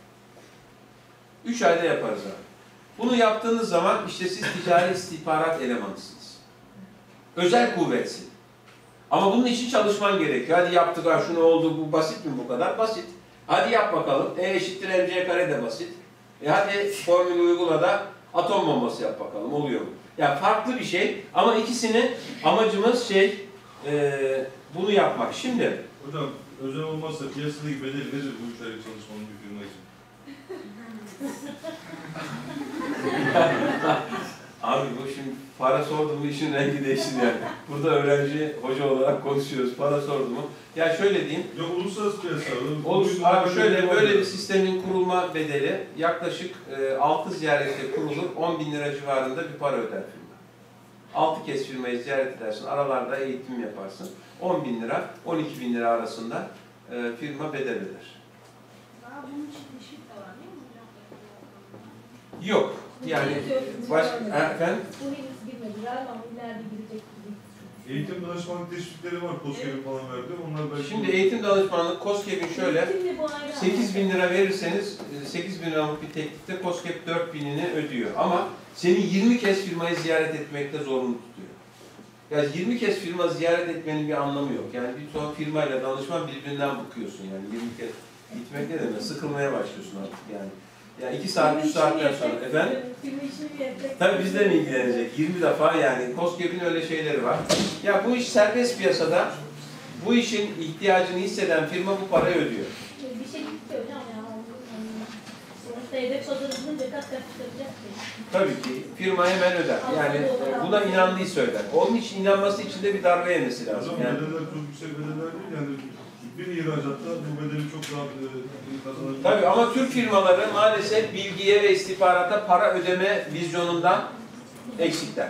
üç ayda yaparız abi. Bunu yaptığınız zaman işte siz ticari istihbarat elemanısınız. Özel kuvvetsin. Ama bunun için çalışman gerekiyor. Hadi yaptık ha şunu oldu bu basit mi bu kadar? Basit. Hadi yap bakalım. E eşittir mc kare de basit. E hadi formülü uygula da atom bombası yap bakalım. Oluyor mu? Yani farklı bir şey ama ikisini amacımız şey e, bunu yapmak. Şimdi hocam özel olmazsa piyasadaki bedeli nedir bu üç aylık çalışmanın bir firma için? Abi bu şimdi para sordum mu işin rengi değişir yani. Burada öğrenci, hoca olarak konuşuyoruz. Para sordum mu? Ya şöyle diyeyim. Yok uluslararası piyasa. Olur. Abi şöyle böyle bir sistemin kurulma bedeli yaklaşık e, altı ziyarette kurulur. on bin lira civarında bir para öder firma. altı kez firmayı ziyaret edersin. Aralarda eğitim yaparsın. on bin lira, on iki bin lira arasında e, firma bedel öder. Daha bunun için eşit de var değil mi hocam? Yok. Yani baş, efendim? Bu henüz girmedi. Galiba ileride girecek gibi. Eğitim danışmanlık teşvikleri var. KOSGEB'in falan verdi. Onlar belki... Şimdi eğitim danışmanlık KOSGEB'in şöyle sekiz bin lira verirseniz sekiz bin liralık bir teklifte KOSGEB dört binini ödüyor. Ama seni yirmi kez firmayı ziyaret etmekte zorunlu tutuyor. Yani yirmi kez firma ziyaret etmenin bir anlamı yok. Yani bir sonra firmayla danışman birbirinden bıkıyorsun yani yirmi kez gitmek ne demek? Sıkılmaya başlıyorsun artık yani. Yani iki saat, üç saatten sonra efendim? Tabii bizle mi ilgilenecek? yirmi defa yani. KOSGEB'in öyle şeyleri var. Ya bu iş serbest piyasada bu işin ihtiyacını hisseden firma bu parayı ödüyor. Bir şey istiyor hocam ya. Sonuçta hedef pazarı bulunca kat kat çıkacak. Tabii ki firma hemen öder. Yani buna inandıysa öder. Onun için inanması için de bir darbe yemesi lazım. Hocam Yani, bedeller çok yüksek bedeller değil yani. Bir ihracatta bu bedeli çok rahat e, kazanabilir. tabii ama Türk firmaları maalesef bilgiye ve istihbarata para ödeme vizyonundan eksikler.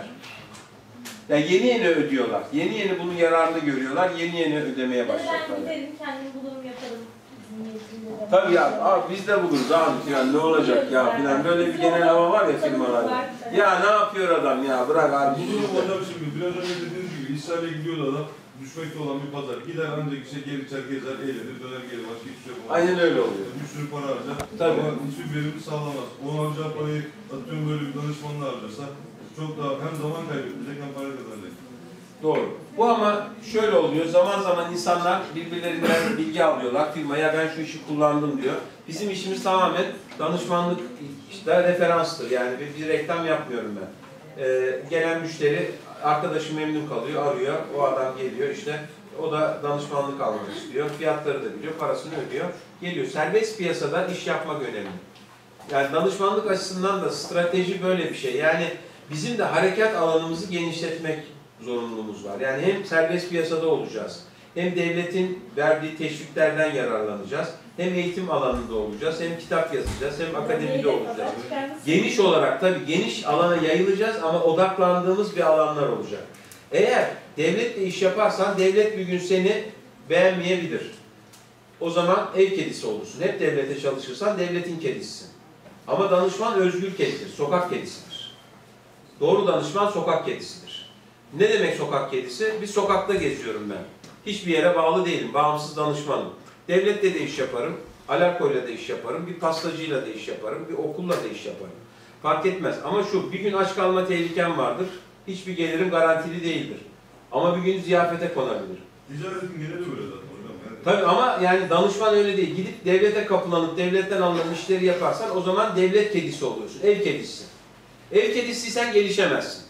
Yani yeni yeni ödüyorlar. Yeni yeni bunun yararını görüyorlar. Yeni yeni ödemeye Ya da başlayacaklar. ben giderim, kendim bulurum, yaparım. Zihniyetinde de. Tabii ya, abi biz de buluruz abi yani ne olacak ya filan, böyle bir genel hava var ya firmalarda. Ya ne yapıyor adam ya, bırak abi. Bu durum hocam şimdi biraz önce dediğiniz gibi İsrail'e gidiyordu adam. Düşmekte olan bir pazar. Gider ancak işte geri içer gezer, eğlenir, döner geri başka hiçbir şey yapamaz. Aynen öyle oluyor. Bir sürü para harcar. Tabii. Ama hiçbir verimi sağlamaz. O harcağı parayı atıyorum böyle bir danışmanla harcarsa çok daha hem zaman kaybedecek hem para kazanacak. Doğru. Bu ama şöyle oluyor, zaman zaman insanlar birbirlerinden bilgi alıyorlar. Firmaya ben şu işi kullandım diyor. Bizim işimiz tamamen danışmanlık, işte referanstır. Yani bir, bir reklam yapmıyorum ben. Ee, gelen müşteri, arkadaşı memnun kalıyor, arıyor. O adam geliyor işte. O da danışmanlık almak istiyor. Fiyatları da biliyor, parasını ödüyor. Geliyor. Serbest piyasada iş yapmak önemli. Yani danışmanlık açısından da strateji böyle bir şey. Yani bizim de harekat alanımızı genişletmek zorunluluğumuz var. Yani hem serbest piyasada olacağız, hem devletin verdiği teşviklerden yararlanacağız, hem eğitim alanında olacağız, hem kitap yazacağız, hem akademide olacağız. Geniş olarak tabii geniş alana yayılacağız ama odaklandığımız bir alanlar olacak. Eğer devletle iş yaparsan devlet bir gün seni beğenmeyebilir. O zaman ev kedisi olursun. Hep devlete çalışırsan devletin kedisisin. Ama danışman özgür kedidir, sokak kedisidir. Doğru danışman sokak kedisidir. Ne demek sokak kedisi? Bir sokakta geziyorum ben. Hiçbir yere bağlı değilim, bağımsız danışmanım. Devlette de iş yaparım, Alarko'yla da iş yaparım, bir pastacıyla da iş yaparım, bir okulla da iş yaparım. Fark etmez. Ama şu, bir gün aç kalma tehlikem vardır, hiçbir gelirim garantili değildir. Ama bir gün ziyafete konabilir. Ticaretin geneli böyle zaten hocam. Yani Tabii ama yani danışman öyle değil. Gidip devlete kapılanıp devletten alınan işleri yaparsan o zaman devlet kedisi oluyorsun, ev kedisi. Ev kedisiysen gelişemezsin.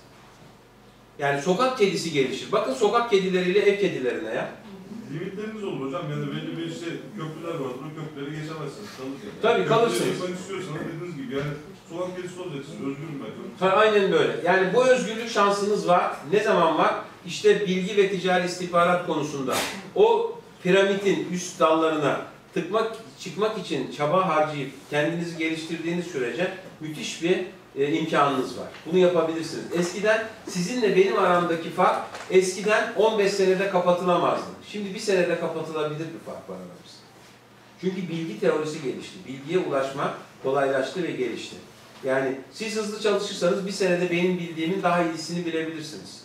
Yani sokak kedisi gelişir. Bakın sokak kedileriyle ev kedilerine ya. limitleriniz olur hocam. Yani belli bir işte köprüler vardır. O köprüleri geçemezsiniz. Kalırsınız. Tabii, kalırsınız. Köprüleri geçmek istiyorsanız dediğiniz gibi yani sokak kedisi olacaksınız. Özgürüm ben. Ha, aynen böyle. Yani bu özgürlük şansınız var. Ne zaman var? İşte bilgi ve ticari istihbarat konusunda. O piramidin üst dallarına tıkmak, çıkmak için çaba harcayıp kendinizi geliştirdiğiniz sürece müthiş bir e, imkanınız var. Bunu yapabilirsiniz. Eskiden sizinle benim aramdaki fark eskiden on beş senede kapatılamazdı. Şimdi bir senede kapatılabilir bir fark var aramızda. Çünkü bilgi teorisi gelişti. Bilgiye ulaşmak kolaylaştı ve gelişti. Yani siz hızlı çalışırsanız bir senede benim bildiğimin daha iyisini bilebilirsiniz.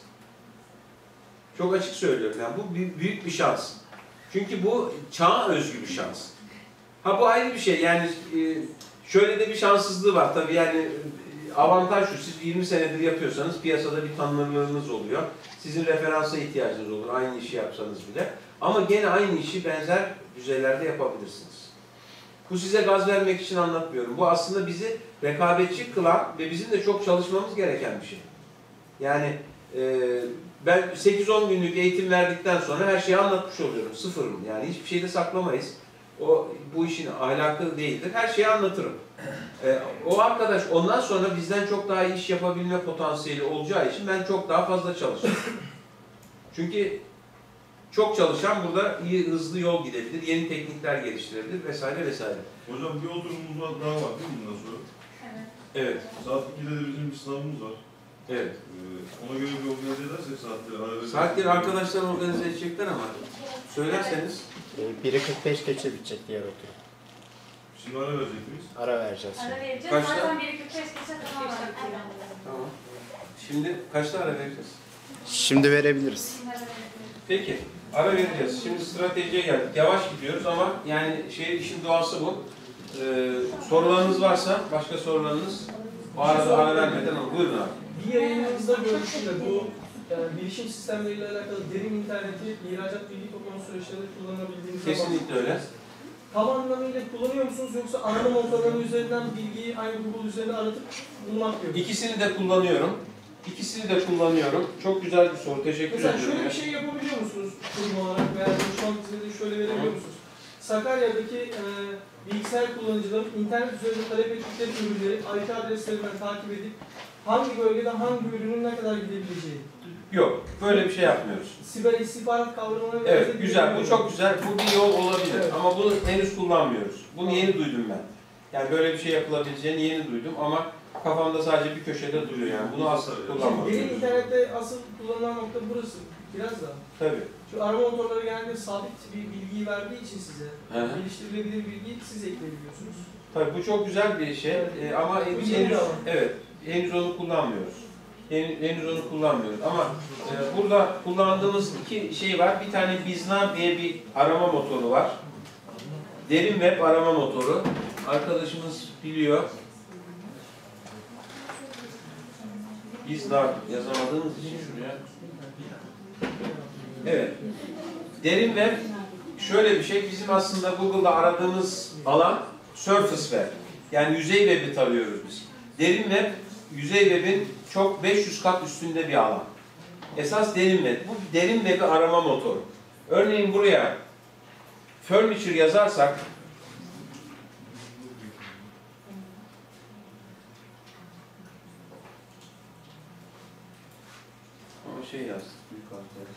Çok açık söylüyorum. Yani bu büyük bir şans. Çünkü bu çağa özgü bir şans. Ha bu ayrı bir şey. Yani şöyle de bir şanssızlığı var tabii. Yani avantaj şu, siz yirmi senedir yapıyorsanız piyasada bir tanınırlığınız oluyor. Sizin referansa ihtiyacınız olur aynı işi yapsanız bile. Ama gene aynı işi benzer düzeylerde yapabilirsiniz. Bu size gaz vermek için anlatmıyorum. Bu aslında bizi rekabetçi kılan ve bizim de çok çalışmamız gereken bir şey. Yani e, ben sekiz on günlük eğitim verdikten sonra her şeyi anlatmış oluyorum. Sıfırım. Yani hiçbir şeyi de saklamayız. O bu işin ahlakı değildir. Her şeyi anlatırım. Ee, o arkadaş ondan sonra bizden çok daha iyi iş yapabilme potansiyeli olacağı için ben çok daha fazla çalışıyorum. Çünkü çok çalışan burada iyi, hızlı yol gidebilir, yeni teknikler geliştirebilir vesaire vesaire. Hocam bir oturumumuz var, daha var değil mi bundan sonra? Evet. Evet. Saat ikide de bizim bir sınavımız var. Evet. Ee, ona göre bir organize edersek saatleri ara vereceğiz. Saatleri arkadaşlar organize edecekler ama söylerseniz. biri kırk beş geçe bitecek diğer oturum. Şimdi ara verecek miyiz? Ara vereceğiz Ara şimdi. vereceğiz. Kaçta? Zaten bir iki beş geçe tamam. Tamam. Şimdi kaçta ara vereceğiz? Şimdi verebiliriz. Peki. Ara vereceğiz. Şimdi stratejiye geldik. Yavaş gidiyoruz ama yani şey işin doğası bu. Ee, sorularınız varsa, başka sorularınız o arada ara vermeden alın. Buyurun abi. Bir yayınımızda görmüştüm de bu yani bilişim sistemleriyle alakalı derin interneti ihracat bilgi toplama süreçlerinde kullanabildiğiniz Kesinlikle öyle. Tam anlamıyla kullanıyor musunuz yoksa anonum ortamları üzerinden bilgiyi aynı Google üzerinde aratıp bulmak yok? İkisini de kullanıyorum. İkisini de kullanıyorum. Çok güzel bir soru. Teşekkür Mesela ediyorum. şöyle bir şey yapabiliyor musunuz kurum olarak veya danışmanlık hizmeti şöyle verebiliyor musunuz? Sakarya'daki e, bilgisayar kullanıcıların internet üzerinde talep ettikleri ürünleri I P adreslerinden takip edip hangi bölgede hangi ürünün ne kadar gidebileceği. Yok, böyle bir şey yapmıyoruz. Siber istihbarat kavramına Evet, güzel. Bu çok güzel. Bu bir yol olabilir. Evet. Ama bunu henüz kullanmıyoruz. Bunu yeni duydum ben. Yani böyle bir şey yapılabileceğini yeni duydum ama kafamda sadece bir köşede duruyor yani. Bunu asla kullanmam. Derin internette asıl kullanılan nokta burası. Biraz da. Tabii. Şu arama motorları genelde sabit bir bilgiyi verdiği için size, Hı hı. geliştirilebilir bilgiyi siz ekleyebiliyorsunuz. Tabii bu çok güzel bir şey Ee, ama Bu biz yeni henüz, bir alan. evet, henüz onu kullanmıyoruz. Hen- Henüz onu kullanmıyoruz ama e, burada kullandığımız iki şey var. Bir tane Biznav diye bir arama motoru var. Derin web arama motoru. Arkadaşımız biliyor. Biznav yazamadığımız için şuraya. Evet. Derin web şöyle bir şey. Bizim aslında Google'da aradığımız alan surface web. Yani yüzey web'i tarıyoruz biz. Derin web, yüzey web'in çok beş yüz kat üstünde bir alan. Esas derin web. Bu derin web'i arama motoru. Örneğin buraya furniture yazarsak ama şey yazdık büyük harfleri.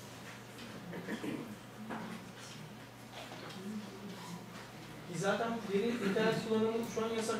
Zaten derin internet kullanımı şu an yasak.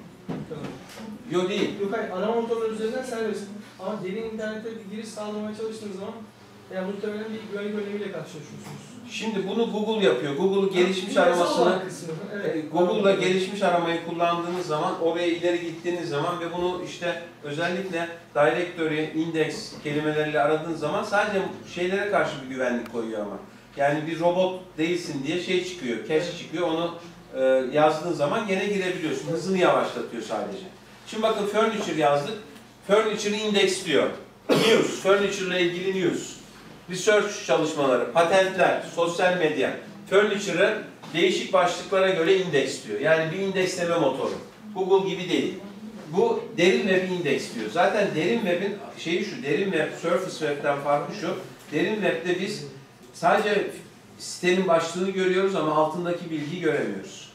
Yo değil. Yok hayır, arama motorları üzerinden serbest. Ama derin internete bir giriş sağlamaya çalıştığınız zaman yani muhtemelen bir güvenlik önlemiyle karşılaşıyorsunuz. Şimdi bunu Google yapıyor. Google gelişmiş Bu yasal aramasını, olan kısmı, evet. e, Google'la gelişmiş aramayı kullandığınız zaman, oraya ileri gittiğiniz zaman ve bunu işte özellikle directory, index kelimeleriyle aradığınız zaman sadece şeylere karşı bir güvenlik koyuyor ama. Yani bir robot değilsin diye şey çıkıyor, cache çıkıyor. Onu e, yazdığın zaman gene girebiliyorsun. Hızını yavaşlatıyor sadece. Şimdi bakın furniture yazdık. Furniture index diyor. News, furniture ile ilgili news. Research çalışmaları, patentler, sosyal medya, furniture'ı değişik başlıklara göre indeks diyor. Yani bir indeksleme motoru. Google gibi değil. Bu derin web'i indeks diyor. Zaten derin web'in şeyi şu, derin web, surface web'ten farkı şu. Derin web'de biz sadece sitenin başlığını görüyoruz ama altındaki bilgiyi göremiyoruz.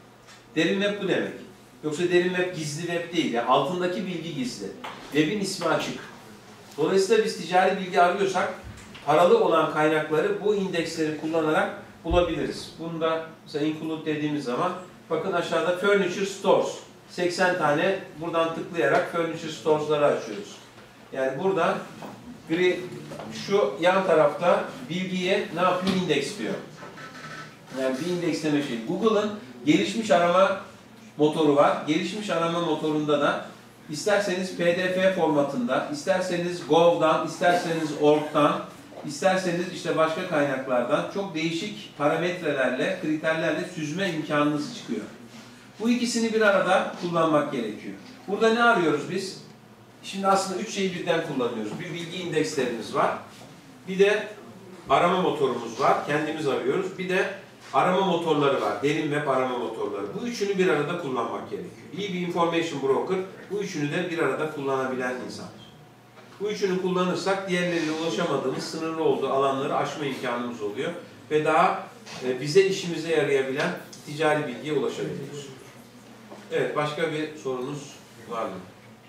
Derin web bu demek. Yoksa derin web gizli web değil. Yani altındaki bilgi gizli. Web'in ismi açık. Dolayısıyla biz ticari bilgi arıyorsak paralı olan kaynakları bu indeksleri kullanarak bulabiliriz. Bunu da mesela include dediğimiz zaman bakın aşağıda furniture stores. seksen tane buradan tıklayarak furniture stores'ları açıyoruz. Yani burada gri, şu yan tarafta bilgiye ne yapıyor? İndeks diyor. Yani bir indeksleme şey. Google'ın gelişmiş arama motoru var. Gelişmiş arama motorunda da isterseniz P D F formatında, isterseniz Gov'dan, isterseniz Org'dan, İsterseniz işte başka kaynaklardan çok değişik parametrelerle, kriterlerle süzme imkanınız çıkıyor. Bu ikisini bir arada kullanmak gerekiyor. Burada ne arıyoruz biz? Şimdi aslında üç şeyi birden kullanıyoruz. Bir bilgi indekslerimiz var. Bir de arama motorumuz var. Kendimiz arıyoruz. Bir de arama motorları var. Derin web arama motorları. Bu üçünü bir arada kullanmak gerekiyor. İyi bir information broker bu üçünü de bir arada kullanabilen insan. Bu üçünü kullanırsak diğerleriyle ulaşamadığımız, sınırlı olduğu alanları aşma imkanımız oluyor. Ve daha e, bize işimize yarayabilen ticari bilgiye ulaşabiliyoruz. Evet, başka bir sorunuz var mı?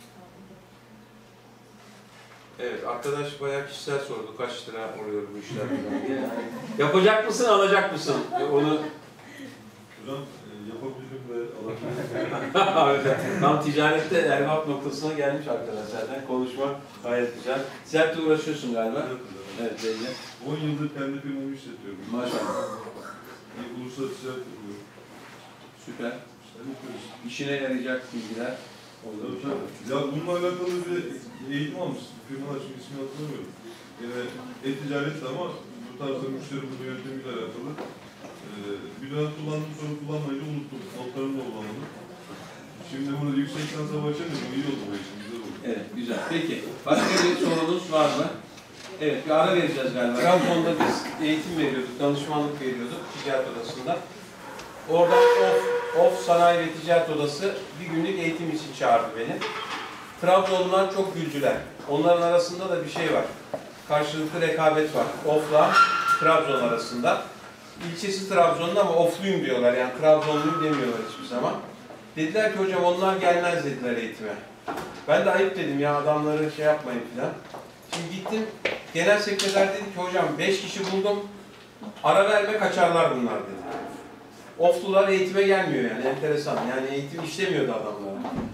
Evet, arkadaş bayağı kişisel sordu. Kaç lira oluyor bu işler diye. Yapacak mısın, alacak mısın? E, onu... Hocam e, yapabilirim ve alabilirim. Tam ticarette erbap noktasına gelmiş arkadaşlardan. Konuşma gayet güzel. Sert uğraşıyorsun galiba. Evet, belli. on yıldır kendi firmamı işletiyorum. Maşallah. Bir uluslararası ticaret yapıyorum. Süper. İşte yapıyoruz. İşine yarayacak bilgiler. Tabii, tabii. Ya bununla alakalı bir eğitim almıştım. Firmalar şimdi ismini hatırlamıyorum. Yine e-ticaretti ama bu tarzda müşteri bulma yöntemiyle alakalı. Ee, bir dönem kullandım, sonra kullanmayınca unuttum. Notlarım da olamadı. Şimdi bunu yüksek lisansa başlayınca bu iyi oldu bu için, güzel oldu. Evet, güzel. Peki, başka bir sorunuz var mı? Evet, bir ara vereceğiz galiba. Rampon'da biz eğitim veriyorduk, danışmanlık veriyorduk ticaret odasında. Oradan Of, Of Sanayi ve Ticaret Odası bir günlük eğitim için çağırdı beni. Trabzon'dan çok güldüler. Onların arasında da bir şey var. Karşılıklı rekabet var. Of'la Trabzon arasında. İlçesi Trabzon'da ama Ofluyum diyorlar. Yani Trabzonluyum demiyorlar hiçbir zaman. Dediler ki hocam onlar gelmez dediler eğitime. Ben de ayıp dedim ya adamları şey yapmayın filan. Şimdi gittim. Genel sekreter dedi ki hocam beş kişi buldum. Ara verme kaçarlar bunlar dedi. Oflular eğitime gelmiyor yani enteresan. Yani eğitim işlemiyordu adamlara. Şimdi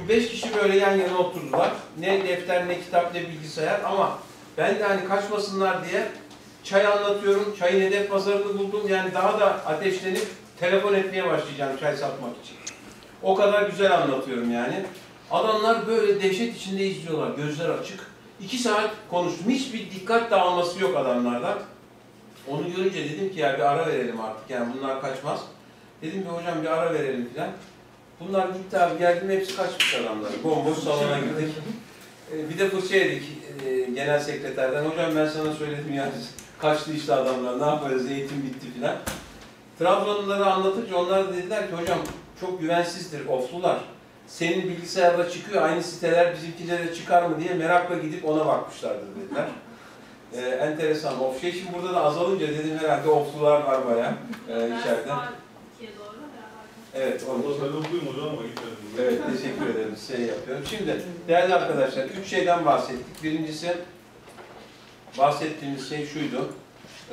beş kişi böyle yan yana oturdular. Ne defter, ne kitap, ne bilgisayar ama ben de hani kaçmasınlar diye çay anlatıyorum. Çayın hedef pazarını buldum. Yani daha da ateşlenip telefon etmeye başlayacağım çay satmak için. O kadar güzel anlatıyorum yani. Adamlar böyle dehşet içinde izliyorlar. Gözler açık. İki saat konuştum. Hiçbir dikkat dağılması yok adamlardan. Onu görünce dedim ki ya bir ara verelim artık. Yani bunlar kaçmaz. Dedim ki hocam bir ara verelim filan. Bunlar gitti abi, geldim hepsi kaçmış adamlar. Bomboş salona girdik. Ee, bir de fırça yedik e, genel sekreterden. Hocam ben sana söyledim ya, kaçtı işte adamlar, ne yaparız, eğitim bitti filan. Trabzonluları anlatınca onlar da dediler ki hocam çok güvensizdir, oflular. Senin bilgisayarda çıkıyor, aynı siteler bizimkilere çıkar mı diye merakla gidip ona bakmışlardır dediler. Ee, enteresan, of şey şimdi burada da azalınca dedim herhalde oflular var bayağı e, içeride. Evet, Allah onu. ben okuyayım hocam ama gitmedim. Evet, teşekkür ederim. Şey yapıyorum. Şimdi değerli arkadaşlar, üç şeyden bahsettik. Birincisi, bahsettiğimiz şey şuydu. Ee,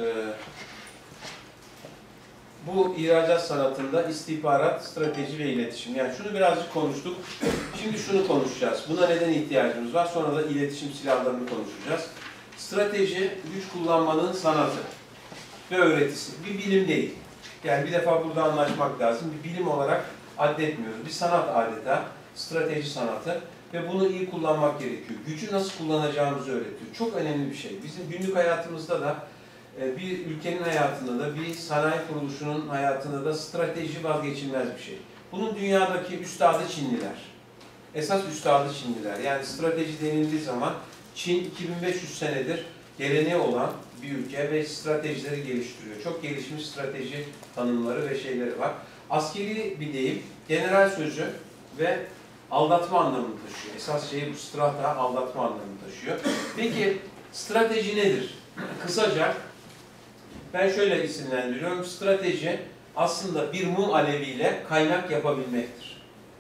bu ihracat sanatında istihbarat, strateji ve iletişim. Yani şunu birazcık konuştuk. Şimdi şunu konuşacağız. Buna neden ihtiyacımız var? Sonra da iletişim silahlarını konuşacağız. Strateji, güç kullanmanın sanatı ve öğretisi. Bir bilim değil. Yani bir defa burada anlaşmak lazım. Bir bilim olarak addetmiyoruz. Bir sanat adeta, strateji sanatı ve bunu iyi kullanmak gerekiyor. Gücü nasıl kullanacağımızı öğretiyor. Çok önemli bir şey. Bizim günlük hayatımızda da, bir ülkenin hayatında da, bir sanayi kuruluşunun hayatında da strateji vazgeçilmez bir şey. Bunun dünyadaki üstadı Çinliler. Esas üstadı Çinliler. Yani strateji denildiği zaman Çin iki bin beş yüz senedir geleneği olan bir ülke ve stratejileri geliştiriyor. Çok gelişmiş strateji tanımları ve şeyleri var. Askeri bir deyim, general sözü ve aldatma anlamını taşıyor. Esas şey bu, strata, aldatma anlamını taşıyor. Peki strateji nedir? Kısaca ben şöyle isimlendiriyorum. Strateji aslında bir mum aleviyle kaynak yapabilmektir.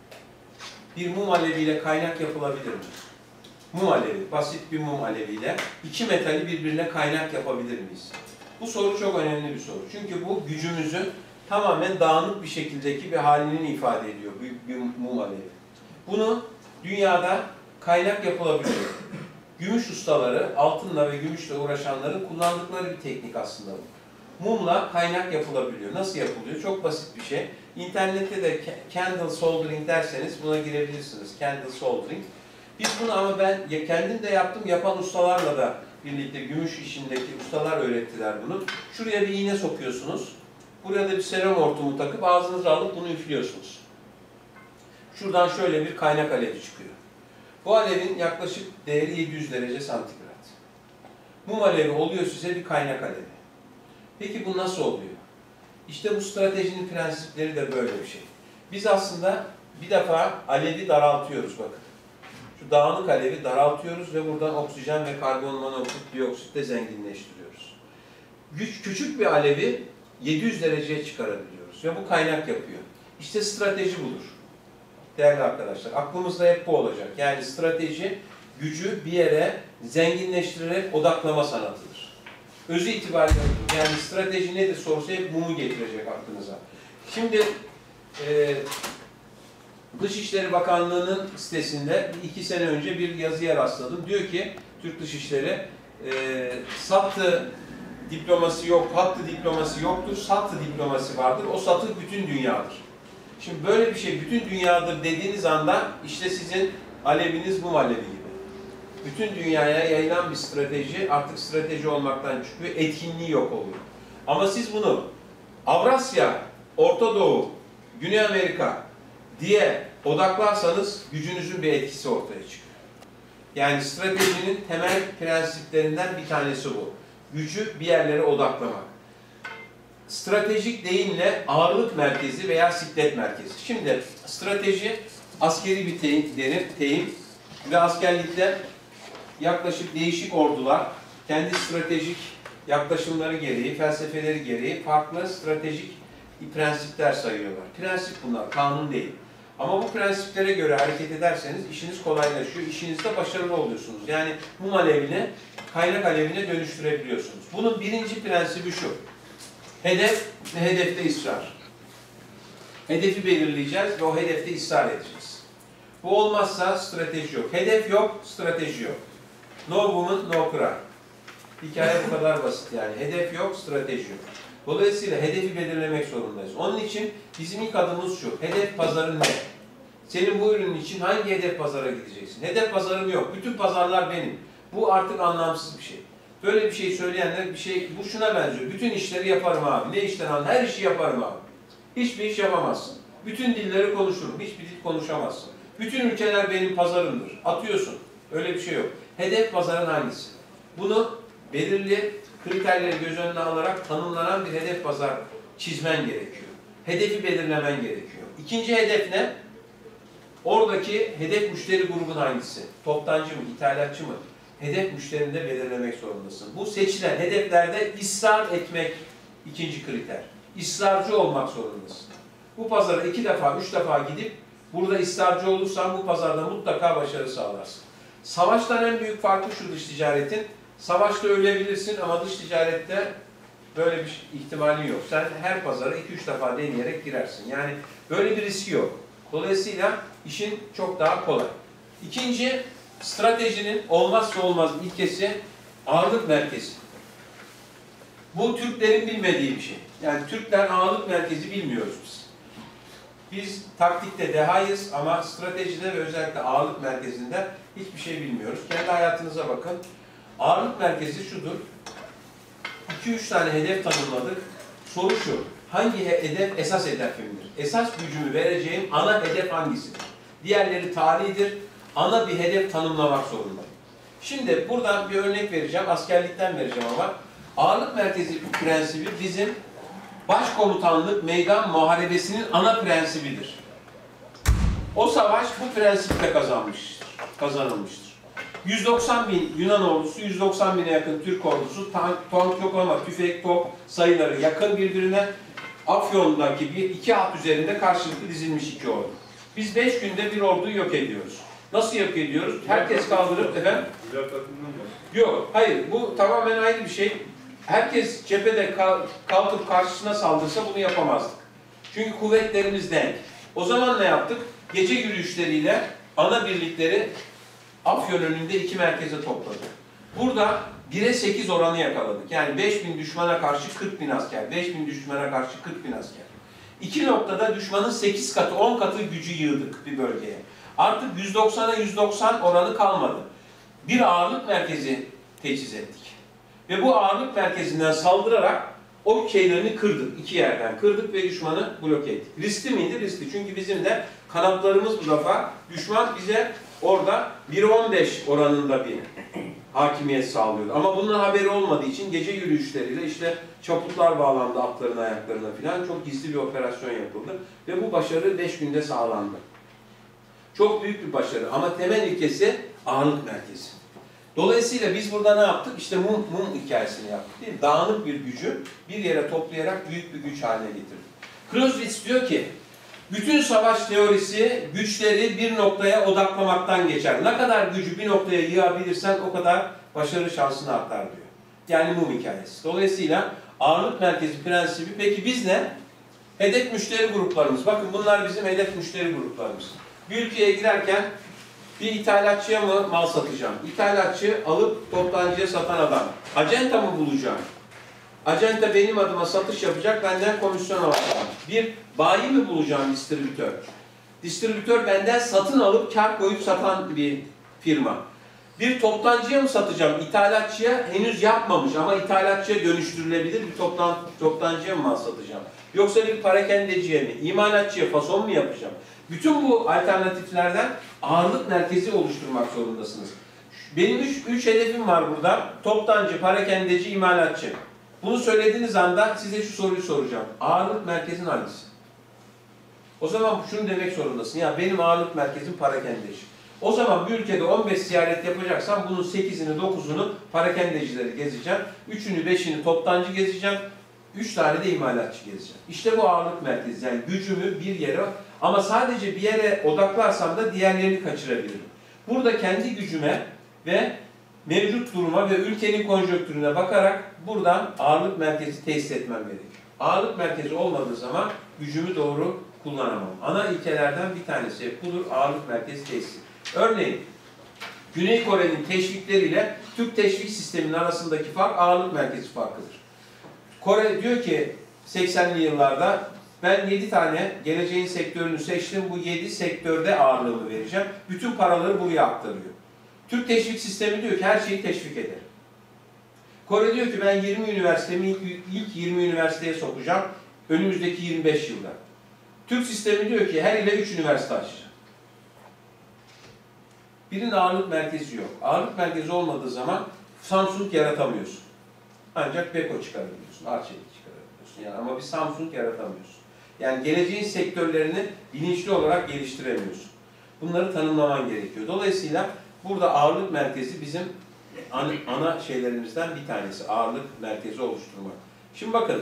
Bir mum aleviyle kaynak yapılabilir mi? Mum alevi, basit bir mum aleviyle iki metali birbirine kaynak yapabilir miyiz? Bu soru çok önemli bir soru. Çünkü bu gücümüzün tamamen dağınık bir şekildeki bir halini ifade ediyor büyük bir mum alevi. Bunu dünyada kaynak yapılabiliyor. Gümüş ustaları, altınla ve gümüşle uğraşanların kullandıkları bir teknik aslında bu. Mumla kaynak yapılabiliyor. Nasıl yapılıyor? Çok basit bir şey. İnternette de candle soldering derseniz buna girebilirsiniz. Candle soldering. Biz bunu ama ben kendim de yaptım, yapan ustalarla da birlikte gümüş işindeki ustalar öğrettiler bunu. Şuraya bir iğne sokuyorsunuz. Buraya da bir serum hortumu takıp ağzınıza alıp bunu üflüyorsunuz. Şuradan şöyle bir kaynak alevi çıkıyor. Bu alevin yaklaşık değeri yedi yüz derece santigrat. Mum alevi oluyor size bir kaynak alevi. Peki bu nasıl oluyor? İşte bu stratejinin prensipleri de böyle bir şey. Biz aslında bir defa alevi daraltıyoruz bakın. Şu dağınık alevi daraltıyoruz ve buradan oksijen ve karbon monoksit, dioksitle zenginleştiriyoruz. Güç, küçük bir alevi yedi yüz dereceye çıkarabiliyoruz ve bu kaynak yapıyor. İşte strateji budur. Değerli arkadaşlar, aklımızda hep bu olacak. Yani strateji, gücü bir yere zenginleştirerek odaklama sanatıdır. Özü itibariyle yani strateji nedir sorusu hep mumu getirecek aklınıza. Şimdi e, Dışişleri Bakanlığı'nın sitesinde iki sene önce bir yazıya rastladım. Diyor ki Türk Dışişleri e, sattı diplomasi yok, hattı diplomasi yoktur, sattı diplomasi vardır. O satı bütün dünyadır. Şimdi böyle bir şey bütün dünyadır dediğiniz anda işte sizin aleviniz mum alevi gibi. Bütün dünyaya yayılan bir strateji artık strateji olmaktan çıkıyor, etkinliği yok oluyor. Ama siz bunu Avrasya, Orta Doğu, Güney Amerika diye odaklarsanız gücünüzün bir etkisi ortaya çıkıyor. Yani stratejinin temel prensiplerinden bir tanesi bu. Gücü bir yerlere odaklamak. Stratejik deyimle ağırlık merkezi veya siklet merkezi. Şimdi strateji askeri bir deyim, deyim ve askerlikte yaklaşık değişik ordular kendi stratejik yaklaşımları gereği, felsefeleri gereği farklı stratejik prensipler sayıyorlar. Prensip bunlar, kanun değil. Ama bu prensiplere göre hareket ederseniz işiniz kolaylaşıyor, işinizde başarılı oluyorsunuz. Yani mum alevini kaynak alevine dönüştürebiliyorsunuz. Bunun birinci prensibi şu. Hedef ve hedefte ısrar. Hedefi belirleyeceğiz ve o hedefte ısrar edeceğiz. Bu olmazsa strateji yok. Hedef yok, strateji yok. No woman, no cry. Hikaye bu kadar basit yani. Hedef yok, strateji yok. Dolayısıyla hedefi belirlemek zorundayız. Onun için bizim ilk adımız şu. Hedef pazarın ne? Senin bu ürünün için hangi hedef pazara gideceksin? Hedef pazarım yok. Bütün pazarlar benim. Bu artık anlamsız bir şey. Böyle bir şey söyleyenler bir şey, bu şuna benziyor. Bütün işleri yaparım abi. Ne işten al? Her işi yaparım abi. Hiçbir iş yapamazsın. Bütün dilleri konuşurum. Hiçbir dil konuşamazsın. Bütün ülkeler benim pazarımdır. Atıyorsun. Öyle bir şey yok. Hedef pazarın hangisi? Bunu belirli kriterleri göz önüne alarak tanımlanan bir hedef pazar çizmen gerekiyor. Hedefi belirlemen gerekiyor. İkinci hedef ne? Oradaki hedef müşteri grubun hangisi? Toptancı mı, ithalatçı mı? Hedef müşterini de belirlemek zorundasın. Bu seçilen hedeflerde ısrar etmek ikinci kriter. İsrarcı olmak zorundasın. Bu pazara iki defa, üç defa gidip burada ısrarcı olursan bu pazarda mutlaka başarı sağlarsın. Savaştan en büyük farkı şu dış ticaretin. Savaşta ölebilirsin ama dış ticarette böyle bir ihtimali yok. Sen her pazara iki üç defa deneyerek girersin. Yani böyle bir riski yok. Dolayısıyla işin çok daha kolay. İkinci, stratejinin olmazsa olmaz ilkesi ağırlık merkezi. Bu Türklerin bilmediği bir şey. Yani Türkler ağırlık merkezi bilmiyoruz biz. Biz taktikte dehayız ama stratejide ve özellikle ağırlık merkezinde hiçbir şey bilmiyoruz. Kendi hayatınıza bakın. Ağırlık merkezi şudur. iki üç tane hedef tanımladık. Soru şu. Hangi hedef esas hedefimdir? Esas gücümü vereceğim ana hedef hangisidir? Diğerleri tarihidir. Ana bir hedef tanımlamak zorundayım. Şimdi buradan bir örnek vereceğim. Askerlikten vereceğim ama. Ağırlık merkezi prensibi bizim başkomutanlık meydan muharebesinin ana prensibidir. O savaş bu prensiple kazanmıştır, kazanılmıştır. yüz doksan bin Yunan ordusu, yüz doksan bine yakın Türk ordusu, tank, tank yok ama tüfek, top sayıları yakın birbirine. Afyon'daki bir iki hat üzerinde karşılıklı dizilmiş iki ordu. Biz beş günde bir orduyu yok ediyoruz. Nasıl yok ediyoruz? Herkes kaldırıp efendim? Yok, hayır. Bu tamamen ayrı bir şey. Herkes cephede kalkıp karşısına saldırsa bunu yapamazdık. Çünkü kuvvetlerimiz denk. O zaman ne yaptık? Gece yürüyüşleriyle ana birlikleri Afyon önünde iki merkeze topladık. Burada bire sekiz oranı yakaladık. Yani beş bin düşmana karşı kırk bin asker, beş bin düşmana karşı kırk bin asker. İki noktada düşmanın sekiz katı, on katı gücü yığdık bir bölgeye. Artık yüz doksana yüz doksan oranı kalmadı. Bir ağırlık merkezi teçhiz ettik. Ve bu ağırlık merkezinden saldırarak o şeylerini kırdık. İki yerden kırdık ve düşmanı bloke ettik. Riskli miydi? Riskli. Çünkü bizim de kanatlarımız bu defa düşman bize orada bire on beş oranında bir hakimiyet sağlıyordu. Ama bundan haberi olmadığı için gece yürüyüşleriyle işte çaputlar bağlandı atların ayaklarına falan. Çok gizli bir operasyon yapıldı. Ve bu başarı beş günde sağlandı. Çok büyük bir başarı ama temel ilkesi ağırlık merkezi. Dolayısıyla biz burada ne yaptık? İşte mum, mum hikayesini yaptık değil mi? Dağınık bir gücü bir yere toplayarak büyük bir güç haline getirdik. Clausewitz diyor ki, bütün savaş teorisi güçleri bir noktaya odaklamaktan geçer. Ne kadar gücü bir noktaya yığabilirsen o kadar başarı şansını artar diyor. Yani mum hikayesi. Dolayısıyla ağırlık merkezi prensibi. Peki biz ne? Hedef müşteri gruplarımız. Bakın bunlar bizim hedef müşteri gruplarımız. Bir ülkeye girerken bir ithalatçıya mı mal satacağım? İthalatçı alıp toptancıya satan adam. Acenta mı bulacağım? Acenta benim adıma satış yapacak, benden komisyon alacağım. Bir bayi mi bulacağım, distribütör? Distribütör benden satın alıp kar koyup satan bir firma. Bir toptancıya mı satacağım? İthalatçıya henüz yapmamış ama ithalatçıya dönüştürülebilir bir toptan, toptancıya mı mal satacağım? Yoksa bir parakendeciye mi? İmalatçıya fason mu yapacağım? Bütün bu alternatiflerden ağırlık merkezi oluşturmak zorundasınız. Benim üç, üç hedefim var burada. Toptancı, parakendeci, imalatçı. Bunu söylediğiniz anda size şu soruyu soracağım. Ağırlık merkezin hangisi? O zaman şunu demek zorundasın. Ya benim ağırlık merkezim parakendeci. O zaman bir ülkede on beş ziyaret yapacaksam bunun sekizini, dokuzunu parakendecileri gezeceğim. üçünü, beşini toptancı gezeceğim. üç tane de imalatçı gezeceğim. İşte bu ağırlık merkezi. Yani gücümü bir yere ama sadece bir yere odaklarsam da diğerlerini kaçırabilirim. Burada kendi gücüme ve mevcut duruma ve ülkenin konjonktürüne bakarak buradan ağırlık merkezi tesis etmem gerekiyor. Ağırlık merkezi olmadığı zaman gücümü doğru kullanamam. Ana ilkelerden bir tanesi budur, ağırlık merkezi tesisi. Örneğin, Güney Kore'nin teşvikleriyle Türk teşvik sisteminin arasındaki fark ağırlık merkezi farkıdır. Kore diyor ki seksenli yıllarda ben yedi tane geleceğin sektörünü seçtim, bu yedi sektörde ağırlığımı vereceğim. Bütün paraları buraya aktarıyor. Türk teşvik sistemi diyor ki her şeyi teşvik eder. Kore diyor ki ben yirmi üniversitemi ilk, ilk yirmi üniversiteye sokacağım önümüzdeki yirmi beş yılda. Türk sistemi diyor ki her ile üç üniversite açacağım. Birinin ağırlık merkezi yok. Ağırlık merkezi olmadığı zaman Samsung yaratamıyorsun. Ancak Beko çıkarabiliyorsun, Arçelik çıkarabiliyorsun. Yani ama bir Samsung yaratamıyorsun. Yani geleceğin sektörlerini bilinçli olarak geliştiremiyorsun. Bunları tanımlaman gerekiyor. Dolayısıyla burada ağırlık merkezi bizim ana, ana şeylerimizden bir tanesi. Ağırlık merkezi oluşturmak. Şimdi bakın,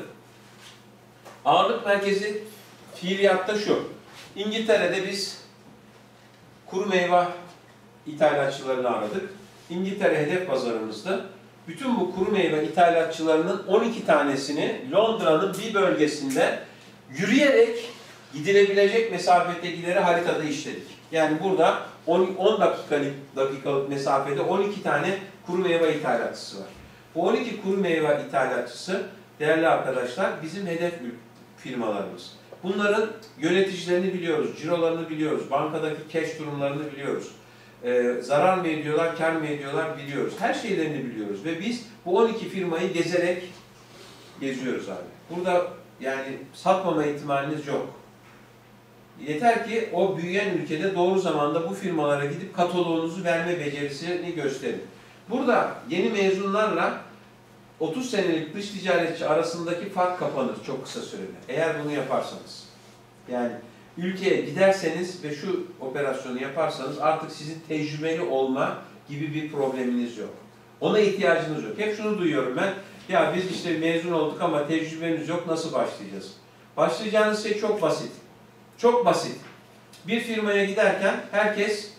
ağırlık merkezi fiiliyatta şu. İngiltere'de biz kuru meyve ithalatçılarını aradık. İngiltere hedef pazarımızdı. Bütün bu kuru meyve ithalatçılarının on iki tanesini Londra'nın bir bölgesinde yürüyerek gidilebilecek mesafedekileri haritada işledik. Yani burada on dakikalık, dakikalık mesafede on iki tane kuru meyve ithalatçısı var. Bu on iki kuru meyve ithalatçısı değerli arkadaşlar bizim hedef firmalarımız. Bunların yöneticilerini biliyoruz, cirolarını biliyoruz, bankadaki cash durumlarını biliyoruz. Ee, zarar mı ediyorlar, kar mı ediyorlar biliyoruz. Her şeylerini biliyoruz ve biz bu on iki firmayı gezerek geziyoruz abi. Burada yani satmama ihtimaliniz yok. Yeter ki o büyüyen ülkede doğru zamanda bu firmalara gidip kataloğunuzu verme becerisini gösterin. Burada yeni mezunlarla otuz senelik dış ticaretçi arasındaki fark kapanır çok kısa sürede. Eğer bunu yaparsanız. Yani ülkeye giderseniz ve şu operasyonu yaparsanız artık sizin tecrübeli olma gibi bir probleminiz yok. Ona ihtiyacınız yok. Hep şunu duyuyorum ben. Ya biz işte mezun olduk ama tecrübemiz yok. Nasıl başlayacağız? Başlayacağınız şey çok basit. Çok basit. Bir firmaya giderken herkes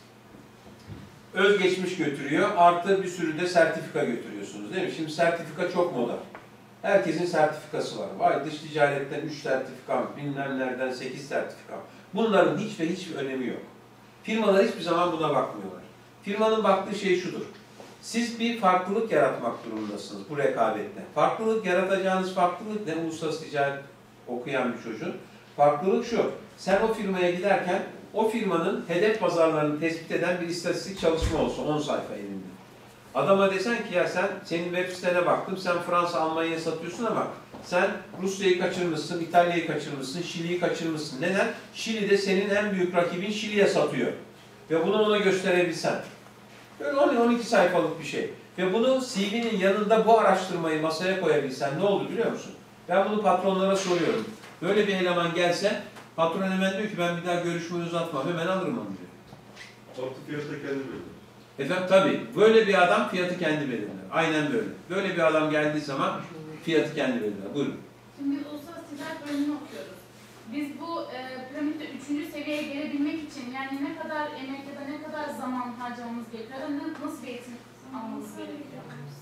özgeçmiş götürüyor. Artı bir sürü de sertifika götürüyorsunuz değil mi? Şimdi sertifika çok moda. Herkesin sertifikası var. Vay dış ticaretten üç sertifikam, bilmem nereden sekiz sertifikam. Bunların hiç ve hiçbir önemi yok. Firmalar hiçbir zaman buna bakmıyorlar. Firmanın baktığı şey şudur. Siz bir farklılık yaratmak durumundasınız bu rekabette. Farklılık yaratacağınız farklılık ne? Uluslararası ticaret okuyan bir çocuğun. Farklılık şu. Sen o firmaya giderken o firmanın hedef pazarlarını tespit eden bir istatistik çalışma olsa on sayfa elinde. Adama desen ki ya sen senin web sitene baktım, sen Fransa, Almanya'ya satıyorsun ama sen Rusya'yı kaçırmışsın, İtalya'yı kaçırmışsın, Şili'yi kaçırmışsın. Neden? Şili'de senin en büyük rakibin Şili'ye satıyor. Ve bunu ona gösterebilsen. Böyle on on iki sayfalık bir şey. Ve bunu C V'nin yanında bu araştırmayı masaya koyabilsen ne olur biliyor musun? Ben bunu patronlara soruyorum. Böyle bir eleman gelse patron hemen diyor ki ben bir daha görüşmeyi uzatmam, hemen alırım onu diyor. Artı fiyatı kendi belirler. Efendim tabii. Böyle bir adam fiyatı kendi belirler. Aynen böyle. Böyle bir adam geldiği zaman fiyatı kendi belirler. Buyurun. Şimdi biz uluslararası ticaret bölümünü okuyoruz. Biz bu e, piramitte üçüncü seviyeye gelebilmek için yani ne kadar emek ya da ne kadar zaman harcamamız gerekiyor ya da nasıl bir eğitim almamız gerekiyor?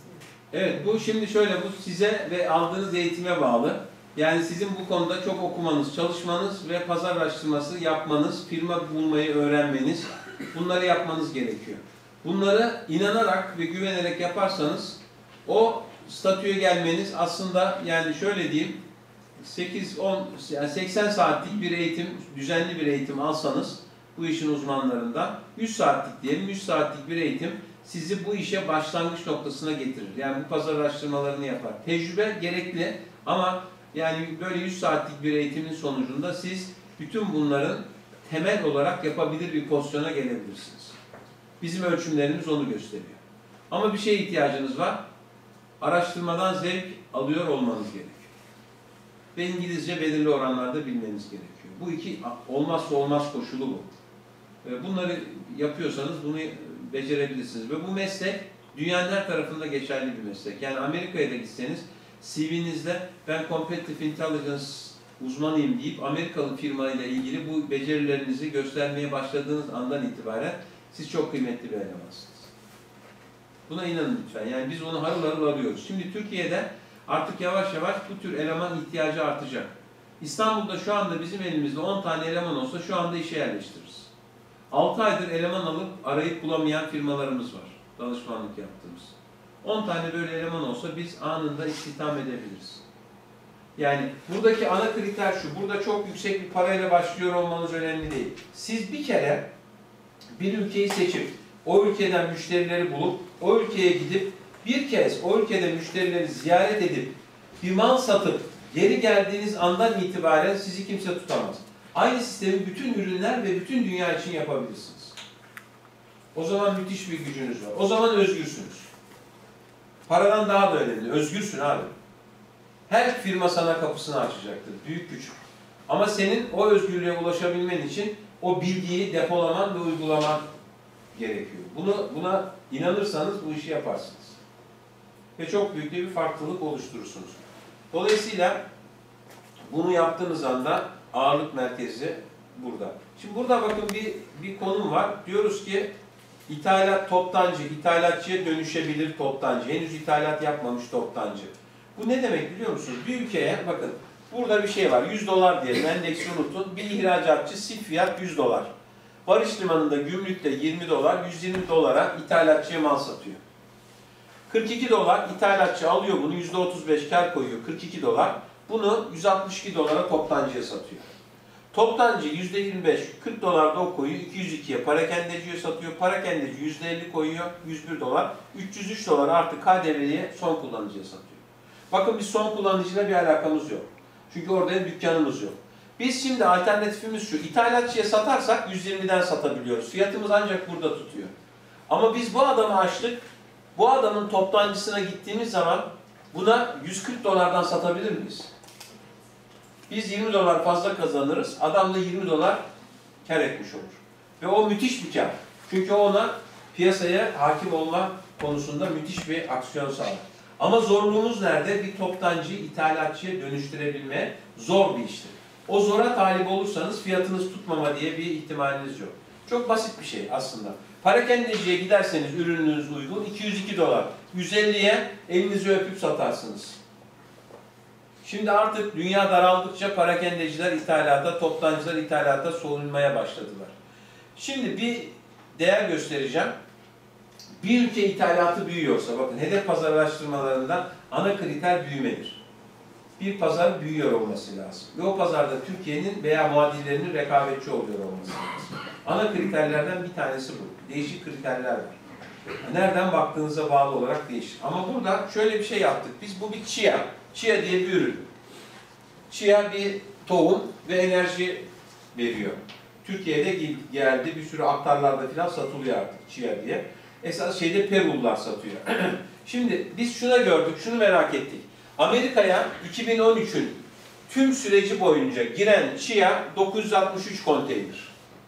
Evet, bu şimdi şöyle, bu size ve aldığınız eğitime bağlı. Yani sizin bu konuda çok okumanız, çalışmanız ve pazar araştırması yapmanız, firma bulmayı öğrenmeniz, bunları yapmanız gerekiyor. Bunları inanarak ve güvenerek yaparsanız o statüye gelmeniz aslında yani şöyle diyeyim sekiz on yani seksen saatlik bir eğitim, düzenli bir eğitim alsanız bu işin uzmanlarından yüz saatlik diyelim yüz saatlik bir eğitim sizi bu işe başlangıç noktasına getirir. Yani bu pazar araştırmalarını yapar. Tecrübe gerekli ama yani böyle yüz saatlik bir eğitimin sonucunda siz bütün bunların temel olarak yapabilir bir pozisyona gelebilirsiniz. Bizim ölçümlerimiz onu gösteriyor. Ama bir şeye ihtiyacınız var. Araştırmadan zevk alıyor olmanız gerekiyor. Ve İngilizce belirli oranlarda bilmeniz gerekiyor. Bu iki olmazsa olmaz koşulu bu. Bunları yapıyorsanız bunu becerebilirsiniz. Ve bu meslek dünyanın her tarafında geçerli bir meslek. Yani Amerika'ya da gitseniz C V'nizde ben Competitive Intelligence uzmanıyım deyip Amerikalı firmayla ilgili bu becerilerinizi göstermeye başladığınız andan itibaren siz çok kıymetli bir elemansınız. Buna inanın lütfen. Yani biz onu harıl harıl arıyoruz. Şimdi Türkiye'de artık yavaş yavaş bu tür eleman ihtiyacı artacak. İstanbul'da şu anda bizim elimizde on tane eleman olsa şu anda işe yerleştiririz. altı aydır eleman alıp arayıp bulamayan firmalarımız var. Danışmanlık yaptığımız. on tane böyle eleman olsa biz anında istihdam edebiliriz. Yani buradaki ana kriter şu, burada çok yüksek bir parayla başlıyor olmanız önemli değil. Siz bir kere bir ülkeyi seçip, o ülkeden müşterileri bulup, o ülkeye gidip, bir kez o ülkede müşterileri ziyaret edip, bir mal satıp, geri geldiğiniz andan itibaren sizi kimse tutamaz. Aynı sistemi bütün ürünler ve bütün dünya için yapabilirsiniz. O zaman müthiş bir gücünüz var. O zaman özgürsünüz. Paradan daha da önemli. Özgürsün abi. Her firma sana kapısını açacaktır. Büyük küçük. Ama senin o özgürlüğe ulaşabilmen için o bilgiyi depolaman ve uygulaman gerekiyor. Bunu, buna inanırsanız bu işi yaparsınız. Ve çok büyük bir farklılık oluşturursunuz. Dolayısıyla bunu yaptığınız anda ağırlık merkezi burada. Şimdi burada bakın bir, bir konum var. Diyoruz ki ithalat toptancı, ithalatçıya dönüşebilir toptancı. Henüz ithalat yapmamış toptancı. Bu ne demek biliyor musunuz? Bir ülkeye bakın burada bir şey var. yüz dolar diyelim, endeksi unutun. Bir ihracatçı sif fiyat yüz dolar. Barış Limanı'nda gümrükte yirmi dolar, yüz yirmi dolara ithalatçıya mal satıyor. kırk iki dolar ithalatçı alıyor bunu, yüzde otuz beş kar koyuyor, kırk iki dolar. Bunu yüz altmış iki dolara toptancıya satıyor. Toptancı yüzde yirmi beş, kırk dolar da o koyuyor, iki yüz ikiye parakendeciye satıyor. Parakendeci yüzde elli koyuyor, yüz bir dolar. üç yüz üç dolar artı K D V'ye son kullanıcıya satıyor. Bakın biz son kullanıcıyla bir alakamız yok. Çünkü orada dükkanımız yok. Biz şimdi alternatifimiz şu, ithalatçıya satarsak yüz yirmiden satabiliyoruz. Fiyatımız ancak burada tutuyor. Ama biz bu adamı açtık, bu adamın toptancısına gittiğimiz zaman buna yüz kırk dolardan satabilir miyiz? Biz yirmi dolar fazla kazanırız, adam da yirmi dolar kar etmiş olur. Ve o müthiş bir kar. Çünkü ona piyasaya hakim olma konusunda müthiş bir aksiyon sağlar. Ama zorluğumuz nerede? Bir toptancıyı ithalatçıya dönüştürebilme zor bir iştir. O zora talip olursanız fiyatınız tutmama diye bir ihtimaliniz yok. Çok basit bir şey aslında. Parakendeciye giderseniz ürününüz uygun, iki yüz iki dolar. yüz elliye elinizi öpüp satarsınız. Şimdi artık dünya daraldıkça parakendeciler ithalata, toptancılar ithalata soğunmaya başladılar. Şimdi bir değer göstereceğim. Bir ülke ithalatı büyüyorsa, bakın hedef pazar araştırmalarında ana kriter büyümedir. Bir pazar büyüyor olması lazım. Ve o pazarda Türkiye'nin veya muadillerinin rekabetçi oluyor olması lazım. Ana kriterlerden bir tanesi bu. Değişik kriterler var. Nereden baktığınıza bağlı olarak değişir. Ama burada şöyle bir şey yaptık. Biz bu bir chia. Chia diye bir ürün. Chia bir tohum ve enerji veriyor. Türkiye'de geldi, bir sürü aktarlarda falan satılıyor artık chia diye. Esas şeyde Perulular satıyor. Şimdi biz şuna gördük, şunu merak ettik. Amerika'ya iki bin on üçün tüm süreci boyunca giren chia dokuz yüz altmış üç konteyner.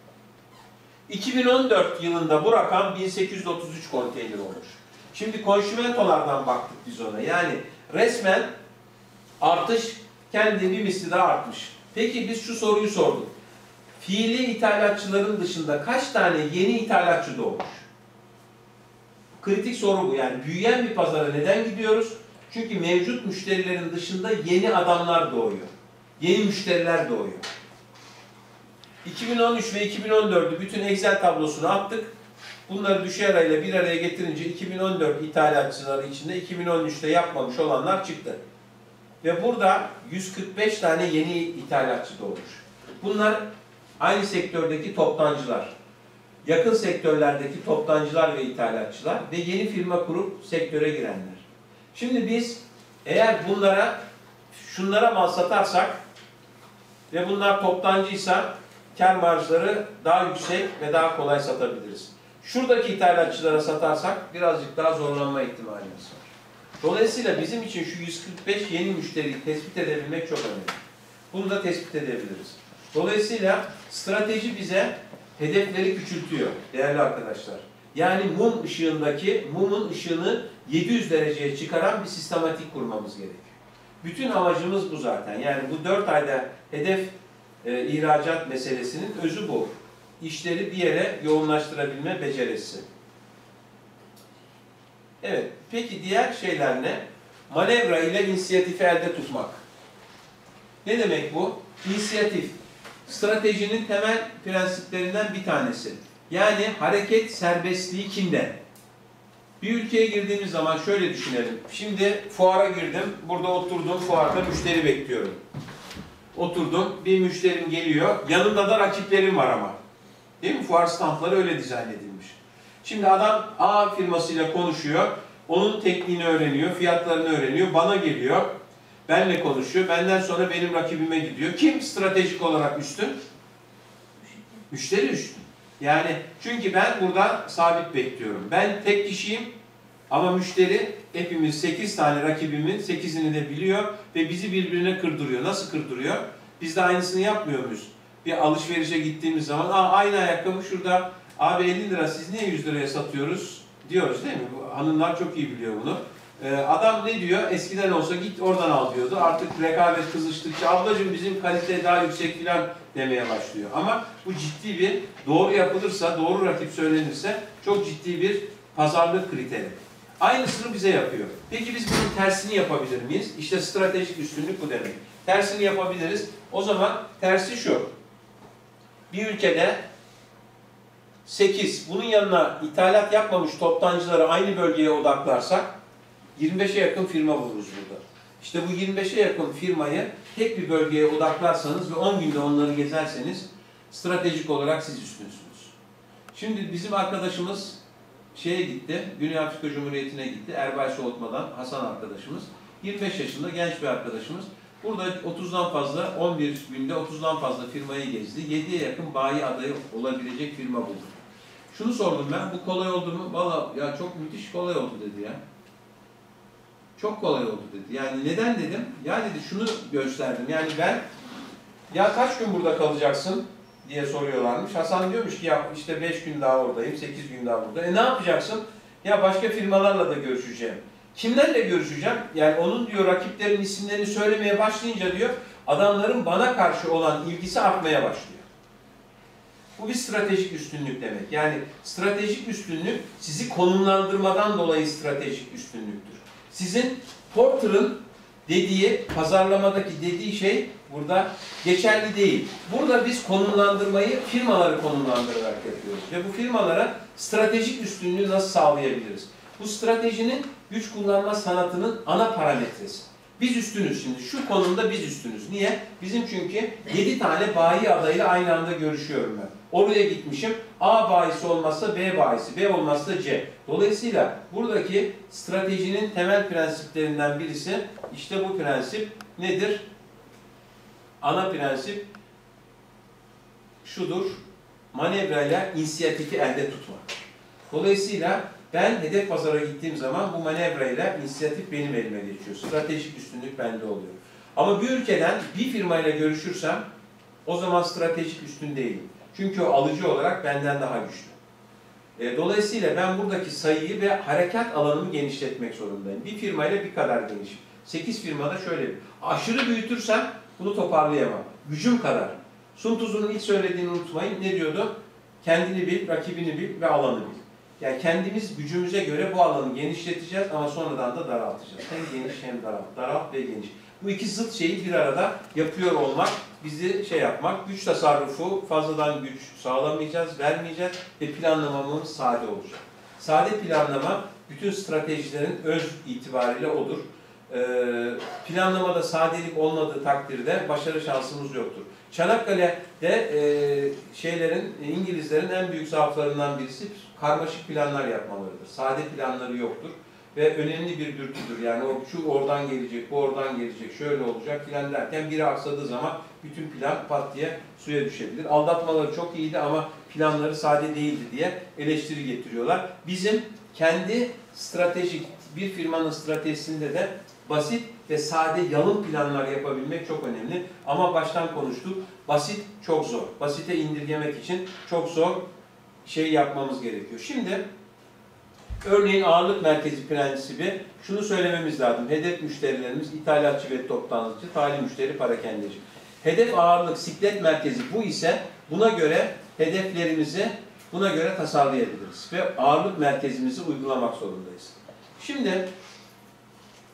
iki bin on dört yılında bu rakam bin sekiz yüz otuz üç konteyner olmuş. Şimdi konşimentolardan baktık biz ona. Yani resmen artış kendi bir misli daha artmış. Peki biz şu soruyu sorduk. Fiili ithalatçıların dışında kaç tane yeni ithalatçı doğmuş? Kritik soru bu. Yani büyüyen bir pazara neden gidiyoruz? Çünkü mevcut müşterilerin dışında yeni adamlar doğuyor. Yeni müşteriler doğuyor. iki bin on üç ve iki bin on dördü bütün Excel tablosuna attık. Bunları düşey arayla bir araya getirince iki bin on dört ithalatçıları içinde iki bin on üçte yapmamış olanlar çıktı. Ve burada yüz kırk beş tane yeni ithalatçı doğmuş. Bunlar aynı sektördeki toptancılar. Yakın sektörlerdeki toptancılar ve ithalatçılar ve yeni firma kurup sektöre girenler. Şimdi biz eğer bunlara, şunlara mal satarsak ve bunlar toptancıysa kar marjları daha yüksek ve daha kolay satabiliriz. Şuradaki ithalatçılara satarsak birazcık daha zorlanma ihtimalimiz var. Dolayısıyla bizim için şu yüz kırk beş yeni müşteriyi tespit edebilmek çok önemli. Bunu da tespit edebiliriz. Dolayısıyla strateji bize hedefleri küçültüyor değerli arkadaşlar. Yani mum ışığındaki, mumun ışığını yedi yüz dereceye çıkaran bir sistematik kurmamız gerekiyor. Bütün amacımız bu zaten. Yani bu dört ayda hedef e, ihracat meselesinin özü bu. İşleri bir yere yoğunlaştırabilme becerisi. Evet, peki diğer şeyler ne? Manevra ile inisiyatifi elde tutmak. Ne demek bu? İnisiyatif. Stratejinin temel prensiplerinden bir tanesi. Yani hareket serbestliği kimde? Bir ülkeye girdiğimiz zaman şöyle düşünelim. Şimdi fuara girdim. Burada oturdum, fuarda müşteri bekliyorum. Oturdum, bir müşterim geliyor. Yanında da rakiplerim var ama. Değil mi? Fuar standları öyle dizayn edilmiş. Şimdi adam A firmasıyla konuşuyor. Onun tekniğini öğreniyor, fiyatlarını öğreniyor. Bana geliyor. Benle konuşuyor. Benden sonra benim rakibime gidiyor. Kim stratejik olarak üstün? Müşteri üstün. Yani çünkü ben burada sabit bekliyorum. Ben tek kişiyim ama müşteri hepimiz sekiz tane rakibimin sekizini de biliyor ve bizi birbirine kırdırıyor. Nasıl kırdırıyor? Biz de aynısını yapmıyor muyuz? Bir alışverişe gittiğimiz zaman Aa, aynı ayakkabı şurada abi elli lira siz niye yüz liraya satıyoruz diyoruz değil mi? Bu, hanımlar çok iyi biliyor bunu. Ee, adam ne diyor? Eskiden olsa git oradan al diyordu. Artık rekabet kızıştıkça ablacığım bizim kalite daha yüksek filan demeye başlıyor. Ama bu ciddi bir, doğru yapılırsa, doğru rakip söylenirse çok ciddi bir pazarlık kriteri. Aynısını bize yapıyor. Peki biz bunun tersini yapabilir miyiz? İşte stratejik üstünlük bu demek. Tersini yapabiliriz. O zaman tersi şu. Bir ülkede sekiz, bunun yanına ithalat yapmamış toptancıları aynı bölgeye odaklarsak yirmi beşe yakın firma buluruz burada. İşte bu yirmi beşe yakın firmayı tek bir bölgeye odaklarsanız ve on günde onları gezerseniz stratejik olarak siz üstünsünüz. Şimdi bizim arkadaşımız şeye gitti, Güney Afrika Cumhuriyeti'ne gitti. Erbay Soğutma'dan Hasan arkadaşımız. yirmi beş yaşında genç bir arkadaşımız. Burada otuzdan fazla, on bir günde otuzdan fazla firmayı gezdi. yediye yakın bayi adayı olabilecek firma buldu. Şunu sordum ben, bu kolay oldu mu? Valla ya çok müthiş kolay oldu dedi ya. Çok kolay oldu dedi. Yani neden dedim? Ya dedi şunu gösterdim. Yani ben ya kaç gün burada kalacaksın diye soruyorlarmış. Hasan diyormuş ki ya işte beş gün daha oradayım, sekiz gün daha burada. E ne yapacaksın? Ya başka firmalarla da görüşeceğim. Kimlerle görüşeceğim? Yani onun diyor rakiplerin isimlerini söylemeye başlayınca diyor adamların bana karşı olan ilgisi artmaya başlıyor. Bu bir stratejik üstünlük demek. Yani stratejik üstünlük sizi konumlandırmadan dolayı stratejik üstünlüktür. Sizin Porter'ın dediği, pazarlamadaki dediği şey burada geçerli değil. Burada biz konumlandırmayı firmaları konumlandırarak yapıyoruz. Ve bu firmalara stratejik üstünlüğü nasıl sağlayabiliriz? Bu stratejinin güç kullanma sanatının ana parametresi. Biz üstünüz şimdi. Şu konumda biz üstünüz. Niye? Bizim çünkü yedi tane bayi adayıyla aynı anda görüşüyorum ben. Oraya gitmişim. A bayisi olmazsa B bayisi, B olmazsa C. Dolayısıyla buradaki stratejinin temel prensiplerinden birisi işte bu prensip nedir? Ana prensip şudur. Manevrayla inisiyatifi elde tutmak. Dolayısıyla ben hedef pazara gittiğim zaman bu manevrayla inisiyatif benim elime geçiyor. Stratejik üstünlük bende oluyor. Ama bir ülkeden bir firmayla görüşürsem o zaman stratejik üstün değilim. Çünkü o alıcı olarak benden daha güçlü. E, dolayısıyla ben buradaki sayıyı ve harekat alanımı genişletmek zorundayım. Bir firmayla bir kadar geniş. sekiz firmada şöyle bir. Aşırı büyütürsem bunu toparlayamam. Gücüm kadar. Sun Tzu'nun ilk söylediğini unutmayın. Ne diyordu? Kendini bil, rakibini bil ve alanı bil. Yani kendimiz gücümüze göre bu alanı genişleteceğiz ama sonradan da daraltacağız. Hem geniş hem daralt. Daralt ve geniş. Bu iki zıt şeyi bir arada yapıyor olmak, bizi şey yapmak, güç tasarrufu, fazladan güç sağlamayacağız, vermeyeceğiz ve planlamamız sade olacak. Sade planlama bütün stratejilerin öz itibariyle odur. Ee, planlamada sadelik olmadığı takdirde başarı şansımız yoktur. Çanakkale'de e, şeylerin, İngilizlerin en büyük zaaflarından birisi karmaşık planlar yapmalarıdır. Sade planları yoktur. Ve önemli bir dürtüdür. Yani o şu oradan gelecek, bu oradan gelecek, şöyle olacak filan derken biri aksadığı zaman bütün plan pat diye suya düşebilir. Aldatmaları çok iyiydi ama planları sade değildi diye eleştiri getiriyorlar. Bizim kendi stratejik, bir firmanın stratejisinde de basit ve sade yalın planlar yapabilmek çok önemli. Ama baştan konuştuk, basit çok zor. Basite indirgemek için çok zor şey yapmamız gerekiyor. Şimdi örneğin ağırlık merkezi prensibi, şunu söylememiz lazım. Hedef müşterilerimiz ithalatçı ve toptancı, tali müşteri, parakendeci. Hedef ağırlık siklet merkezi bu ise buna göre hedeflerimizi buna göre tasarlayabiliriz. Ve ağırlık merkezimizi uygulamak zorundayız. Şimdi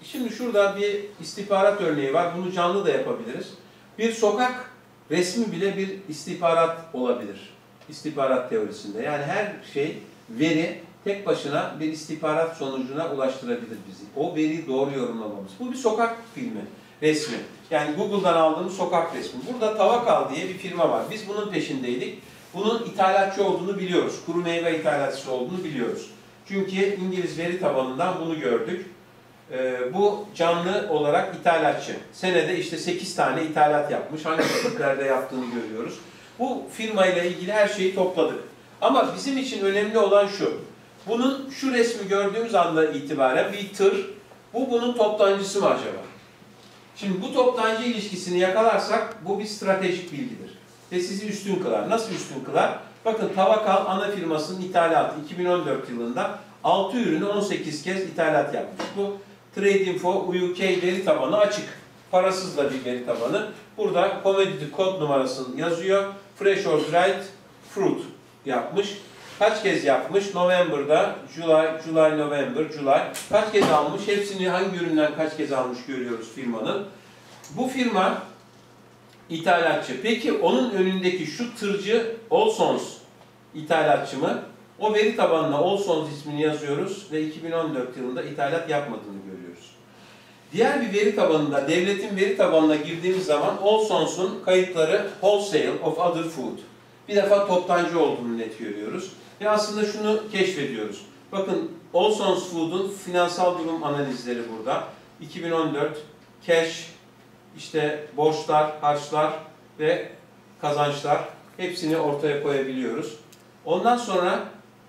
Şimdi şurada bir istihbarat örneği var. Bunu canlı da yapabiliriz. Bir sokak resmi bile bir istihbarat olabilir. İstihbarat teorisinde. Yani her şey, veri tek başına bir istihbarat sonucuna ulaştırabilir bizi. O veriyi doğru yorumlamamız. Bu bir sokak filmi, resmi. Yani Google'dan aldığımız sokak resmi. Burada Tavakal diye bir firma var. Biz bunun peşindeydik. Bunun ithalatçı olduğunu biliyoruz. Kuru meyve ithalatçısı olduğunu biliyoruz. Çünkü İngiliz veri tabanından bunu gördük. Ee, bu canlı olarak ithalatçı. Senede işte sekiz tane ithalat yapmış. Hangi ülkelerde yaptığını görüyoruz. Bu firmayla ilgili her şeyi topladık. Ama bizim için önemli olan şu. Bunun şu resmi gördüğümüz anda itibaren bir tır. Bu bunun toptancısı mı acaba? Şimdi bu toptancı ilişkisini yakalarsak bu bir stratejik bilgidir. Ve sizi üstün kılar. Nasıl üstün kılar? Bakın Tavakal ana firmasının ithalatı iki bin on dört yılında altı ürünü on sekiz kez ithalat yapmış. Bu TradeInfo U K veri tabanı açık. Parasız da bir veri tabanı. Burada commodity kod numarasını yazıyor. Fresh or dried fruit yapmış. Kaç kez yapmış? November'da, July, July, November, July. Kaç kez almış? Hepsini hangi üründen kaç kez almış görüyoruz firmanın. Bu firma ithalatçı. Peki onun önündeki şu tırcı Olsons ithalatçı mı? O veri tabanına Olsons ismini yazıyoruz ve iki bin on dört yılında ithalat yapmadığını görüyoruz. Diğer bir veri tabanında, devletin veri tabanına girdiğimiz zaman Olsons'un kayıtları Wholesale of Other Food. Bir defa toptancı olduğunu net görüyoruz. Ve aslında şunu keşfediyoruz. Bakın Olsons Food'un finansal durum analizleri burada. iki bin on dört cash, işte borçlar, harçlar ve kazançlar hepsini ortaya koyabiliyoruz. Ondan sonra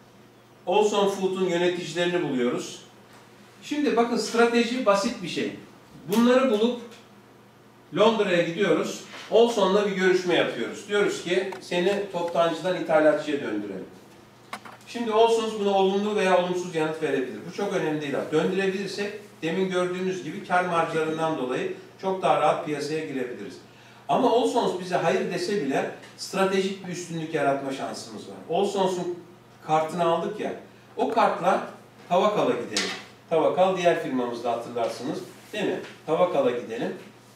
Olson Food'un yöneticilerini buluyoruz. Şimdi bakın strateji basit bir şey. Bunları bulup Londra'ya gidiyoruz. Olson'la bir görüşme yapıyoruz. Diyoruz ki seni toptancıdan ithalatçıya döndürelim. Şimdi Olsons buna olumlu veya olumsuz yanıt verebilir. Bu çok önemli değil. Döndürebilirsek demin gördüğünüz gibi kar marjlarından dolayı çok daha rahat piyasaya girebiliriz. Ama Olsons bize hayır dese bile stratejik bir üstünlük yaratma şansımız var. Olsons'un kartını aldık ya, o kartla Tavakal'a gidelim. Tavakal diğer firmamızda hatırlarsınız. Değil mi? Tavakal'a gidelim.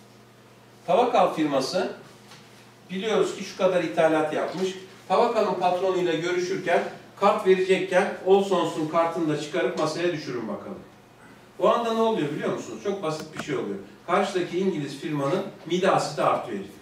Tavakal firması biliyoruz ki şu kadar ithalat yapmış. Tavakal'ın patronuyla görüşürken, kart verecekken Olsons'un kartını da çıkarıp masaya düşürün bakalım. O anda ne oluyor biliyor musunuz? Çok basit bir şey oluyor. Karşıdaki İngiliz firmanın midası da artıyor herif.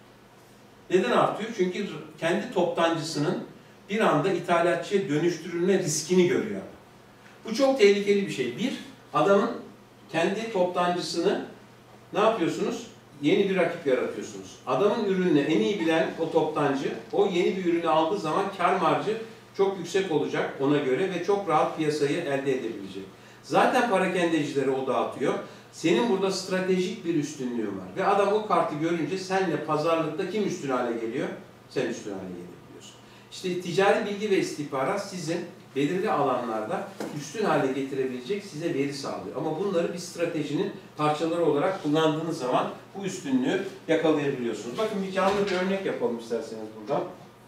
Neden artıyor? Çünkü kendi toptancısının bir anda ithalatçıya dönüştürülme riskini görüyor. Bu çok tehlikeli bir şey. Bir, adamın kendi toptancısını ne yapıyorsunuz? Yeni bir rakip yaratıyorsunuz. Adamın ürününü en iyi bilen o toptancı, o yeni bir ürünü aldığı zaman kar marjı çok yüksek olacak ona göre ve çok rahat piyasayı elde edebilecek. Zaten parakendecileri o dağıtıyor. Senin burada stratejik bir üstünlüğün var. Ve adam o kartı görünce senle pazarlıkta kim üstün hale geliyor? Sen üstün hale gelebiliyorsun. İşte ticari bilgi ve istihbarat sizin belirli alanlarda üstün hale getirebilecek size veri sağlıyor. Ama bunları bir stratejinin parçaları olarak kullandığınız zaman bu üstünlüğü yakalayabiliyorsunuz. Bakın bir canlı bir örnek yapalım isterseniz buradan.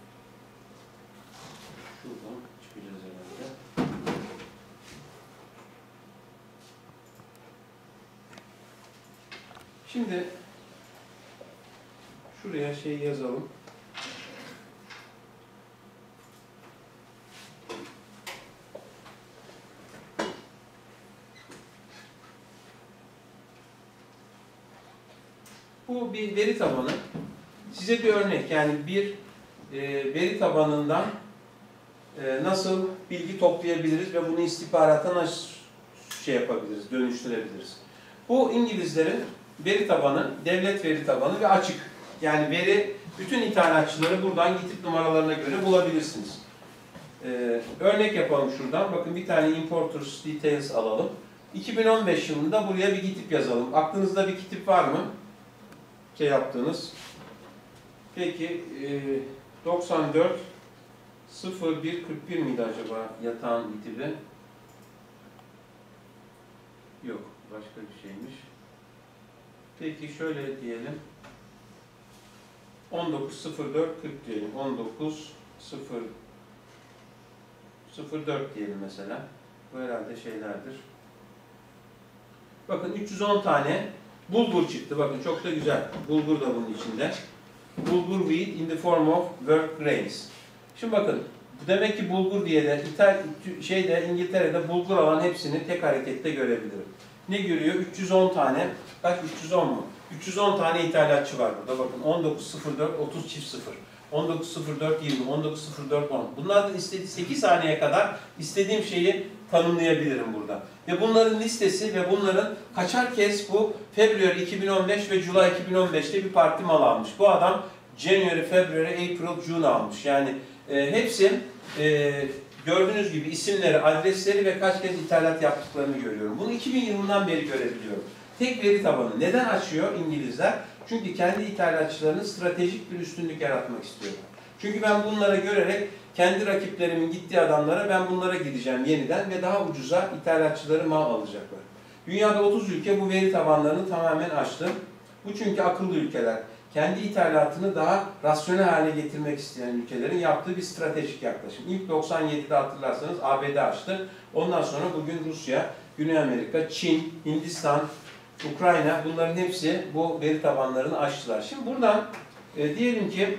Şuradan çıkacağız herhalde. Şimdi şuraya şey yazalım. Bu bir veri tabanı. Size bir örnek, yani bir e, veri tabanından e, nasıl bilgi toplayabiliriz ve bunu istihbarata nasıl şey yapabiliriz, dönüştürebiliriz. Bu İngilizlerin veri tabanı, devlet veri tabanı ve açık. Yani veri, bütün ithalatçıları buradan gitip numaralarına göre bulabilirsiniz. Ee, örnek yapalım şuradan. Bakın bir tane importers details alalım. iki bin on beş yılında buraya bir gitip yazalım. Aklınızda bir kitip var mı? Şey yaptığınız. Peki e, doksan dört sıfır bir kırk bir miydi acaba yatağın gitibi? Yok. Başka bir şeymiş. Peki şöyle diyelim. on dokuz sıfır dört kırk diyelim. on dokuz sıfır sıfır dört diyelim mesela. Bu herhalde şeylerdir. Bakın üç yüz on tane bulgur çıktı. Bakın çok da güzel. Bulgur da bunun içinde. Bulgur wheat in the form of work grains. Şimdi bakın, bu demek ki bulgur diye de İtal şeyde İngiltere'de bulgur alan hepsini tek harekette görebilirim. Ne görüyor? üç yüz on tane. Kaç? üç yüz on mu? üç yüz on tane ithalatçı var burada. Bakın on dokuz sıfır dört otuz çift sıfır. on dokuz sıfır dört yirmi, on dokuz sıfır dört on. Bunlardan istediği sekiz haneye kadar istediğim şeyi tanımlayabilirim burada. Ve bunların listesi ve bunların kaçar kez bu February iki bin on beş ve July iki bin on beş'te bir parti mal almış. Bu adam January, February, April, June almış. Yani e, hepsi e, gördüğünüz gibi isimleri, adresleri ve kaç kez ithalat yaptıklarını görüyorum. Bunu iki bin yılından beri görebiliyorum. Tek veri tabanı. Neden açıyor İngilizler? Çünkü kendi ithalatçılarının stratejik bir üstünlük yaratmak istiyorlar. Çünkü ben bunlara görerek kendi rakiplerimin gittiği adamlara ben bunlara gideceğim yeniden ve daha ucuza ithalatçıları mal alacaklar. Dünyada otuz ülke bu veri tabanlarını tamamen açtı. Bu çünkü akıllı ülkeler. Kendi ithalatını daha rasyonel hale getirmek isteyen ülkelerin yaptığı bir stratejik yaklaşım. İlk doksan yedi'de hatırlarsanız A B D açtı. Ondan sonra bugün Rusya, Güney Amerika, Çin, Hindistan, Ukrayna, bunların hepsi bu veri tabanlarını açtılar. Şimdi buradan e, diyelim ki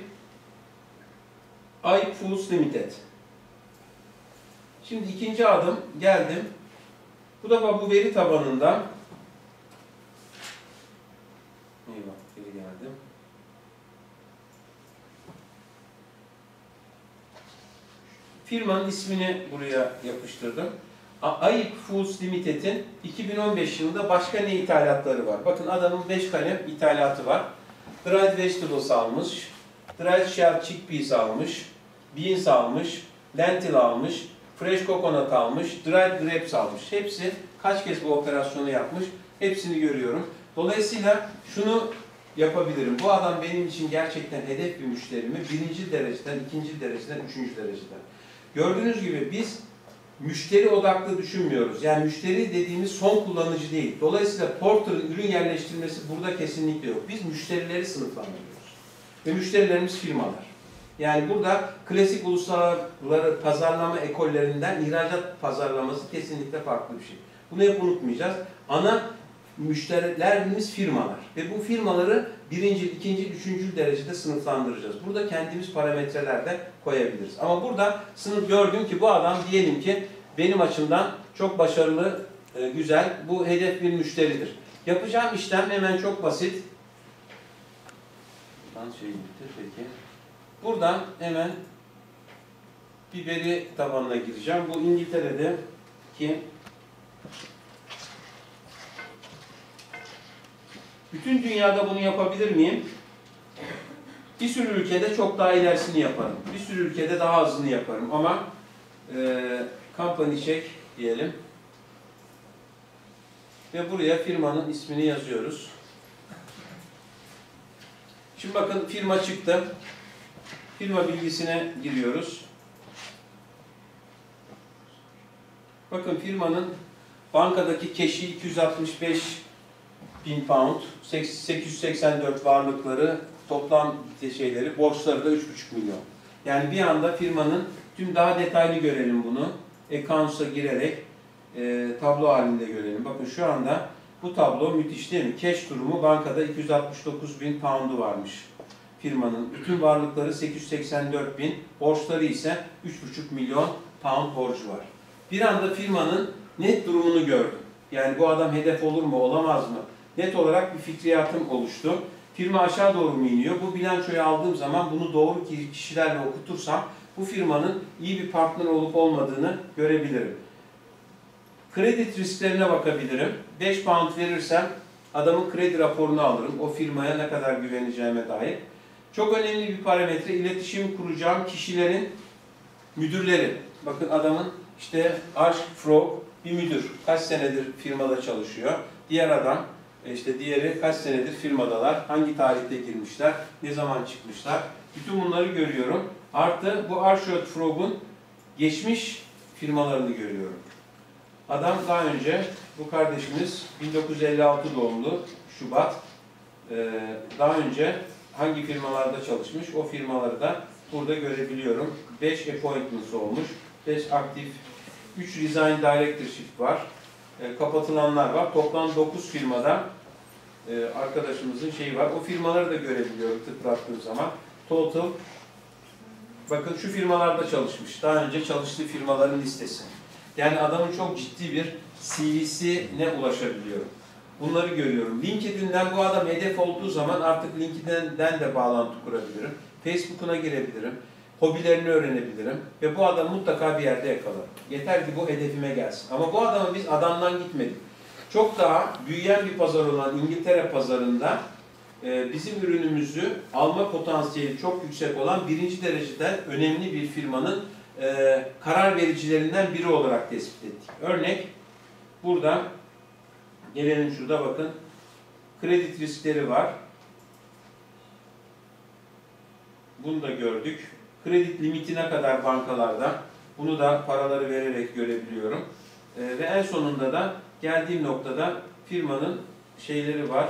Ayıp Foods Limited. Şimdi ikinci adım geldim. Bu defa bu veri tabanında eyvah geri geldim. Firmanın ismini buraya yapıştırdım. Ayıp Foods Limited'in iki bin on beş yılında başka ne ithalatları var? Bakın adamın beş kalem ithalatı var. Dried vegetables almış, dried shell chickpeas almış, beans almış, lentil almış, fresh coconut almış, dried grapes almış. Hepsi kaç kez bu operasyonu yapmış? Hepsini görüyorum. Dolayısıyla şunu yapabilirim. Bu adam benim için gerçekten hedef bir müşteri mi? Birinci dereceden, ikinci dereceden, üçüncü dereceden. Gördüğünüz gibi biz müşteri odaklı düşünmüyoruz. Yani müşteri dediğimiz son kullanıcı değil. Dolayısıyla Porter'ın ürün yerleştirmesi burada kesinlikle yok. Biz müşterileri sınıflandırıyoruz. Ve müşterilerimiz firmalar. Yani burada klasik uluslararası pazarlama ekollerinden ihracat pazarlaması kesinlikle farklı bir şey. Bunu hep unutmayacağız. Ana müşterilerimiz firmalar. Ve bu firmaları birinci, ikinci, üçüncü derecede sınıflandıracağız. Burada kendimiz parametreler de koyabiliriz. Ama burada sınıf gördüm ki bu adam diyelim ki benim açımdan çok başarılı, güzel, bu hedef bir müşteridir. Yapacağım işlem hemen çok basit. Buradan şey gitti peki. Buradan hemen bir veri tabanına gireceğim. Bu İngiltere'de ki bütün dünyada bunu yapabilir miyim? Bir sürü ülkede çok daha ilerisini yaparım. Bir sürü ülkede daha azını yaparım ama e, company check diyelim. Ve buraya firmanın ismini yazıyoruz. Şimdi bakın firma çıktı. Firma bilgisine giriyoruz. Bakın firmanın bankadaki keşi iki yüz altmış beş bin pound, sekiz yüz seksen dört varlıkları, toplam şeyleri, borçları da üç buçuk milyon. Yani bir anda firmanın tüm daha detaylı görelim bunu. Accounts'a girerek e, tablo halinde görelim. Bakın şu anda bu tablo müthiş değil mi? Cash durumu bankada iki yüz altmış dokuz bin pound'u varmış firmanın. Bütün varlıkları sekiz yüz seksen dört bin, borçları ise üç buçuk milyon pound borcu var. Bir anda firmanın net durumunu gördüm. Yani bu adam hedef olur mu, olamaz mı? Net olarak bir fikriyatım oluştu. Firma aşağı doğru mu iniyor? Bu bilançoyu aldığım zaman bunu doğru kişilerle okutursam bu firmanın iyi bir partner olup olmadığını görebilirim. Kredi risklerine bakabilirim. beş pound verirsem adamın kredi raporunu alırım. O firmaya ne kadar güveneceğime dair. Çok önemli bir parametre, iletişim kuracağım kişilerin müdürleri. Bakın adamın işte Arch Frog bir müdür. Kaç senedir firmada çalışıyor. Diğer adam, işte diğeri kaç senedir firmadalar. Hangi tarihte girmişler, ne zaman çıkmışlar. Bütün bunları görüyorum. Artı bu Archfield Frog'un geçmiş firmalarını görüyorum. Adam daha önce, bu kardeşimiz bin dokuz yüz elli altı doğumlu, Şubat. Ee, daha önce hangi firmalarda çalışmış, o firmaları da burada görebiliyorum. beş appointments olmuş, beş aktif, üç resign directorship var. e, kapatılanlar var. Toplam dokuz firmada e, arkadaşımızın şeyi var. O firmaları da görebiliyorum tıklattığım zaman. Total, bakın şu firmalarda çalışmış. Daha önce çalıştığı firmaların listesi. Yani adamın çok ciddi bir C V'sine ulaşabiliyorum. Bunları görüyorum. LinkedIn'den bu adam hedef olduğu zaman artık LinkedIn'den de bağlantı kurabilirim. Facebook'una girebilirim. Hobilerini öğrenebilirim. Ve bu adamı mutlaka bir yerde yakalarım. Yeter ki bu hedefime gelsin. Ama bu adamı biz adamdan gitmedik. Çok daha büyüyen bir pazar olan İngiltere pazarında e, bizim ürünümüzü alma potansiyeli çok yüksek olan birinci dereceden önemli bir firmanın e, karar vericilerinden biri olarak tespit ettik. Örnek burada gelelim şurada bakın. Kredi riskleri var. Bunu da gördük. Kredi limitine kadar bankalarda. Bunu da paraları vererek görebiliyorum. Ee, ve en sonunda da geldiğim noktada firmanın şeyleri var.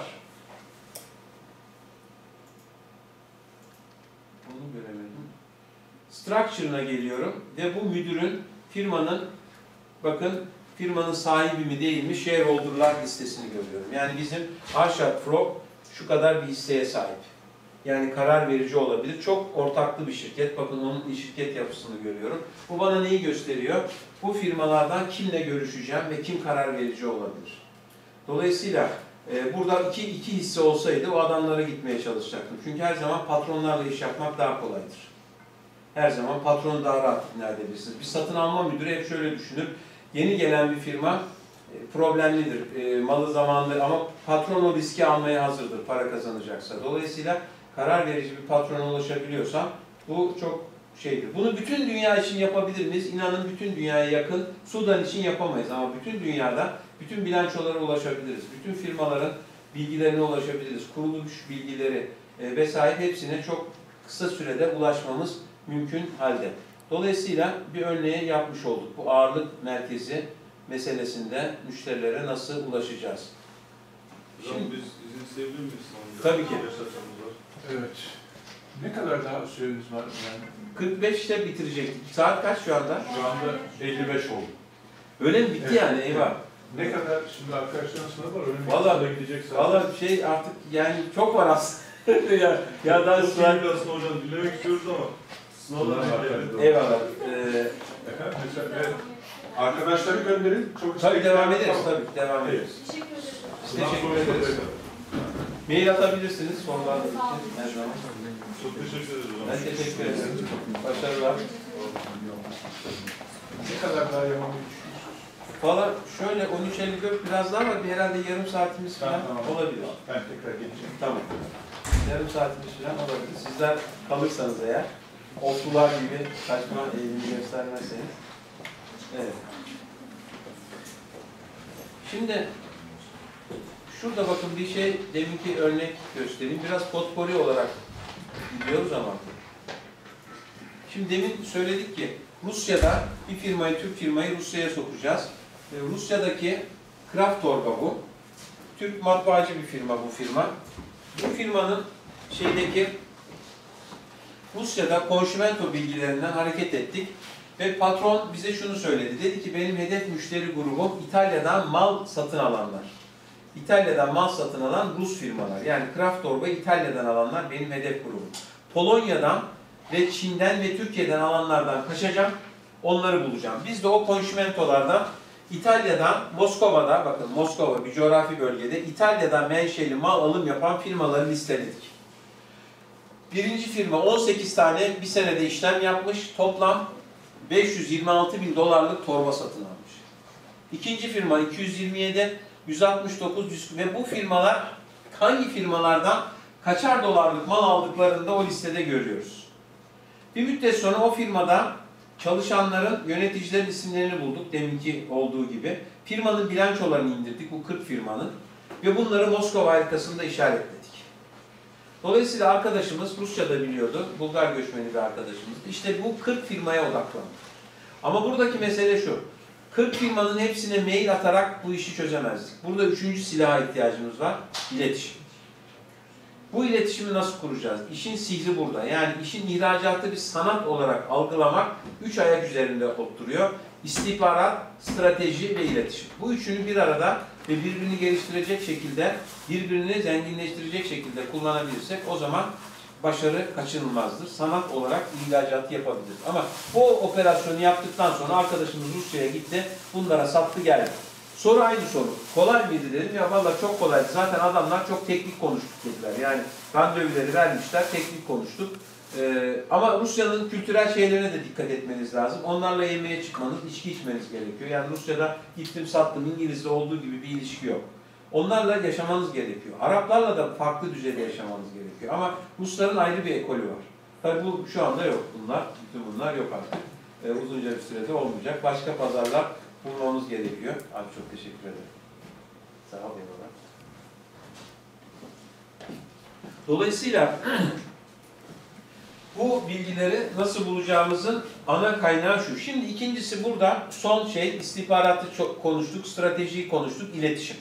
Onu göremedim. Structure'ına geliyorum ve bu müdürün firmanın, bakın firmanın sahibi mi değil mi, shareholder'lar listesini görüyorum. Yani bizim Arshad Frog şu kadar bir hisseye sahip. Yani karar verici olabilir. Çok ortaklı bir şirket. Bakın onun şirket yapısını görüyorum. Bu bana neyi gösteriyor? Bu firmalardan kimle görüşeceğim ve kim karar verici olabilir? Dolayısıyla e, burada iki, iki hisse olsaydı o adamlara gitmeye çalışacaktım. Çünkü her zaman patronlarla iş yapmak daha kolaydır. Her zaman patronu daha rahat ikna edebilirsiniz. Bir satın alma müdürü hep şöyle düşünür. Yeni gelen bir firma e, problemlidir. E, malı zamanlı ama patron o riski almaya hazırdır para kazanacaksa. Dolayısıyla karar verici bir patrona ulaşabiliyorsam bu çok şeydir. Bunu bütün dünya için yapabilir miyiz? İnanın bütün dünyaya yakın. Sudan için yapamayız ama bütün dünyada bütün bilançolara ulaşabiliriz. Bütün firmaların bilgilerine ulaşabiliriz. Kuruluş bilgileri e, vesaire hepsine çok kısa sürede ulaşmamız mümkün halde. Dolayısıyla bir örneği yapmış olduk. Bu ağırlık merkezi meselesinde müşterilere nasıl ulaşacağız? Hocam biz izin isteyebilir miyiz? Tabii ki. Evet. Ne kadar daha süremiz var? Yani kırk beşte bitirecektik. Saat kaç şu anda? şu anda elli beş oldu. Öyle mi? Bitti Evet. yani, eyvah. Ne kadar şimdi arkadaşların sınavı var, önümüzde Vallahi- gidecek zaten. Valla şey artık yani çok var aslında. ya, ya daha Çok sonra... iyi aslında hocam, dinlemek istiyoruz ama sınavlar Sınavlar bekleyelim. var. Eyvallah. Ee, Efendim, mesela, evet. Arkadaşları gönderin. Çok tabii devam istekli- ederiz, Tamam. tabii devam ederiz. Teşekkür ederim. Sınav Teşekkür sonrası ederiz. da- Mail atabilirsiniz sorularınız için her zaman. Çok teşekkür ederiz hocam. Ben teşekkür ederim. Başarılar. Ne kadar daha devam ediyorsunuz? Valla şöyle on üç elli dört biraz daha var. Bir herhalde yarım saatimiz falan Tamam. olabilir. Ben tekrar geleceğim. Tamam. Yarım saatimiz falan olabilir. Sizler kalırsanız eğer, oklular gibi kaçma eğilimi göstermezseniz. Evet. Şimdi şurada bakın bir şey, deminki örnek göstereyim. Biraz potpori olarak gidiyoruz ama. Şimdi demin söyledik ki Rusya'da bir firmayı, Türk firmayı Rusya'ya sokacağız. Ve Rusya'daki Kraft Torba bu. Türk matbaacı bir firma bu firma. Bu firmanın şeydeki Rusya'da konşimento bilgilerinden hareket ettik. Ve patron bize şunu söyledi. Dedi ki benim hedef müşteri grubum İtalya'dan mal satın alanlar. İtalya'dan mal satın alan Rus firmalar. Yani Kraft Torba İtalya'dan alanlar benim hedef grubum. Polonya'dan ve Çin'den ve Türkiye'den alanlardan kaçacağım. Onları bulacağım. Biz de o konşimentolardan İtalya'dan, Moskova'da, bakın Moskova bir coğrafi bölgede İtalya'dan menşeli mal alım yapan firmaları listeledik. Birinci firma on sekiz tane bir senede işlem yapmış. Toplam beş yüz yirmi altı bin dolarlık torba satın almış. İkinci firma iki yüz yirmi yedi, yüz altmış dokuz yüz ve bu firmalar hangi firmalardan kaçar dolarlık mal aldıklarını da o listede görüyoruz. Bir müddet sonra o firmada çalışanların, yöneticilerin isimlerini bulduk deminki olduğu gibi. Firmanın bilançolarını indirdik, bu kırk firmanın ve bunları Moskova haritasında işaretledik. Dolayısıyla arkadaşımız Rusça'da biliyordu, Bulgar göçmeni bir arkadaşımız. İşte bu kırk firmaya odaklandı. Ama buradaki mesele şu, kırk firmanın hepsine mail atarak bu işi çözemezdik. Burada üçüncü silaha ihtiyacımız var, iletişim. Bu iletişimi nasıl kuracağız? İşin sihri burada. Yani işin ihracatı bir sanat olarak algılamak üç ayak üzerinde oturuyor. İstihbarat, strateji ve iletişim. Bu üçünü bir arada ve birbirini geliştirecek şekilde, birbirini zenginleştirecek şekilde kullanabilirsek o zaman başarı kaçınılmazdır. Sanat olarak ihracatı yapabiliriz. Ama bu operasyonu yaptıktan sonra arkadaşımız Rusya'ya gitti, bunlara sattı geldi. Soru aynı soru. Kolay mıydı dedim. Ya vallahi çok kolaydı. Zaten adamlar çok teknik konuştuk dediler. Yani randevuları vermişler, teknik konuştuk. Ee, ama Rusya'nın kültürel şeylerine de dikkat etmeniz lazım. Onlarla yemeğe çıkmanız, içki içmeniz gerekiyor. Yani Rusya'da gittim sattım, İngilizce olduğu gibi bir ilişki yok. Onlarla yaşamanız gerekiyor. Araplarla da farklı düzeyde yaşamanız gerekiyor. Ama Rusların ayrı bir ekolü var. Tabii bu şu anda yok bunlar. Bütün bunlar yok artık. Ee, uzunca bir sürede olmayacak. Başka pazarlar bulmamız gerekiyor. Abi çok teşekkür ederim. Sağ ol eyvallah. Dolayısıyla bu bilgileri nasıl bulacağımızın ana kaynağı şu. Şimdi ikincisi burada son şey, istihbaratı çok konuştuk, stratejiyi konuştuk, iletişim.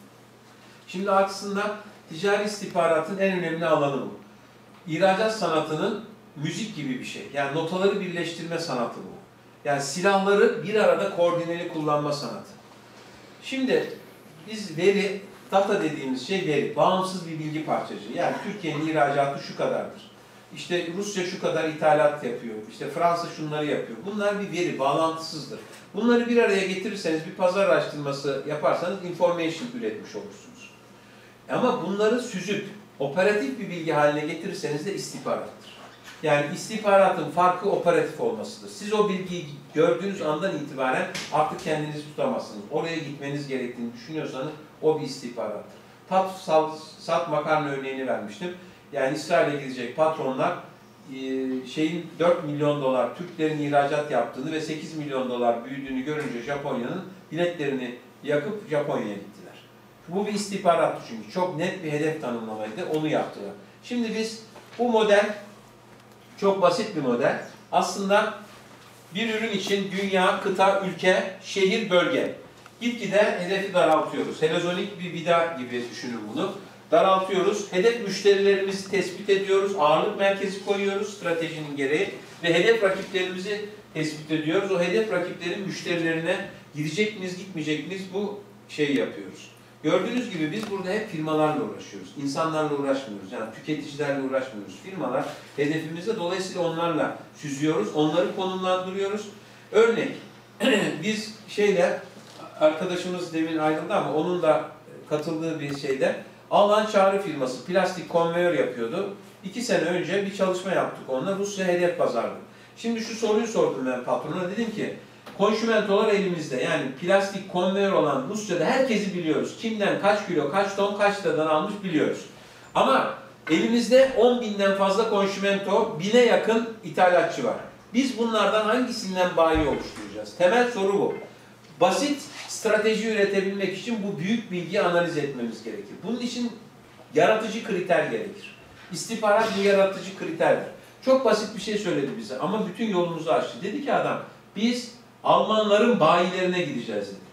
Şimdi aslında ticari istihbaratın en önemli alanı bu. İhracat sanatının müzik gibi bir şey. Yani notaları birleştirme sanatı bu. Yani silahları bir arada koordineli kullanma sanatı. Şimdi biz veri, data dediğimiz şey veri, bağımsız bir bilgi parçacığı. Yani Türkiye'nin ihracatı şu kadardır. İşte Rusya şu kadar ithalat yapıyor, işte Fransa şunları yapıyor. Bunlar bir veri, bağlantısızdır. Bunları bir araya getirirseniz, bir pazar araştırması yaparsanız information üretmiş olursunuz. Ama bunları süzüp, operatif bir bilgi haline getirirseniz de istihbarattır. Yani istihbaratın farkı operatif olmasıdır. Siz o bilgiyi gördüğünüz andan itibaren artık kendinizi tutamazsınız. Oraya gitmeniz gerektiğini düşünüyorsanız o bir istihbarattır. Tat, sal, sat makarna örneğini vermiştim. Yani İsrail'e gidecek patronlar şeyin dört milyon dolar Türklerin ihracat yaptığını ve sekiz milyon dolar büyüdüğünü görünce Japonya'nın biletlerini yakıp Japonya'ya gittiler. Bu bir istihbarattı çünkü. Çok net bir hedef tanımlamaydı. Onu yaptılar. Şimdi biz bu model çok basit bir model. Aslında bir ürün için dünya, kıta, ülke, şehir, bölge. Gitgide hedefi daraltıyoruz. Helezonik bir vida gibi düşünün bunu. Daraltıyoruz. Hedef müşterilerimizi tespit ediyoruz. Ağırlık merkezi koyuyoruz stratejinin gereği. Ve hedef rakiplerimizi tespit ediyoruz. O hedef rakiplerin müşterilerine gidecek miyiz, gitmeyecek miyiz bu şeyi yapıyoruz. Gördüğünüz gibi biz burada hep firmalarla uğraşıyoruz. İnsanlarla uğraşmıyoruz. Yani tüketicilerle uğraşmıyoruz. Firmalar hedefimizde, dolayısıyla onlarla süzüyoruz. Onları konumlandırıyoruz. Örnek, biz şeyle, arkadaşımız demin ayrıldı ama onun da katıldığı bir şeyde Alan Çağrı firması plastik konveyör yapıyordu. İki sene önce bir çalışma yaptık onunla. Rusya hedef pazardı. Şimdi şu soruyu sordum ben patrona. Dedim ki konşümentolar elimizde. Yani plastik konveyör olan Rusya'da herkesi biliyoruz. Kimden kaç kilo, kaç ton, kaç liradan almış biliyoruz. Ama elimizde on binden fazla konşümento, bine yakın ithalatçı var. Biz bunlardan hangisinden bayi oluşturacağız? Temel soru bu. Basit strateji üretebilmek için bu büyük bilgiyi analiz etmemiz gerekir. Bunun için yaratıcı kriter gerekir. İstihbarat bir yaratıcı kriterdir. Çok basit bir şey söyledi bize ama bütün yolumuzu açtı. Dedi ki adam, biz Almanların bayilerine gideceğiz dedi.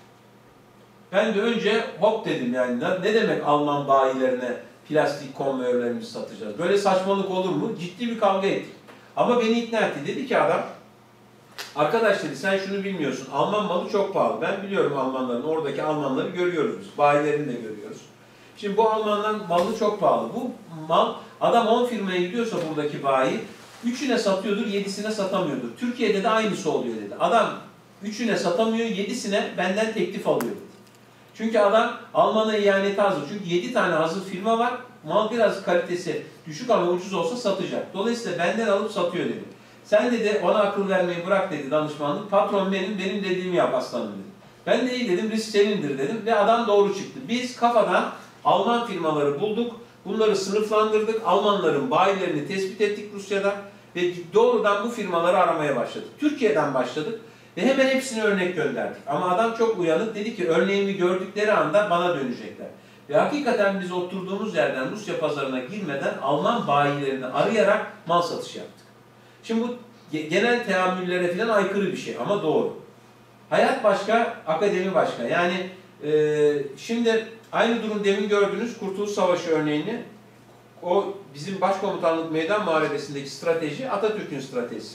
Ben de önce hop dedim yani ne demek Alman bayilerine plastik konveyörlerimizi satacağız? Böyle saçmalık olur mu? Ciddi bir kavga ettik. Ama beni ikna etti. Dedi ki adam, arkadaş dedi sen şunu bilmiyorsun. Alman malı çok pahalı. Ben biliyorum Almanların. Oradaki Almanları görüyoruz biz. Bayilerini de görüyoruz. Şimdi bu Almanların malı çok pahalı. Bu mal adam on firmaya gidiyorsa buradaki bayi üçüne satıyordur, yedisine satamıyordur. Türkiye'de de aynısı oluyor dedi. Adam üçüne satamıyor, yedisine benden teklif alıyor dedi. Çünkü adam Alman'a ihanete hazır. Çünkü yedi tane hazır firma var. Mal biraz kalitesi düşük ama ucuz olsa satacak. Dolayısıyla benden alıp satıyor dedi. Sen dedi ona akıl vermeyi bırak dedi danışmanlık. Patron benim, benim dediğimi yap aslanım dedi. Ben de iyi dedim, risk senindir dedim ve adam doğru çıktı. Biz kafadan Alman firmaları bulduk. Bunları sınıflandırdık. Almanların bayilerini tespit ettik Rusya'da. Ve doğrudan bu firmaları aramaya başladık. Türkiye'den başladık. Ve hemen hepsine örnek gönderdik. Ama adam çok uyanık. Dedi ki örneğimi gördükleri anda bana dönecekler. Ve hakikaten biz oturduğumuz yerden Rusya pazarına girmeden Alman bayilerini arayarak mal satışı yaptık. Şimdi bu genel teamüllere falan aykırı bir şey ama doğru. Hayat başka, akademi başka. Yani e, şimdi aynı durum demin gördüğünüz Kurtuluş Savaşı örneğini, o bizim Başkomutanlık Meydan Muharebesi'ndeki strateji Atatürk'ün stratejisi.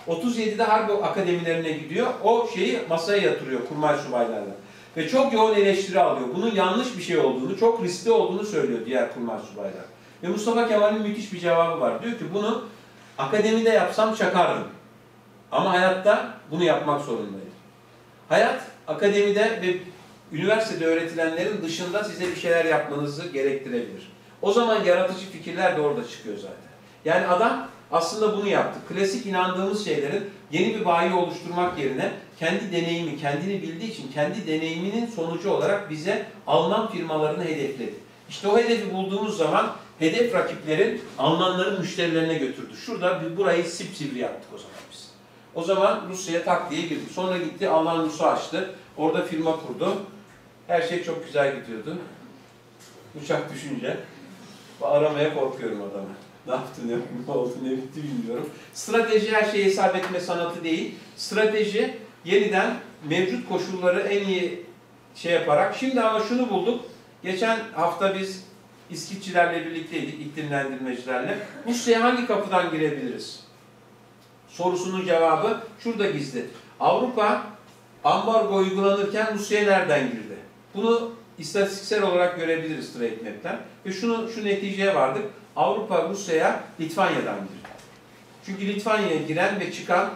otuz yedide harp akademilerine gidiyor. O şeyi masaya yatırıyor kurmay subaylarla. Ve çok yoğun eleştiri alıyor. Bunun yanlış bir şey olduğunu, çok riskli olduğunu söylüyor diğer kurmay subaylar. Ve Mustafa Kemal'in müthiş bir cevabı var. Diyor ki bunu akademide yapsam çakardım. Ama hayatta bunu yapmak zorundayım. Hayat akademide ve üniversitede öğretilenlerin dışında size bir şeyler yapmanızı gerektirebilir. O zaman yaratıcı fikirler de orada çıkıyor zaten. Yani adam aslında bunu yaptı. Klasik inandığımız şeylerin yeni bir vahiy oluşturmak yerine kendi deneyimi, kendini bildiği için kendi deneyiminin sonucu olarak bize Alman firmalarını hedefledi. İşte o hedefi bulduğumuz zaman hedef rakiplerin Almanların müşterilerine götürdü. Şurada bir burayı sipsivri yaptık o zaman biz. O zaman Rusya'ya tak diye girdik. Sonra gitti Alman Rus'u açtı. Orada firma kurdu. Her şey çok güzel gidiyordu. Uçak düşünce aramaya korkuyorum adamı. Ne yaptı, ne oldu, ne bitti bilmiyorum. Strateji her şeyi hesap etme sanatı değil. Strateji yeniden mevcut koşulları en iyi şey yaparak. Şimdi ama şunu bulduk. Geçen hafta biz İskitçilerle birlikteydik, iklimlendirmecilerle. Rusya'ya hangi kapıdan girebiliriz? Sorusunun cevabı şurada gizli. Avrupa ambargo uygulanırken Rusya'ya nereden girdi? Bunu istatistiksel olarak görebiliriz Trade Map'ten. Ve şunu, şu neticeye vardık. Avrupa Rusya'ya Litvanya'dan girdi. Çünkü Litvanya'ya giren ve çıkan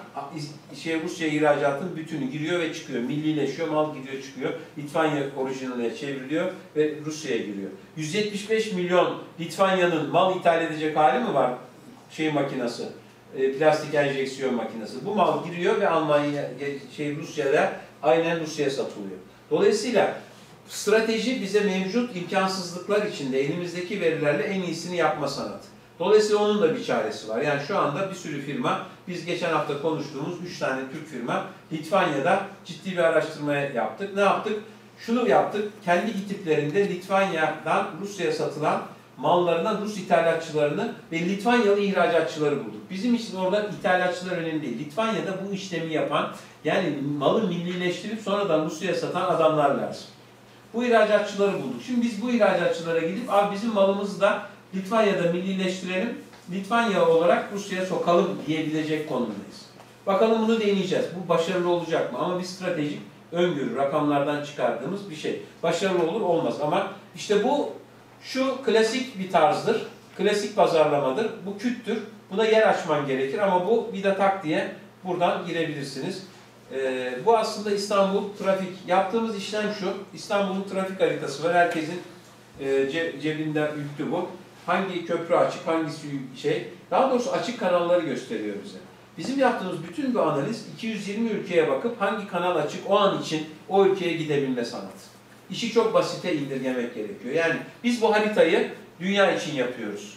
şey Rusya ihracatın bütünü giriyor ve çıkıyor. Millileşiyor, mal gidiyor çıkıyor. Litvanya orijinaline çevriliyor ve Rusya'ya giriyor. yüz yetmiş beş milyon Litvanya'nın mal ithal edecek hali mi var? Şey makinesi, e, plastik enjeksiyon makinesi. Bu mal giriyor ve Almanya, şey Rusya'da aynen Rusya'ya satılıyor. Dolayısıyla strateji bize mevcut imkansızlıklar içinde elimizdeki verilerle en iyisini yapma sanatı. Dolayısıyla onun da bir çaresi var. Yani şu anda bir sürü firma, biz geçen hafta konuştuğumuz üç tane Türk firma Litvanya'da ciddi bir araştırma yaptık. Ne yaptık? Şunu yaptık. Kendi itiplerinde Litvanya'dan Rusya'ya satılan mallarından Rus ithalatçılarını ve Litvanyalı ihracatçıları bulduk. Bizim için orada ithalatçılar önemli değil. Litvanya'da bu işlemi yapan, yani malı millileştirip sonradan Rusya'ya satan adamlar lazım. Bu ihracatçıları bulduk. Şimdi biz bu ihracatçılara gidip abi bizim malımızı da Litvanya'da millileştirelim, Litvanya olarak Rusya'ya sokalım diyebilecek konumdayız. Bakalım bunu deneyeceğiz. Bu başarılı olacak mı? Ama bir stratejik öngörü, rakamlardan çıkardığımız bir şey. Başarılı olur olmaz ama işte bu şu klasik bir tarzdır. Klasik pazarlamadır. Bu küttür. Buna yer açman gerekir ama bu bir de tak diye buradan girebilirsiniz. Ee, bu aslında İstanbul trafik. Yaptığımız işlem şu. İstanbul'un trafik haritası var. Herkesin e, ce, cebinde yüklü bu. Hangi köprü açık, hangisi şey. Daha doğrusu açık kanalları gösteriyor bize. Bizim yaptığımız bütün bu analiz iki yüz yirmi ülkeye bakıp hangi kanal açık o an için o ülkeye gidebilme sanatı. İşi çok basite indirgemek gerekiyor. Yani biz bu haritayı dünya için yapıyoruz.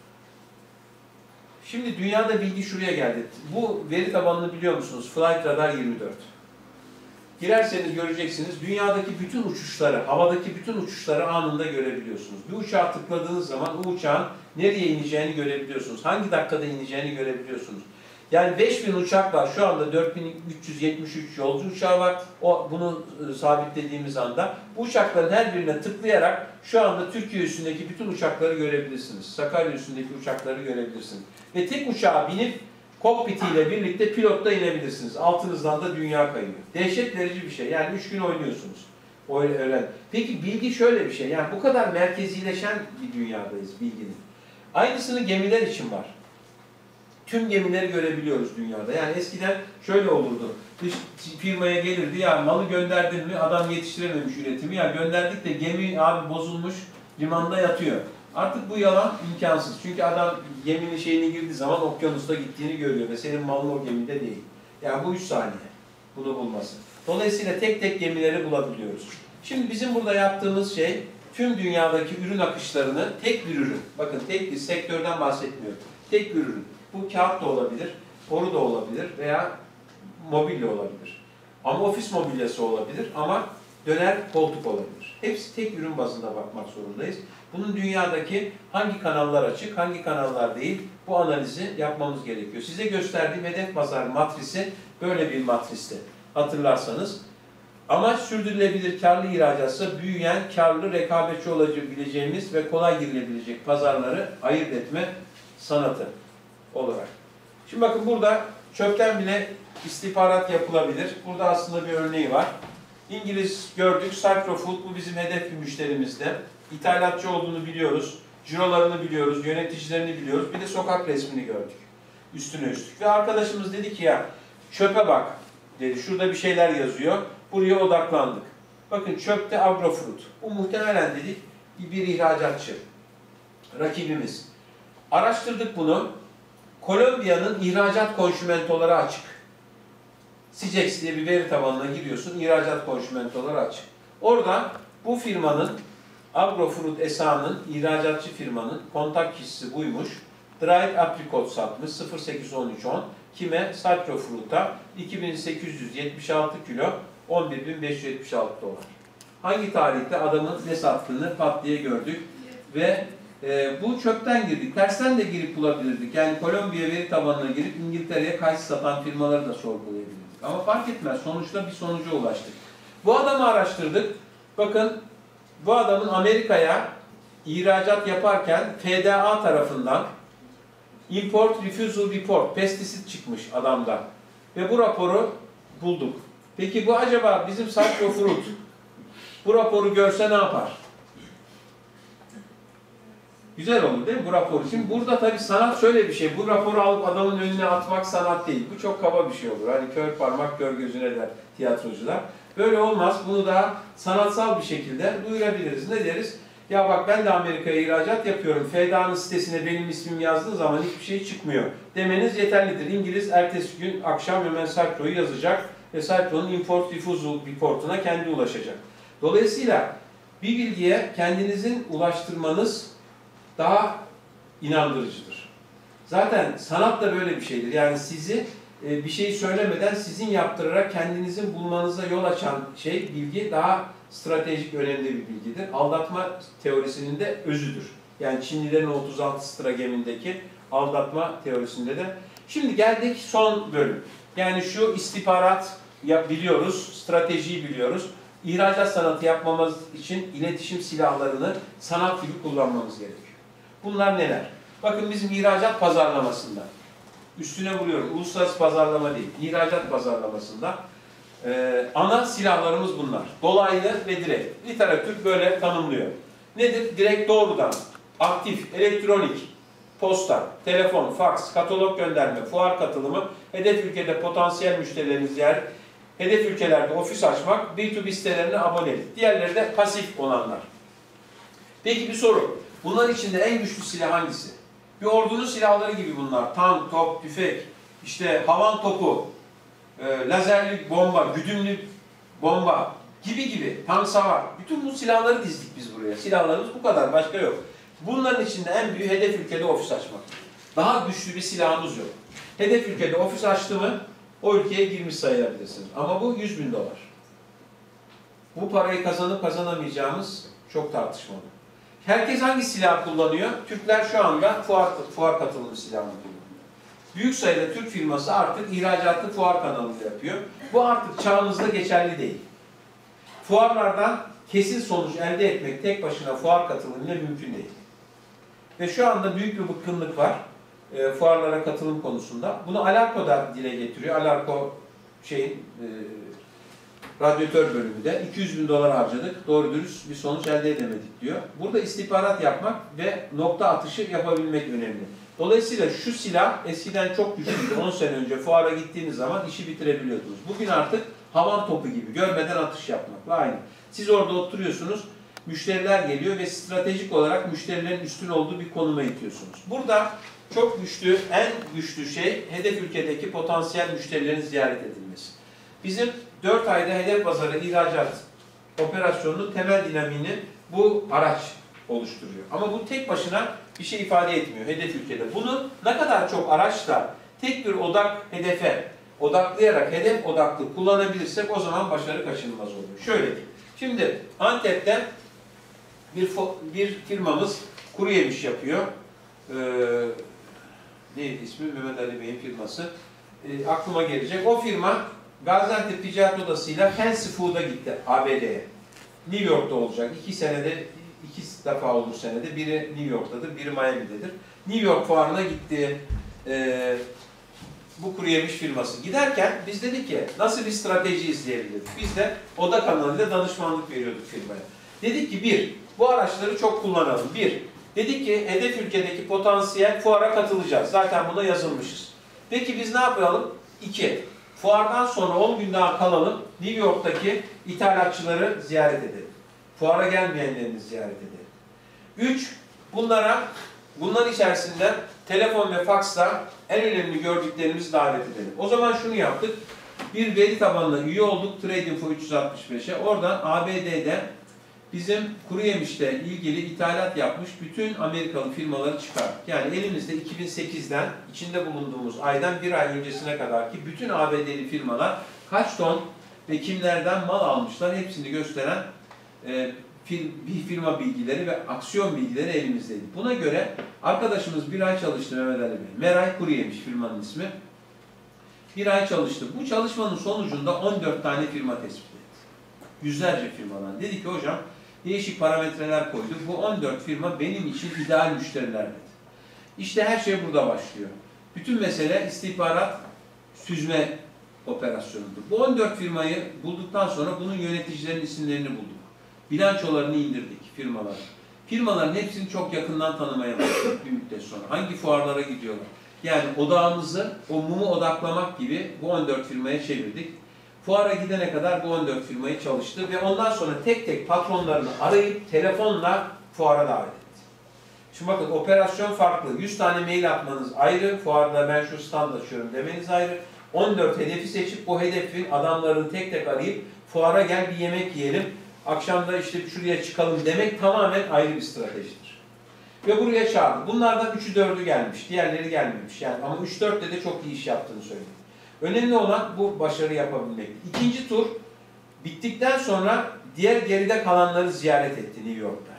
Şimdi dünyada bilgi şuraya geldi. Bu veri tabanını biliyor musunuz? Flight Radar yirmi dört. Girerseniz göreceksiniz. Dünyadaki bütün uçuşları, havadaki bütün uçuşları anında görebiliyorsunuz. Bir uçağa tıkladığınız zaman o uçağın nereye ineceğini görebiliyorsunuz. Hangi dakikada ineceğini görebiliyorsunuz. Yani beş bin uçak var. Şu anda dört bin üç yüz yetmiş üç yolcu uçağı var. O, bunu e, sabitlediğimiz anda bu uçakların her birine tıklayarak şu anda Türkiye üstündeki bütün uçakları görebilirsiniz. Sakarya üstündeki uçakları görebilirsiniz. Ve tek uçağa binip kokpitiyle birlikte pilotta inebilirsiniz. Altınızdan da dünya kayıyor. Dehşet verici bir şey. Yani üç gün oynuyorsunuz. Öyle. Peki bilgi şöyle bir şey. Yani bu kadar merkezileşen bir dünyadayız bilginin. Aynısını gemiler için var. Tüm gemileri görebiliyoruz dünyada. Yani eskiden şöyle olurdu. Dış firmaya gelirdi ya malı gönderdin mi adam yetiştirememiş üretimi ya gönderdik de gemi abi bozulmuş limanda yatıyor. Artık bu yalan imkansız. Çünkü adam geminin şeyini girdiği zaman okyanusta gittiğini görüyor ve senin malın o gemide değil. Yani bu üç saniye bunu bulması. Dolayısıyla tek tek gemileri bulabiliyoruz. Şimdi bizim burada yaptığımız şey tüm dünyadaki ürün akışlarını tek bir ürün. Bakın tek bir sektörden bahsetmiyorum. Tek bir ürün. Bu kağıt da olabilir, boru da olabilir veya mobilya olabilir. Ama ofis mobilyası olabilir ama döner koltuk olabilir. Hepsi tek ürün bazında bakmak zorundayız. Bunun dünyadaki hangi kanallar açık, hangi kanallar değil bu analizi yapmamız gerekiyor. Size gösterdiğim hedef pazar matrisi böyle bir matristi. Hatırlarsanız. Amaç sürdürülebilir karlı ihracatsa büyüyen, karlı, rekabetçi olabileceğimiz ve kolay girilebilecek pazarları ayırt etme sanatı olarak. Şimdi bakın burada Çöpten bile istihbarat yapılabilir. Burada aslında bir örneği var. İngiliz gördük. Cyprofood bu bizim hedef bir müşterimizde. İthalatçı olduğunu biliyoruz. Cirolarını biliyoruz. Yöneticilerini biliyoruz. Bir de sokak resmini gördük. Üstüne üstlük. Ve arkadaşımız dedi ki ya çöpe bak dedi. Şurada bir şeyler yazıyor. Buraya odaklandık. Bakın çöpte Agrofruit. Bu muhtemelen dedik bir ihracatçı. Rakibimiz. Araştırdık bunu. Kolombiya'nın ihracat konşümentoları açık. Sicex diye bir veri tabanına giriyorsun. İhracat konşümentoları açık. Orada bu firmanın Agrofruit S A'nın ihracatçı firmanın kontak kişisi buymuş. Dried apricot satmış sıfır sekiz on üç on. Kime? Cyprofruit'a iki bin sekiz yüz yetmiş altı kilo on bir bin beş yüz yetmiş altı dolar. Hangi tarihte adamın ne sattığını pat diye gördük ve e, bu çöpten girdik. Tersten de girip bulabilirdik. Yani Kolombiya veri tabanına girip İngiltere'ye kayısı satan firmaları da sorgulayabilirdik. Ama fark etmez. Sonuçta bir sonuca ulaştık. Bu adamı araştırdık. Bakın bu adamın Amerika'ya ihracat yaparken F D A tarafından Import Refusal Report, pestisit çıkmış adamda. Ve bu raporu bulduk. Peki bu acaba bizim Cyprofruit bu raporu görse ne yapar? Güzel olur değil mi bu raporu? Şimdi burada tabii sanat şöyle bir şey. Bu raporu alıp adamın önüne atmak sanat değil. Bu çok kaba bir şey olur. Hani kör parmak kör gözüne der tiyatrocular. Böyle olmaz. Bunu daha sanatsal bir şekilde duyurabiliriz. Ne deriz? Ya bak ben de Amerika'ya ihracat yapıyorum. F D A'nın sitesine benim ismim yazdığı zaman hiçbir şey çıkmıyor demeniz yeterlidir. İngiliz ertesi gün akşam hemen Cypro'yu yazacak ve Cypro'nun Import Refusal Report'una kendi ulaşacak. Dolayısıyla bir bilgiye kendinizin ulaştırmanız daha inandırıcıdır. Zaten sanat da böyle bir şeydir. Yani sizi bir şey söylemeden sizin yaptırarak kendinizin bulmanıza yol açan şey, bilgi daha stratejik, önemli bir bilgidir. Aldatma teorisinin de özüdür. Yani Çinlilerin otuz altı stragemindeki aldatma teorisinde de. Şimdi geldik son bölüm. Yani şu istihbarat biliyoruz, stratejiyi biliyoruz. İhracat sanatı yapmamız için iletişim silahlarını sanat gibi kullanmamız gerekiyor. Bunlar neler? Bakın bizim ihracat pazarlamasında, üstüne vuruyorum, uluslararası pazarlama değil, ihracat pazarlamasında Ee, ana silahlarımız bunlar. Dolaylı ve direkt. Literatür böyle tanımlıyor. Nedir? Direkt doğrudan, aktif, elektronik, posta, telefon, faks, katalog gönderme, fuar katılımı, hedef ülkede potansiyel müşterilerini ziyaret, hedef ülkelerde ofis açmak, B iki B sitelerine abonelik. Diğerleri de pasif olanlar. Peki bir soru. Bunların içinde en güçlü silah hangisi? Bir ordunun silahları gibi bunlar. Tank, top, tüfek, işte havan topu, e, lazerli bomba, güdümlü bomba gibi gibi. Tank savar. Bütün bu silahları dizdik biz buraya. Silahlarımız bu kadar. Başka yok. Bunların içinde en büyük hedef ülkede ofis açmak. Daha güçlü bir silahımız yok. Hedef ülkede ofis açtı mı o ülkeye girmiş sayılabilirsiniz. Ama bu yüz bin dolar. Bu parayı kazanıp kazanamayacağımız çok tartışmalı. Herkes hangi silah kullanıyor? Türkler şu anda fuar, fuar katılımı silahını kullanıyor. Büyük sayıda Türk firması artık ihracatlı fuar kanalında yapıyor. Bu artık çağımızda geçerli değil. Fuarlardan kesin sonuç elde etmek tek başına fuar katılımıyla mümkün değil. Ve şu anda büyük bir bıkkınlık var e, fuarlara katılım konusunda. Bunu Alarko da dile getiriyor. Alarko şeyin e, radyatör bölümünde iki yüz bin dolar harcadık. Doğru dürüst bir sonuç elde edemedik diyor. Burada istihbarat yapmak ve nokta atışı yapabilmek önemli. Dolayısıyla şu silah eskiden çok güçlüydü. on sene önce fuara gittiğiniz zaman işi bitirebiliyordunuz. Bugün artık havan topu gibi görmeden atış yapmakla aynı. Siz orada oturuyorsunuz, müşteriler geliyor ve stratejik olarak müşterilerin üstün olduğu bir konuma itiyorsunuz. Burada çok güçlü, en güçlü şey hedef ülkedeki potansiyel müşterilerin ziyaret edilmesi. Bizim dört ayda hedef pazarı ihracat operasyonunun temel dinamiğini bu araç oluşturuyor. Ama bu tek başına bir şey ifade etmiyor hedef ülkede. Bunu ne kadar çok araçla tek bir odak hedefe odaklayarak hedef odaklı kullanabilirsek o zaman başarı kaçınılmaz oluyor. Şöyle ki, şimdi Antep'te bir, bir firmamız kuru yemiş yapıyor. Ee, neydi ismi? Mehmet Ali Bey'in firması. Ee, aklıma gelecek. O firma Gaziantep Ticaret Odası'yla Fancy Food'a gitti A B D'ye. New York'ta olacak. İki senede, iki defa olur senede. Biri New York'tadır, biri Miami'dedir. New York fuarına gitti. Ee, Bu kuru yemiş firması. Giderken biz dedik ki nasıl bir strateji izleyebiliriz? Biz de oda kanalıyla danışmanlık veriyorduk firmaya. Dedik ki bir, bu araçları çok kullanalım. Bir, dedik ki hedef ülkedeki potansiyel fuara katılacağız. Zaten buna yazılmışız. Peki biz ne yapalım? İki, fuardan sonra on gün daha kalalım. New York'taki ithalatçıları ziyaret edelim. Fuara gelmeyenlerini ziyaret edelim. Üç, bunlara, bunların içerisinde telefon ve faksla en önemli gördüklerimizi davet edelim. O zaman şunu yaptık. Bir veri tabanına üye olduk TradeInfo üç yüz altmış beşe. Oradan A B D'de bizim kuru yemişle ilgili ithalat yapmış bütün Amerikalı firmaları çıkarttık. Yani elimizde iki bin sekizden içinde bulunduğumuz aydan bir ay öncesine kadar ki bütün A B D'li firmalar kaç ton ve kimlerden mal almışlar hepsini gösteren e, bir firma bilgileri ve aksiyon bilgileri elimizdeydi. Buna göre arkadaşımız bir ay çalıştı Mehmet Ali Bey. Meray Kuruyemiş firmanın ismi. Bir ay çalıştı. Bu çalışmanın sonucunda on dört tane firma tespit etti. Yüzlerce firmadan. Dedi ki hocam değişik parametreler koyduk. Bu on dört firma benim için ideal müşteriler dedi. İşte her şey burada başlıyor. Bütün mesele istihbarat süzme operasyonudur. Bu on dört firmayı bulduktan sonra bunun yöneticilerinin isimlerini bulduk. Bilançolarını indirdik firmalara. Firmaların hepsini çok yakından tanımaya başladık bir müddet sonra. Hangi fuarlara gidiyorlar? Yani odağımızı o mumu odaklamak gibi bu on dört firmaya çevirdik. Fuara gidene kadar bu on dört firmayı çalıştı ve ondan sonra tek tek patronlarını arayıp telefonla fuara davet etti. Şimdi bakın operasyon farklı. yüz tane mail atmanız ayrı, fuarda ben şu stand açıyorum demeniz ayrı. on dört hedefi seçip bu hedefin adamlarını tek tek arayıp fuara gel bir yemek yiyelim, akşam da işte şuraya çıkalım demek tamamen ayrı bir stratejidir. Ve buraya çağırdı. Bunlardan üçü dördü gelmiş, diğerleri gelmemiş. Yani ama üç dörtte de çok iyi iş yaptığını söyledi. Önemli olan bu başarı yapabilmekti. İkinci tur bittikten sonra diğer geride kalanları ziyaret etti New York'ta.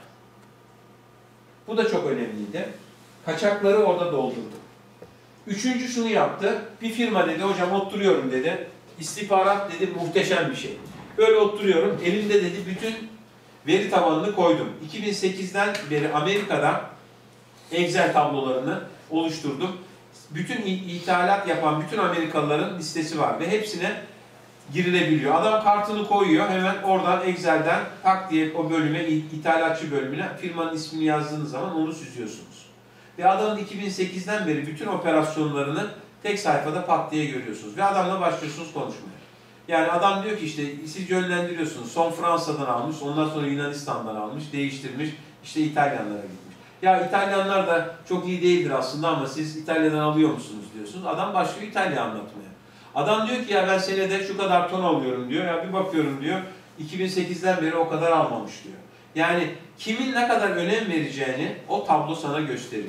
Bu da çok önemliydi. Kaçakları orada doldurdu. Üçüncü şunu yaptı. Bir firma dedi, hocam oturuyorum dedi. İstihbarat dedi, muhteşem bir şey. Böyle oturuyorum, elimde dedi bütün veri tabanını koydum. iki bin sekizden beri Amerika'da Excel tablolarını oluşturdum. Bütün ithalat yapan bütün Amerikalıların listesi var ve hepsine girilebiliyor. Adam kartını koyuyor, hemen oradan Excel'den tak diye o bölüme, ithalatçı bölümüne firmanın ismini yazdığınız zaman onu süzüyorsunuz. Ve adamın iki bin sekizden beri bütün operasyonlarını tek sayfada pat diye görüyorsunuz. Ve adamla başlıyorsunuz konuşmaya. Yani adam diyor ki işte siz yönlendiriyorsunuz. Son Fransa'dan almış, ondan sonra Yunanistan'dan almış, değiştirmiş, işte İtalyanlara gitmiş. Ya İtalyanlar da çok iyi değildir aslında ama siz İtalya'dan alıyor musunuz diyorsunuz. Adam başlıyor İtalya anlatmaya. Adam diyor ki ya ben senede şu kadar ton alıyorum diyor. Ya bir bakıyorum diyor iki bin sekizden beri o kadar almamış diyor. Yani kimin ne kadar önem vereceğini o tablo sana gösteriyor.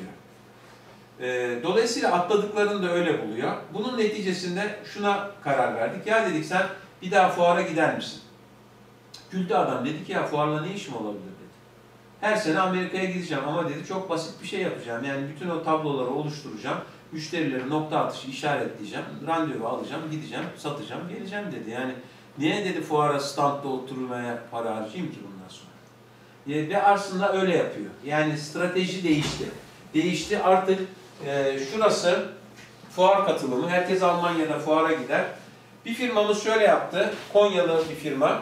Ee, dolayısıyla atladıklarını da öyle buluyor. Bunun neticesinde şuna karar verdik. Ya dedik sen bir daha fuara gider misin? Güldü adam, dedi ki ya fuarla ne işim olabilir dedi. Her sene Amerika'ya gideceğim ama dedi çok basit bir şey yapacağım. Yani bütün o tabloları oluşturacağım. Müşterileri nokta atışı işaretleyeceğim. Randevu alacağım, gideceğim, satacağım, geleceğim dedi. Yani niye dedi fuara standda oturmaya para harcayayım ki bundan sonra? Ve aslında öyle yapıyor. Yani strateji değişti. Değişti artık e, şurası fuar katılımı. Herkes Almanya'da fuara gider. Bir firmamız şöyle yaptı. Konyalı bir firma.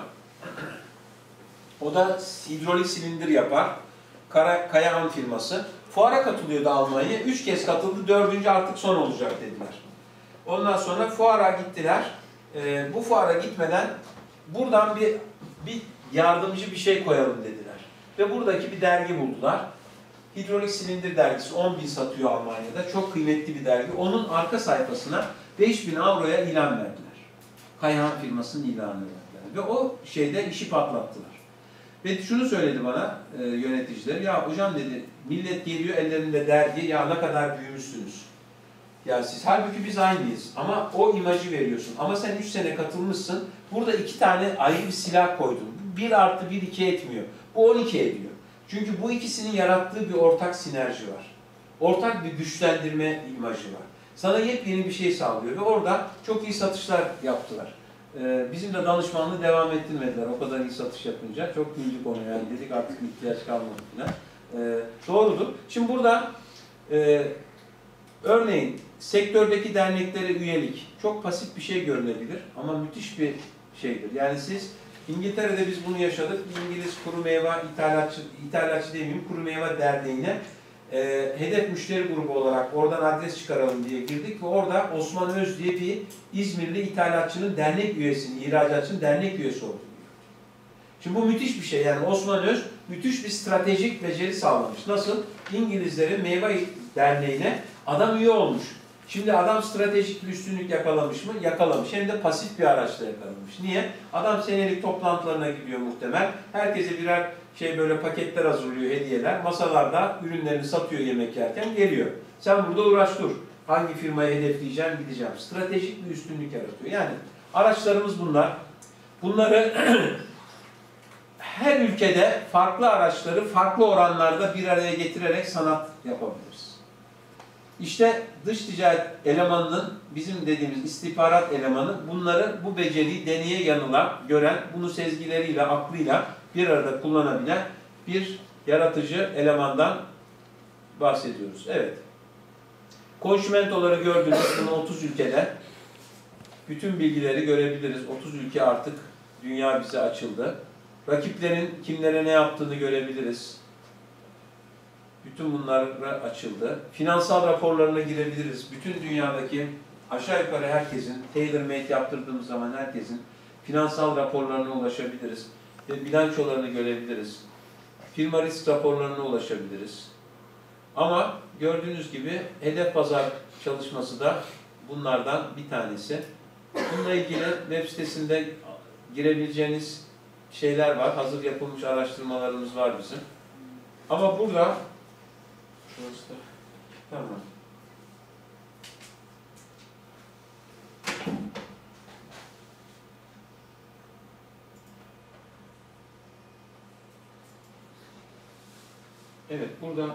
O da hidrolik silindir yapar. Kara, Kayahan firması. Fuara katılıyordu Almanya. Üç kez katıldı. Dördüncü artık son olacak dediler. Ondan sonra fuara gittiler. E, bu fuara gitmeden buradan bir, bir yardımcı bir şey koyalım dediler. Ve buradaki bir dergi buldular. Hidrolik Silindir dergisi on bin satıyor Almanya'da. Çok kıymetli bir dergi. Onun arka sayfasına beş bin avroya ilan verdiler. Kayahan firmasının ilanını verdiler. Ve o şeyde işi patlattılar. Ve şunu söyledi bana e, yöneticiler. Ya hocam dedi, millet geliyor ellerinde dergi. Ya ne kadar büyümüşsünüz. Ya siz halbuki biz aynıyız. Ama o imajı veriyorsun. Ama sen üç sene katılmışsın. Burada iki tane ayrı bir silah koydun. bir artı bir iki etmiyor. Bu on iki ediyor. Çünkü bu ikisinin yarattığı bir ortak sinerji var. Ortak bir güçlendirme imajı var. Sana yepyeni bir şey sağlıyor ve orada çok iyi satışlar yaptılar. Ee, bizim de danışmanlığı devam ettirmediler o kadar iyi satış yapınca. Çok güldük ona yani dedik artık ihtiyaç kalmadı falan. Ee, doğrudur. Şimdi burada e, Örneğin sektördeki derneklere üyelik çok pasif bir şey görünebilir ama müthiş bir şeydir. Yani siz İngiltere'de biz bunu yaşadık. İngiliz Kuru Meyve İthalatçı, İthalatçı demeyeyim, Kuru Meyve Derneği'ne e, hedef müşteri grubu olarak oradan adres çıkaralım diye girdik ve orada Osman Öz diye bir İzmirli ithalatçının dernek üyesini, ihracatçının dernek üyesi oldu. Şimdi bu müthiş bir şey. Yani Osman Öz müthiş bir stratejik beceri sağlamış. Nasıl? İngilizlerin Meyve Derneği'ne adam üye olmuş. Şimdi adam stratejik bir üstünlük yakalamış mı? Yakalamış. Hem de pasif bir araçla yakalamış. Niye? Adam senelik toplantılarına gidiyor muhtemel. Herkese birer şey böyle paketler hazırlıyor, hediyeler. Masalarda ürünlerini satıyor yemek yerken geliyor. Sen burada uğraş dur. Hangi firmayı hedefleyeceğim, gideceğim. Stratejik bir üstünlük yaratıyor. Yani araçlarımız bunlar. Bunları her ülkede farklı araçları farklı oranlarda bir araya getirerek sanat yapabiliriz. İşte dış ticaret elemanının, bizim dediğimiz istihbarat elemanı bunları, bu beceriyi deneye yanıla gören, bunu sezgileriyle, aklıyla bir arada kullanabilen bir yaratıcı elemandan bahsediyoruz. Evet. Konşimentoları gördünüz, bunu otuz ülkede. Bütün bilgileri görebiliriz. otuz ülke artık dünya bize açıldı. Rakiplerin kimlere ne yaptığını görebiliriz. Bütün bunlara açıldı. Finansal raporlarına girebiliriz. Bütün dünyadaki aşağı yukarı herkesin, tailor-made yaptırdığımız zaman herkesin finansal raporlarına ulaşabiliriz. Ve bilançolarını görebiliriz. Firma risk raporlarına ulaşabiliriz. Ama gördüğünüz gibi hedef pazar çalışması da bunlardan bir tanesi. Bununla ilgili web sitesinde girebileceğiniz şeyler var. Hazır yapılmış araştırmalarımız var bizim. Ama burada şurası da tamam. Evet, burada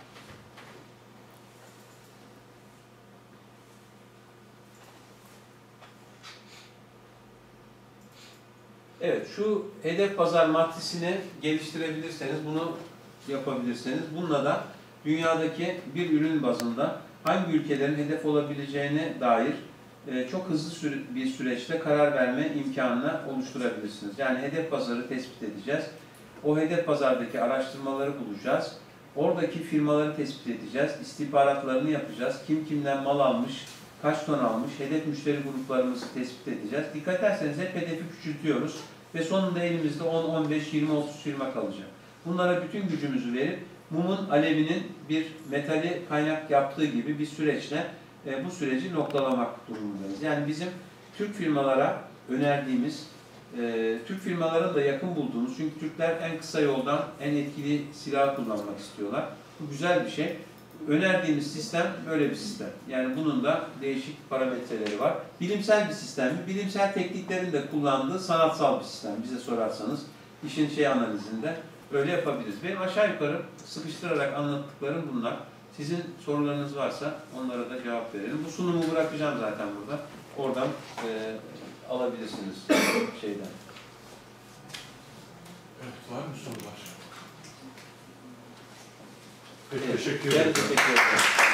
evet, şu hedef pazar matrisini geliştirebilirseniz, bunu yapabilirseniz, bununla da dünyadaki bir ürün bazında hangi ülkelerin hedef olabileceğine dair e, çok hızlı süre, bir süreçte karar verme imkanını oluşturabilirsiniz. Yani hedef pazarı tespit edeceğiz. O hedef pazardaki araştırmaları bulacağız. Oradaki firmaları tespit edeceğiz. İstihbaratlarını yapacağız. Kim kimden mal almış, kaç ton almış, hedef müşteri gruplarımızı tespit edeceğiz. Dikkat ederseniz hep hedefi küçültüyoruz ve sonunda elimizde on, on beş, yirmi, otuz firma kalacak. Bunlara bütün gücümüzü verip mumun alevinin bir metali kaynak yaptığı gibi bir süreçle e, bu süreci noktalamak durumundayız. Yani bizim Türk firmalara önerdiğimiz, e, Türk firmaların da yakın bulduğumuz, çünkü Türkler en kısa yoldan en etkili silah kullanmak istiyorlar. Bu güzel bir şey. Önerdiğimiz sistem böyle bir sistem. Yani bunun da değişik parametreleri var. Bilimsel bir sistem mi? Bilimsel tekniklerin de kullandığı sanatsal bir sistem. Bize sorarsanız işin şey analizinde öyle yapabiliriz. Benim aşağı yukarı sıkıştırarak anlattıklarım bunlar. Sizin sorularınız varsa onlara da cevap verelim. Bu sunumu bırakacağım zaten burada. Oradan e, alabilirsiniz şeyden. Evet, var mı sorular? Peki, Evet, teşekkür ben ederim. teşekkür ederim.